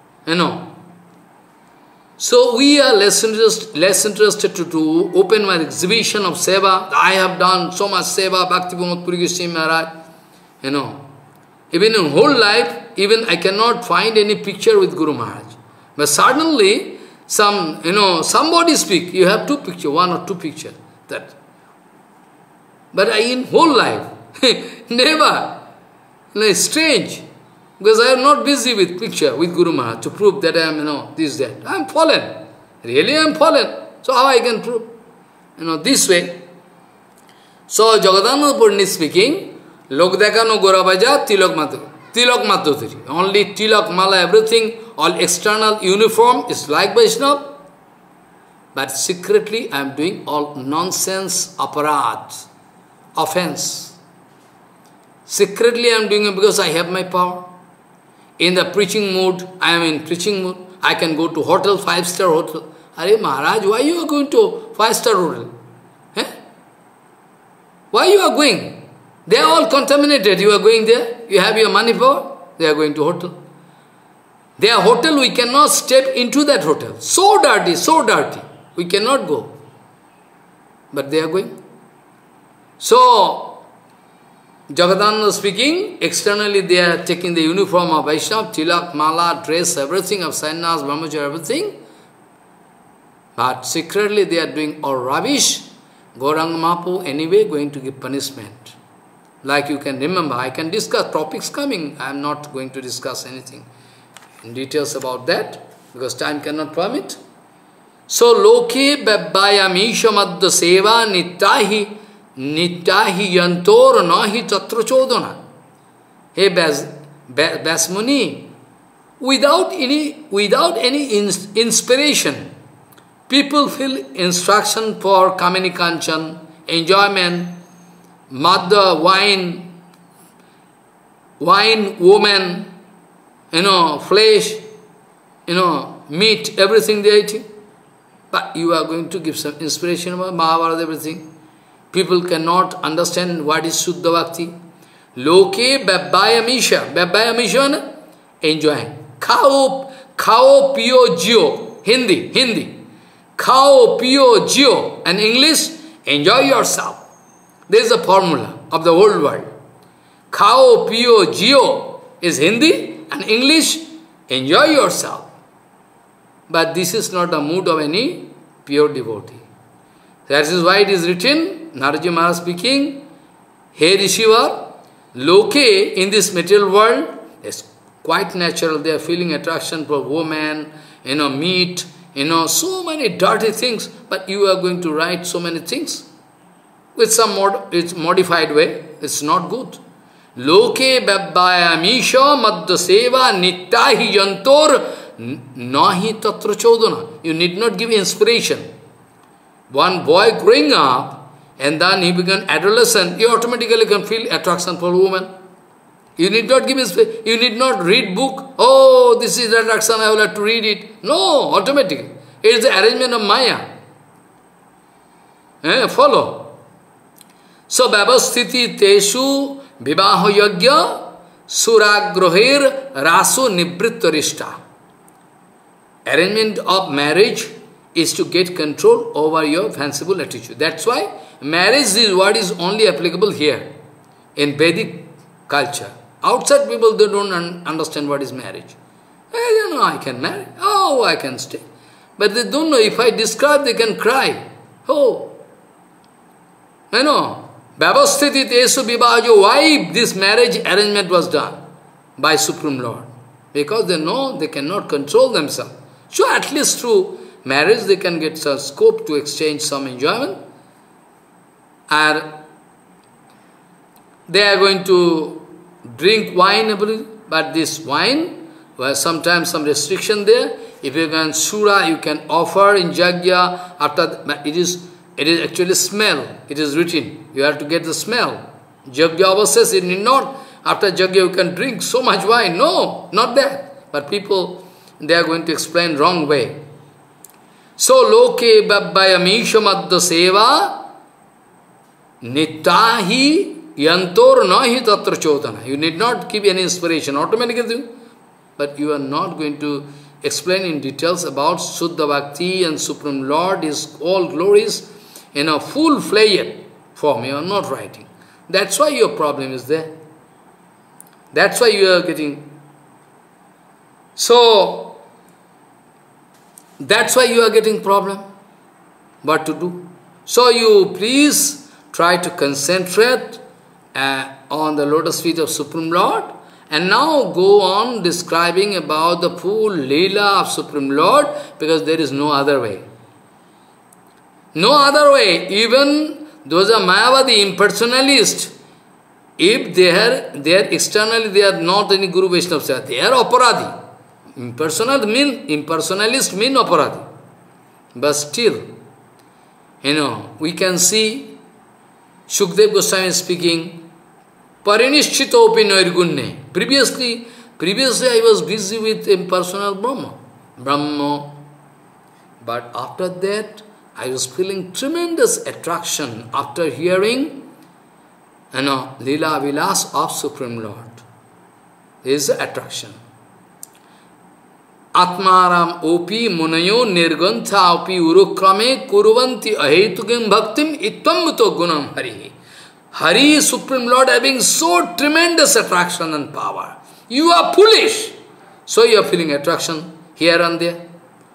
So we are less interested to open my exhibition of seva. I have done so much seva, Bhakti Pramod Puri Goswami Maharaj. Even in whole life, even I cannot find any picture with Guru Maharaj. But suddenly, somebody speak, you have two picture, one or two picture. That. But in whole life, never. It's strange. Because I am not busy with picture, with Guru Maharaj, to prove that I am, this, that. I am fallen. Really I am fallen. So how I can prove? This way. So Jagadananda Pandit speaking, Lok dekano gora bhaja, tilak matto thiri. Only tilak, mala, everything, all external uniform is like Vaishnava. But secretly I am doing all nonsense, aparat, offense. Secretly I am doing it because I have my power. In the preaching mood, I am in preaching mood. I can go to hotel, 5-star hotel. Are Maharaj, why you are going to 5-star hotel? Why you are going? They are all contaminated. You are going there. You have your money power. They are going to hotel. Their hotel, we cannot step into that hotel. So dirty, so dirty. We cannot go. But they are going. So, Jagadananda speaking, externally they are taking the uniform of Vaishnava, tilak, mala, dress, everything of sannyas, brahmacharya, everything. But secretly they are doing all rubbish. Gauranga Mahaprabhu anyway going to give punishment. Like you can remember, I can discuss topics coming. I am not going to discuss anything in details about that, because time cannot permit. So, loke babbayamisha madda seva nittahi yantor nahi tatra chodana. Hey Basmuni, without any inspiration, people feel instruction for Kamini Kanchan, enjoyment, madda, wine, woman, flesh, meat, everything they are eating. But you are going to give some inspiration about Mahabharata, everything. People cannot understand what is Shuddha Bhakti. Loke babbayamisha. Babbayamisha, enjoying. Khao piyo jio. Hindi. Khao piyo jio. And English, enjoy yourself. There is a formula of the whole world. Khao piyo jio is Hindi, and English, enjoy yourself. But this is not the mood of any pure devotee. That is why it is written, Naraji Maharaj speaking, Hey Rishivar, Loke in this material world is quite natural. They are feeling attraction for woman, meat, so many dirty things. But you are going to write so many things with some it's modified way. It's not good. Loke babbayamisha madda seva nittahi yantor nahi tatra chodana. You need not give inspiration. One boy growing up, and then he began adolescent, you automatically can feel attraction for woman. You need not give inspiration. You need not read book. Oh, this is attraction, I will have to read it. No, automatically. It is the arrangement of Maya. Follow. So, Babasthiti Teshu Vivaho Yagya Suragroher Raso Nibrittarishta. Arrangement of marriage is to get control over your fanciful attitude. That's why marriage is what is only applicable here in Vedic culture. Outside people, they don't understand what is marriage. I can marry. Oh, I can stay. But they don't know. If I describe, they can cry. Oh. Bhavasthiti tesu vivajo. Why this marriage arrangement was done by Supreme Lord? Because they know they cannot control themselves. So at least through marriage they can get some scope to exchange some enjoyment. And they are going to drink wine, but this wine, well, sometimes some restriction there. If you can sura, you can offer in jagya. After it is actually smell. It is written. You have to get the smell. Jagya says it need not. After jagya you can drink so much wine. No, not that. But people, they are going to explain wrong way. So loke babbayamisha madda seva nitahi yantor nahi tatra chodana. You need not give any inspiration automatically. But you are not going to explain in details about Suddha Bhakti and Supreme Lord is all glories in a full-fledged form. You are not writing. That's why your problem is there. That's why you are getting... So, that's why you are getting problem. What to do? So you please try to concentrate on the lotus feet of Supreme Lord. And now go on describing about the full Leela of Supreme Lord, because there is no other way. No other way. Even those are Mayavadi, impersonalists, if they are externally, they are not any Guru Vaishnava, they are Aparadhi. Impersonalist mean Aparadhi. But still, we can see Shukdev Goswami speaking, Parinishchitopi Nairgunne. Previously I was busy with impersonal Brahma. But after that, I was feeling tremendous attraction after hearing, Leela Vilas of Supreme Lord. There is attraction. Atmaram opi munayo nirgantha opi urukrame kuruvanti ahetugim bhaktim ittammuto gunam harihi. Hari, Supreme Lord, having so tremendous attraction and power. You are foolish. So you are feeling attraction here and there.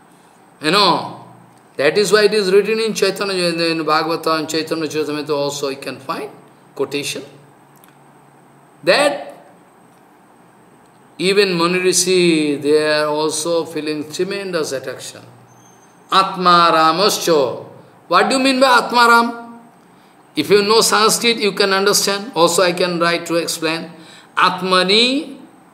That is why it is written in Chaitanya, in Bhagavata and Chaitanya Charitamrita also you can find quotation. That even Muni Rishi, they are also feeling tremendous attraction. Atma Ramascha. What do you mean by Atma Ram? If you know Sanskrit, you can understand. Also I can write to explain. Atmani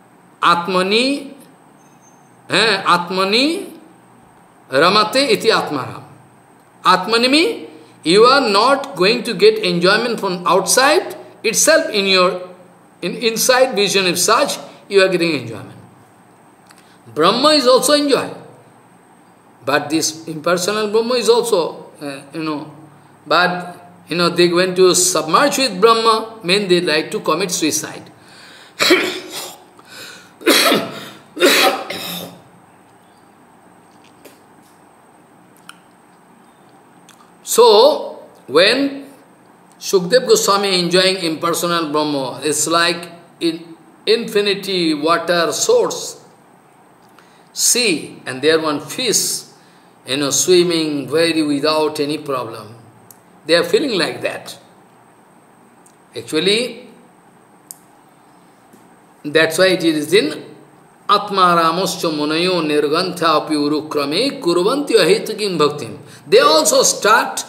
ramate iti atmaram. Atmani means you are not going to get enjoyment from outside itself in your inside vision of such, you are getting enjoyment. Brahma is also enjoyed. But this impersonal Brahma is also, but they went to submerge with Brahma, mean they like to commit suicide. So, when Shukdev Goswami enjoying impersonal Brahma, it's like in infinity water source, sea, and there one fish swimming very without any problem. They are feeling like that. Actually, that's why it is in Atma Ramascha Munayo Nirgantha Api Urukrame Kurvanti Ahitukim Bhaktim. They also start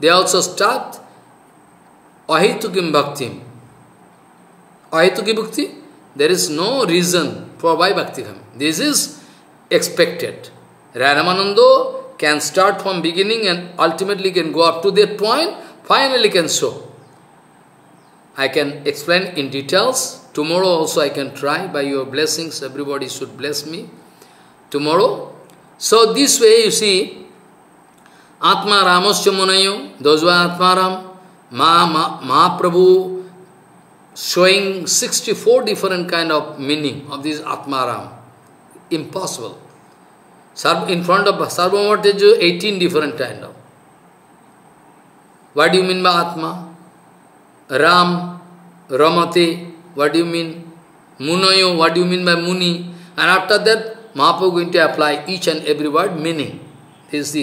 Ahitukim Bhaktim. Ahituki Bhakti, there is no reason for why Bhakti coming. This is expected. Ramanando can start from beginning and ultimately can go up to that point, finally can show. I can explain in details. Tomorrow also I can try, by your blessings, everybody should bless me. Tomorrow. So this way you see, Atma Ramascha Munayo, those who are Atma Ram, Mahaprabhu showing 64 different kind of meaning of this Atma Ram. Impossible. In front of Sarvabhauma Tejo, 18 different kind of. What do you mean by Atma? Ram, Ramate, what do you mean? Munayo, what do you mean by Muni? And after that, Mahaprabhu going to apply each and every word meaning. This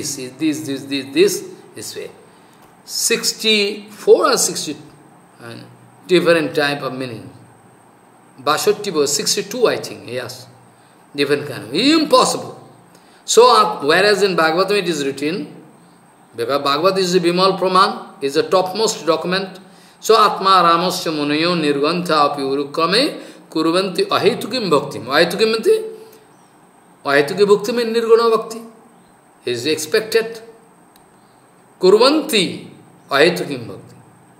way. 64 or 60 different type of meaning. Bashoti was 62, I think, yes. Different kind of. Impossible. So, whereas in Bhagavatam it is written, because Bhagavad is a Bimal Praman, is the topmost document. So, Atma Ramascha Munayo Nirgantha Api Urukrame Kurvanti Ahitukim Bhaktim. Ahitukim means? Ahituki Bhakti means Nirguna Bhakti. Is expected. Kurvanti Ahitukim Bhakti.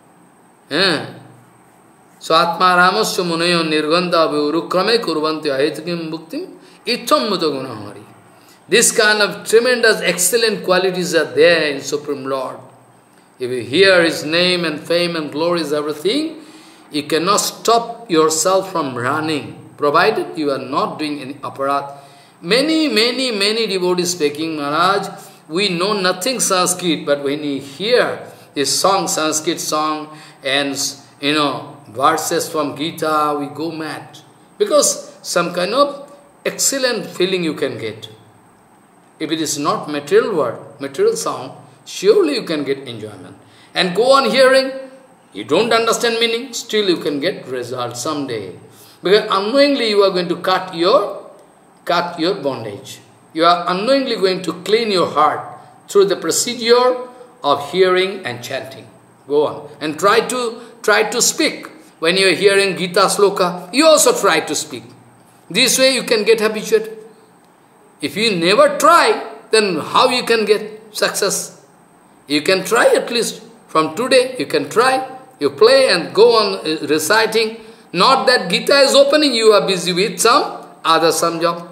So, Atma Ramascha Munayo Nirgantha Api Urukrame Kurvanti Ahitukim Bhaktim Itham Muta Gunahari. This kind of tremendous, excellent qualities are there in Supreme Lord. If you hear His name and fame and glory is everything, you cannot stop yourself from running, provided you are not doing any aparat. Many devotees speaking, Maharaj, we know nothing Sanskrit, but when you hear this song, Sanskrit song, and verses from Gita, we go mad. Because some kind of excellent feeling you can get. If it is not material word, material sound, surely you can get enjoyment. And go on hearing, you don't understand meaning, still you can get result someday. Because unknowingly you are going to cut your bondage. You are unknowingly going to clean your heart through the procedure of hearing and chanting. Go on. And try to speak. When you are hearing Gita Sloka, you also try to speak. This way you can get habituated. If you never try, then how you can get success? You can try at least. From today, you can try. You play and go on reciting. Not that Gita is opening, you are busy with some job.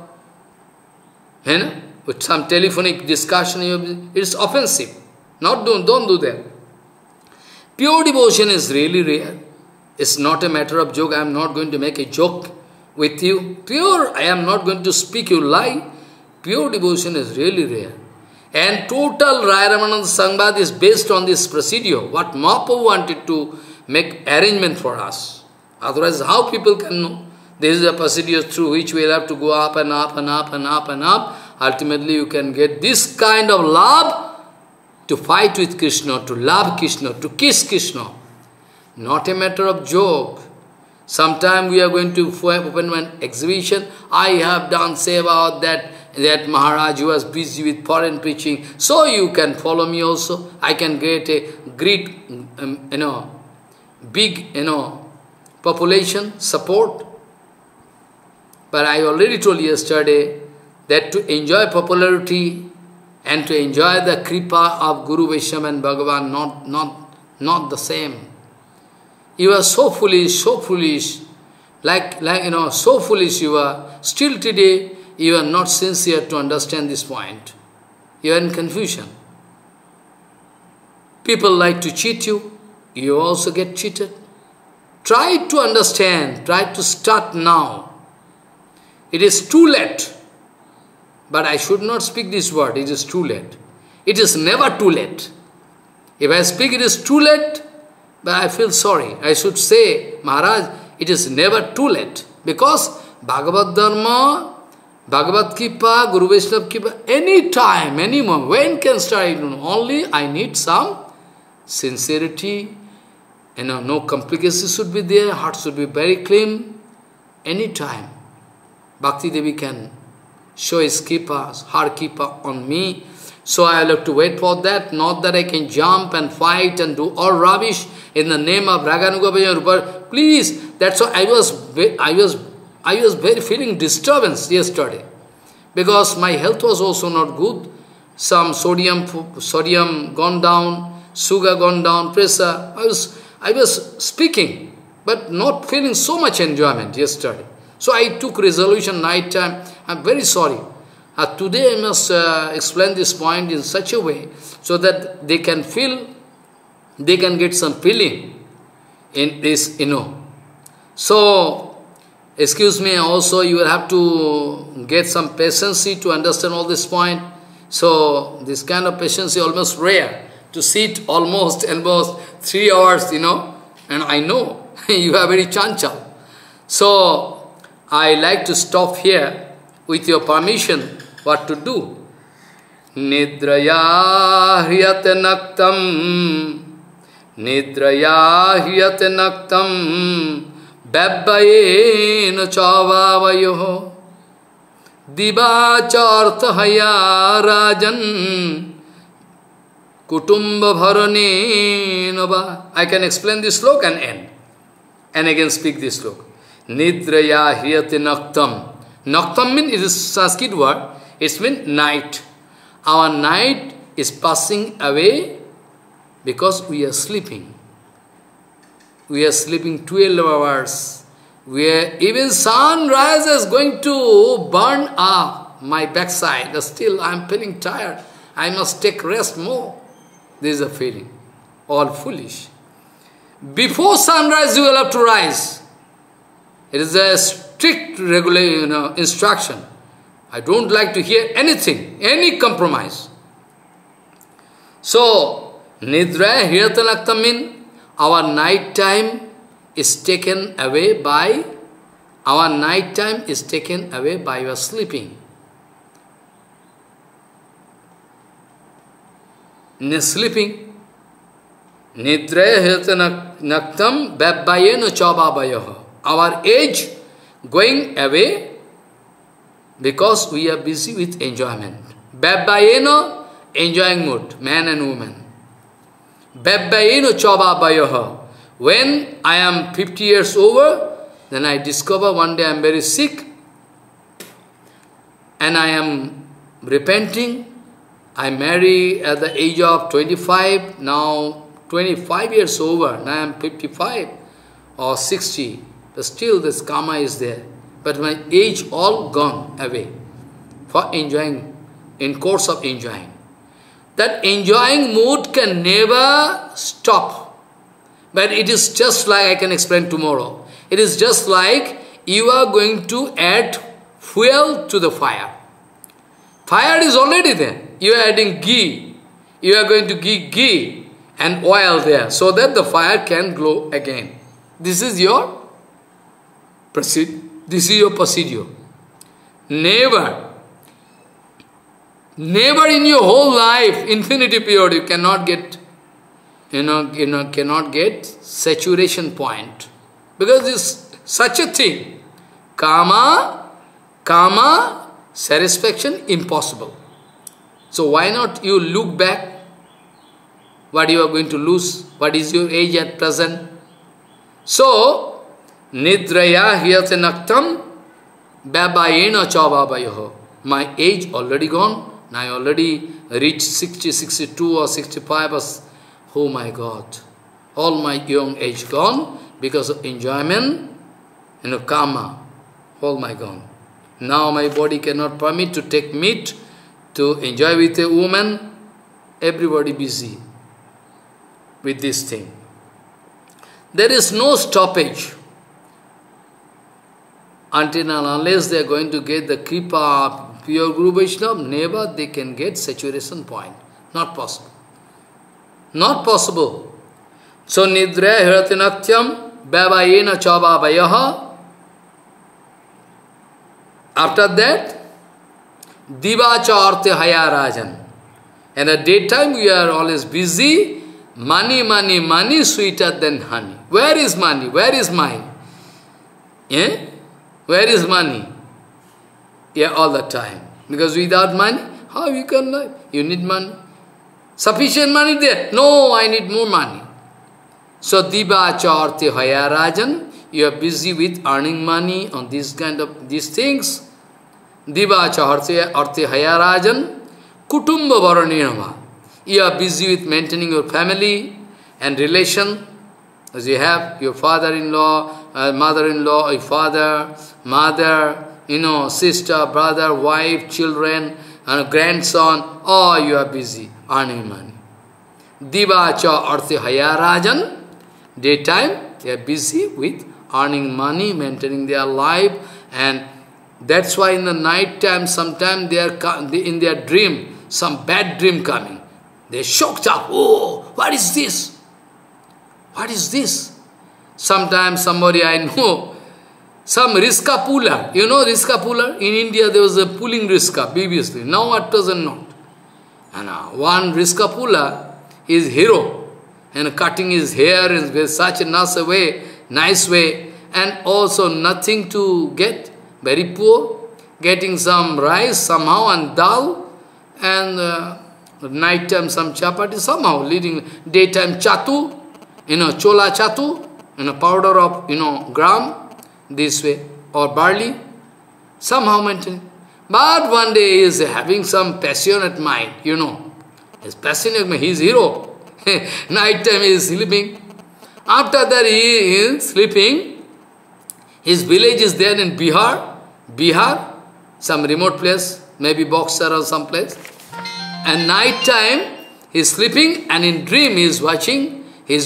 With some telephonic discussion, it's offensive. Don't do that. Pure devotion is really rare. It's not a matter of joke. I am not going to make a joke with you. Pure, I am not going to speak you lie. Pure devotion is really rare. And total Raya Ramananda Sangbad is based on this procedure. What Mahaprabhu wanted to make arrangement for us. Otherwise, how people can know? This is a procedure through which we will have to go up and up and up and up and up. Ultimately, you can get this kind of love to fight with Krishna, to love Krishna, to kiss Krishna. Not a matter of joke. Sometime we are going to open an exhibition. I have done seva that Maharaj was busy with foreign preaching, so you can follow me also. I can get a great, big, population support. But I already told yesterday that to enjoy popularity and to enjoy the kripa of Guru Vaishnava and Bhagavan, not the same. You are so foolish, so foolish, so foolish you are. Still today, you are not sincere to understand this point. You are in confusion. People like to cheat you. You also get cheated. Try to understand. Try to start now. It is too late. But I should not speak this word. It is too late. It is never too late. If I speak it is too late, but I feel sorry. I should say, Maharaj, it is never too late. Because Bhagavad Dharma Bhagavad Kripa, Guru Vaishnava Kripa, any time, any moment, when can start? I don't know. Only I need some sincerity, no complications should be there, heart should be very clean, any time. Bhakti Devi can show his Kripa, her Kripa on me. So I will have to wait for that, not that I can jump and fight and do all rubbish in the name of Raganuga Bhajan. Please, that's why I was very feeling disturbance yesterday, because my health was also not good. Some sodium gone down, sugar gone down, pressure. I was speaking, but not feeling so much enjoyment yesterday. So I took resolution night time. I'm very sorry. Today I must explain this point in such a way so that they can feel, they can get some feeling in this, So, excuse me, also you will have to get some patience to understand all this point. So, this kind of patience is almost rare, to sit almost 3 hours, and I know you are very chanchal. So, I like to stop here with your permission. What to do? Nidraya hriyate naktam, Nidraya hriyate naktam, Babbayena chavavayoho, Dibacharthaya rajan, Kutumba bharane nava. I can explain this sloka and end. And again speak this sloka. Nidraya hriyate naktam. Naktam means, it is a Sanskrit word. It means night. Our night is passing away because we are sleeping. We are sleeping 12 hours. Even sunrise is going to burn up my backside. Still, I am feeling tired. I must take rest more. This is a feeling. All foolish. Before sunrise, you will have to rise. It is a strict instruction. I don't like to hear anything, any compromise. So, Nidra Hiratanakta means our night time is taken away by your sleeping. Sleeping. Nidra Hiratanaktam Babbayena Chababayaha. Our age going away because we are busy with enjoyment. Babbayena, enjoying mood, man and woman. Babbayena chababayaha. When I am 50 years over, then I discover one day I am very sick and I am repenting. I marry at the age of 25, now 25 years over, now I am 55 or 60. But still this karma is there. But my age all gone away for enjoying, in course of enjoying. That enjoying mood can never stop. But it is just like, I can explain tomorrow. It is just like you are going to add fuel to the fire. Fire is already there. You are adding ghee. You are going to give ghee and oil there so that the fire can glow again. This is your procedure. Never in your whole life, infinity period, you cannot get, cannot get saturation point. Because it's such a thing. Kama, satisfaction, impossible. So why not you look back, what you are going to lose, what is your age at present. So, Nidraya hiyate naktam babayena chavabayaho. My age already gone. Now I already reached 60, 62 or 65. Oh my God. All my young age gone because of enjoyment, karma. All my gone. Now my body cannot permit to take meat, to enjoy with a woman. Everybody busy with this thing. There is no stoppage. Until and unless they are going to get the Kripa of pure Guru Vaishnava, never they can get saturation point. Not possible. Not possible. So, Nidra Hiratinatyam Babayena Chabavayaha. After that, Diva cha arte haya rajan. And at daytime we are always busy. Money, money, money sweeter than honey. Where is money? Where is mine? Yeah? Where is money? Yeah, all the time. Because without money, how you can live? You need money. Sufficient money there? No, I need more money. So, Diva cha arte haya rajan. You are busy with earning money on these things. Diva cha arte haya rajan. Kutumba varanirama. You are busy with maintaining your family and relation. As you have your father-in-law, mother-in-law, your father, mother, sister, brother, wife, children, and grandson. Oh, you are busy earning money. Diva cha arte haya rajan. Daytime, they are busy with earning money, maintaining their life, and that's why in the night time, sometimes they are in their dream, some bad dream coming. They are shocked up. Oh, what is this? What is this? Sometimes somebody I know, some riska puller. You know riska puller? In India there was a pulling riska previously. Now at present not. And one riska puller is hero. And cutting his hair in such a nice way, and also nothing to get, very poor, getting some rice somehow and dal, and night time some chapati, somehow leading daytime chatu, chola chatu, powder of, gram, this way, or barley, somehow maintaining. But one day he is having some passionate mind, his passionate mind, he is hero. Night time he is sleeping. After that he is sleeping. His village is there in Bihar, some remote place, maybe Boxer or some place. And night time he is sleeping, and in dream he is watching,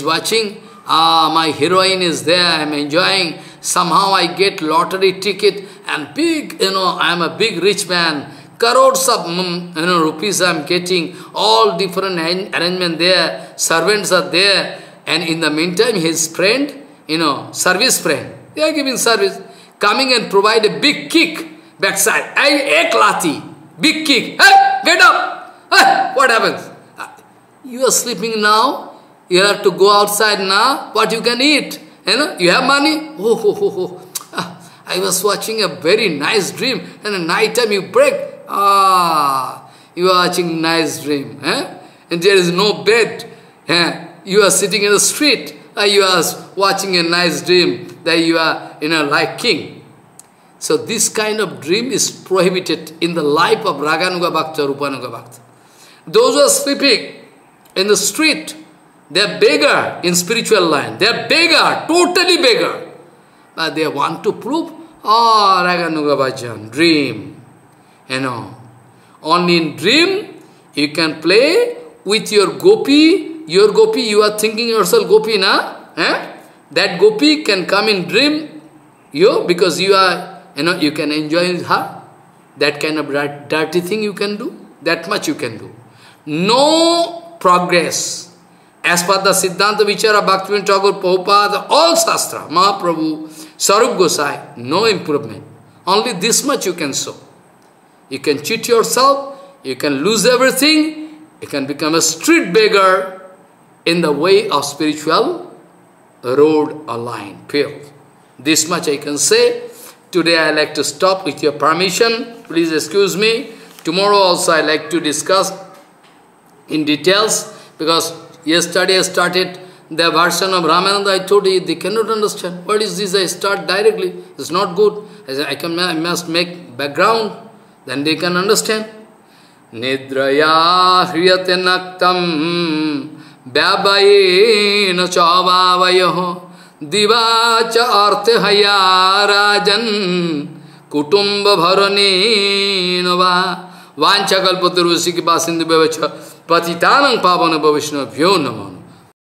my heroine is there, I am enjoying, somehow I get lottery ticket, and big, I am a big rich man, crores of rupees I am getting, all different arrangement there, servants are there, and in the meantime his friend, service friend, they are giving service, coming and provide a big kick backside, ek lati, big kick, hey, get up, hey, what happens? You are sleeping now, you have to go outside now, what you can eat, you have money, I was watching a very nice dream, and at night time you break, you are watching nice dream, and there is no bed, you are sitting in the street, you are watching a nice dream, that you are, like king. So this kind of dream is prohibited in the life of Raganuga Bhakta, Rupanuga Bhakta. Those who are sleeping in the street, they are beggar in spiritual line, they are beggar, totally beggar. But they want to prove, Raganuga Bhajan, dream. Only in dream you can play with your gopi. Your gopi, you are thinking yourself gopi, na? That gopi can come in dream, because you are, you can enjoy her. That kind of dirty thing you can do. That much you can do. No progress. As per the Siddhanta Vichara, Bhaktivinoda Thakur, Prabhupada, all Shastra, Mahaprabhu, Sarup Gosai, no improvement. Only this much you can show. You can cheat yourself, you can lose everything, you can become a street beggar in the way of spiritual road or line, field. This much I can say. Today I like to stop with your permission. Please excuse me. Tomorrow also I like to discuss in details, because yesterday I started the version of Ramananda. I told you they cannot understand. What is this? I start directly. It's not good. I must make background. Then they can understand. Nidraya hriyate naktam vyabayena chavavayaho diva cha arte haya rajan kutumba bharane nava vancha kalpatarusiki basindu bevacha patitanang pavana bhavishna vyo namano.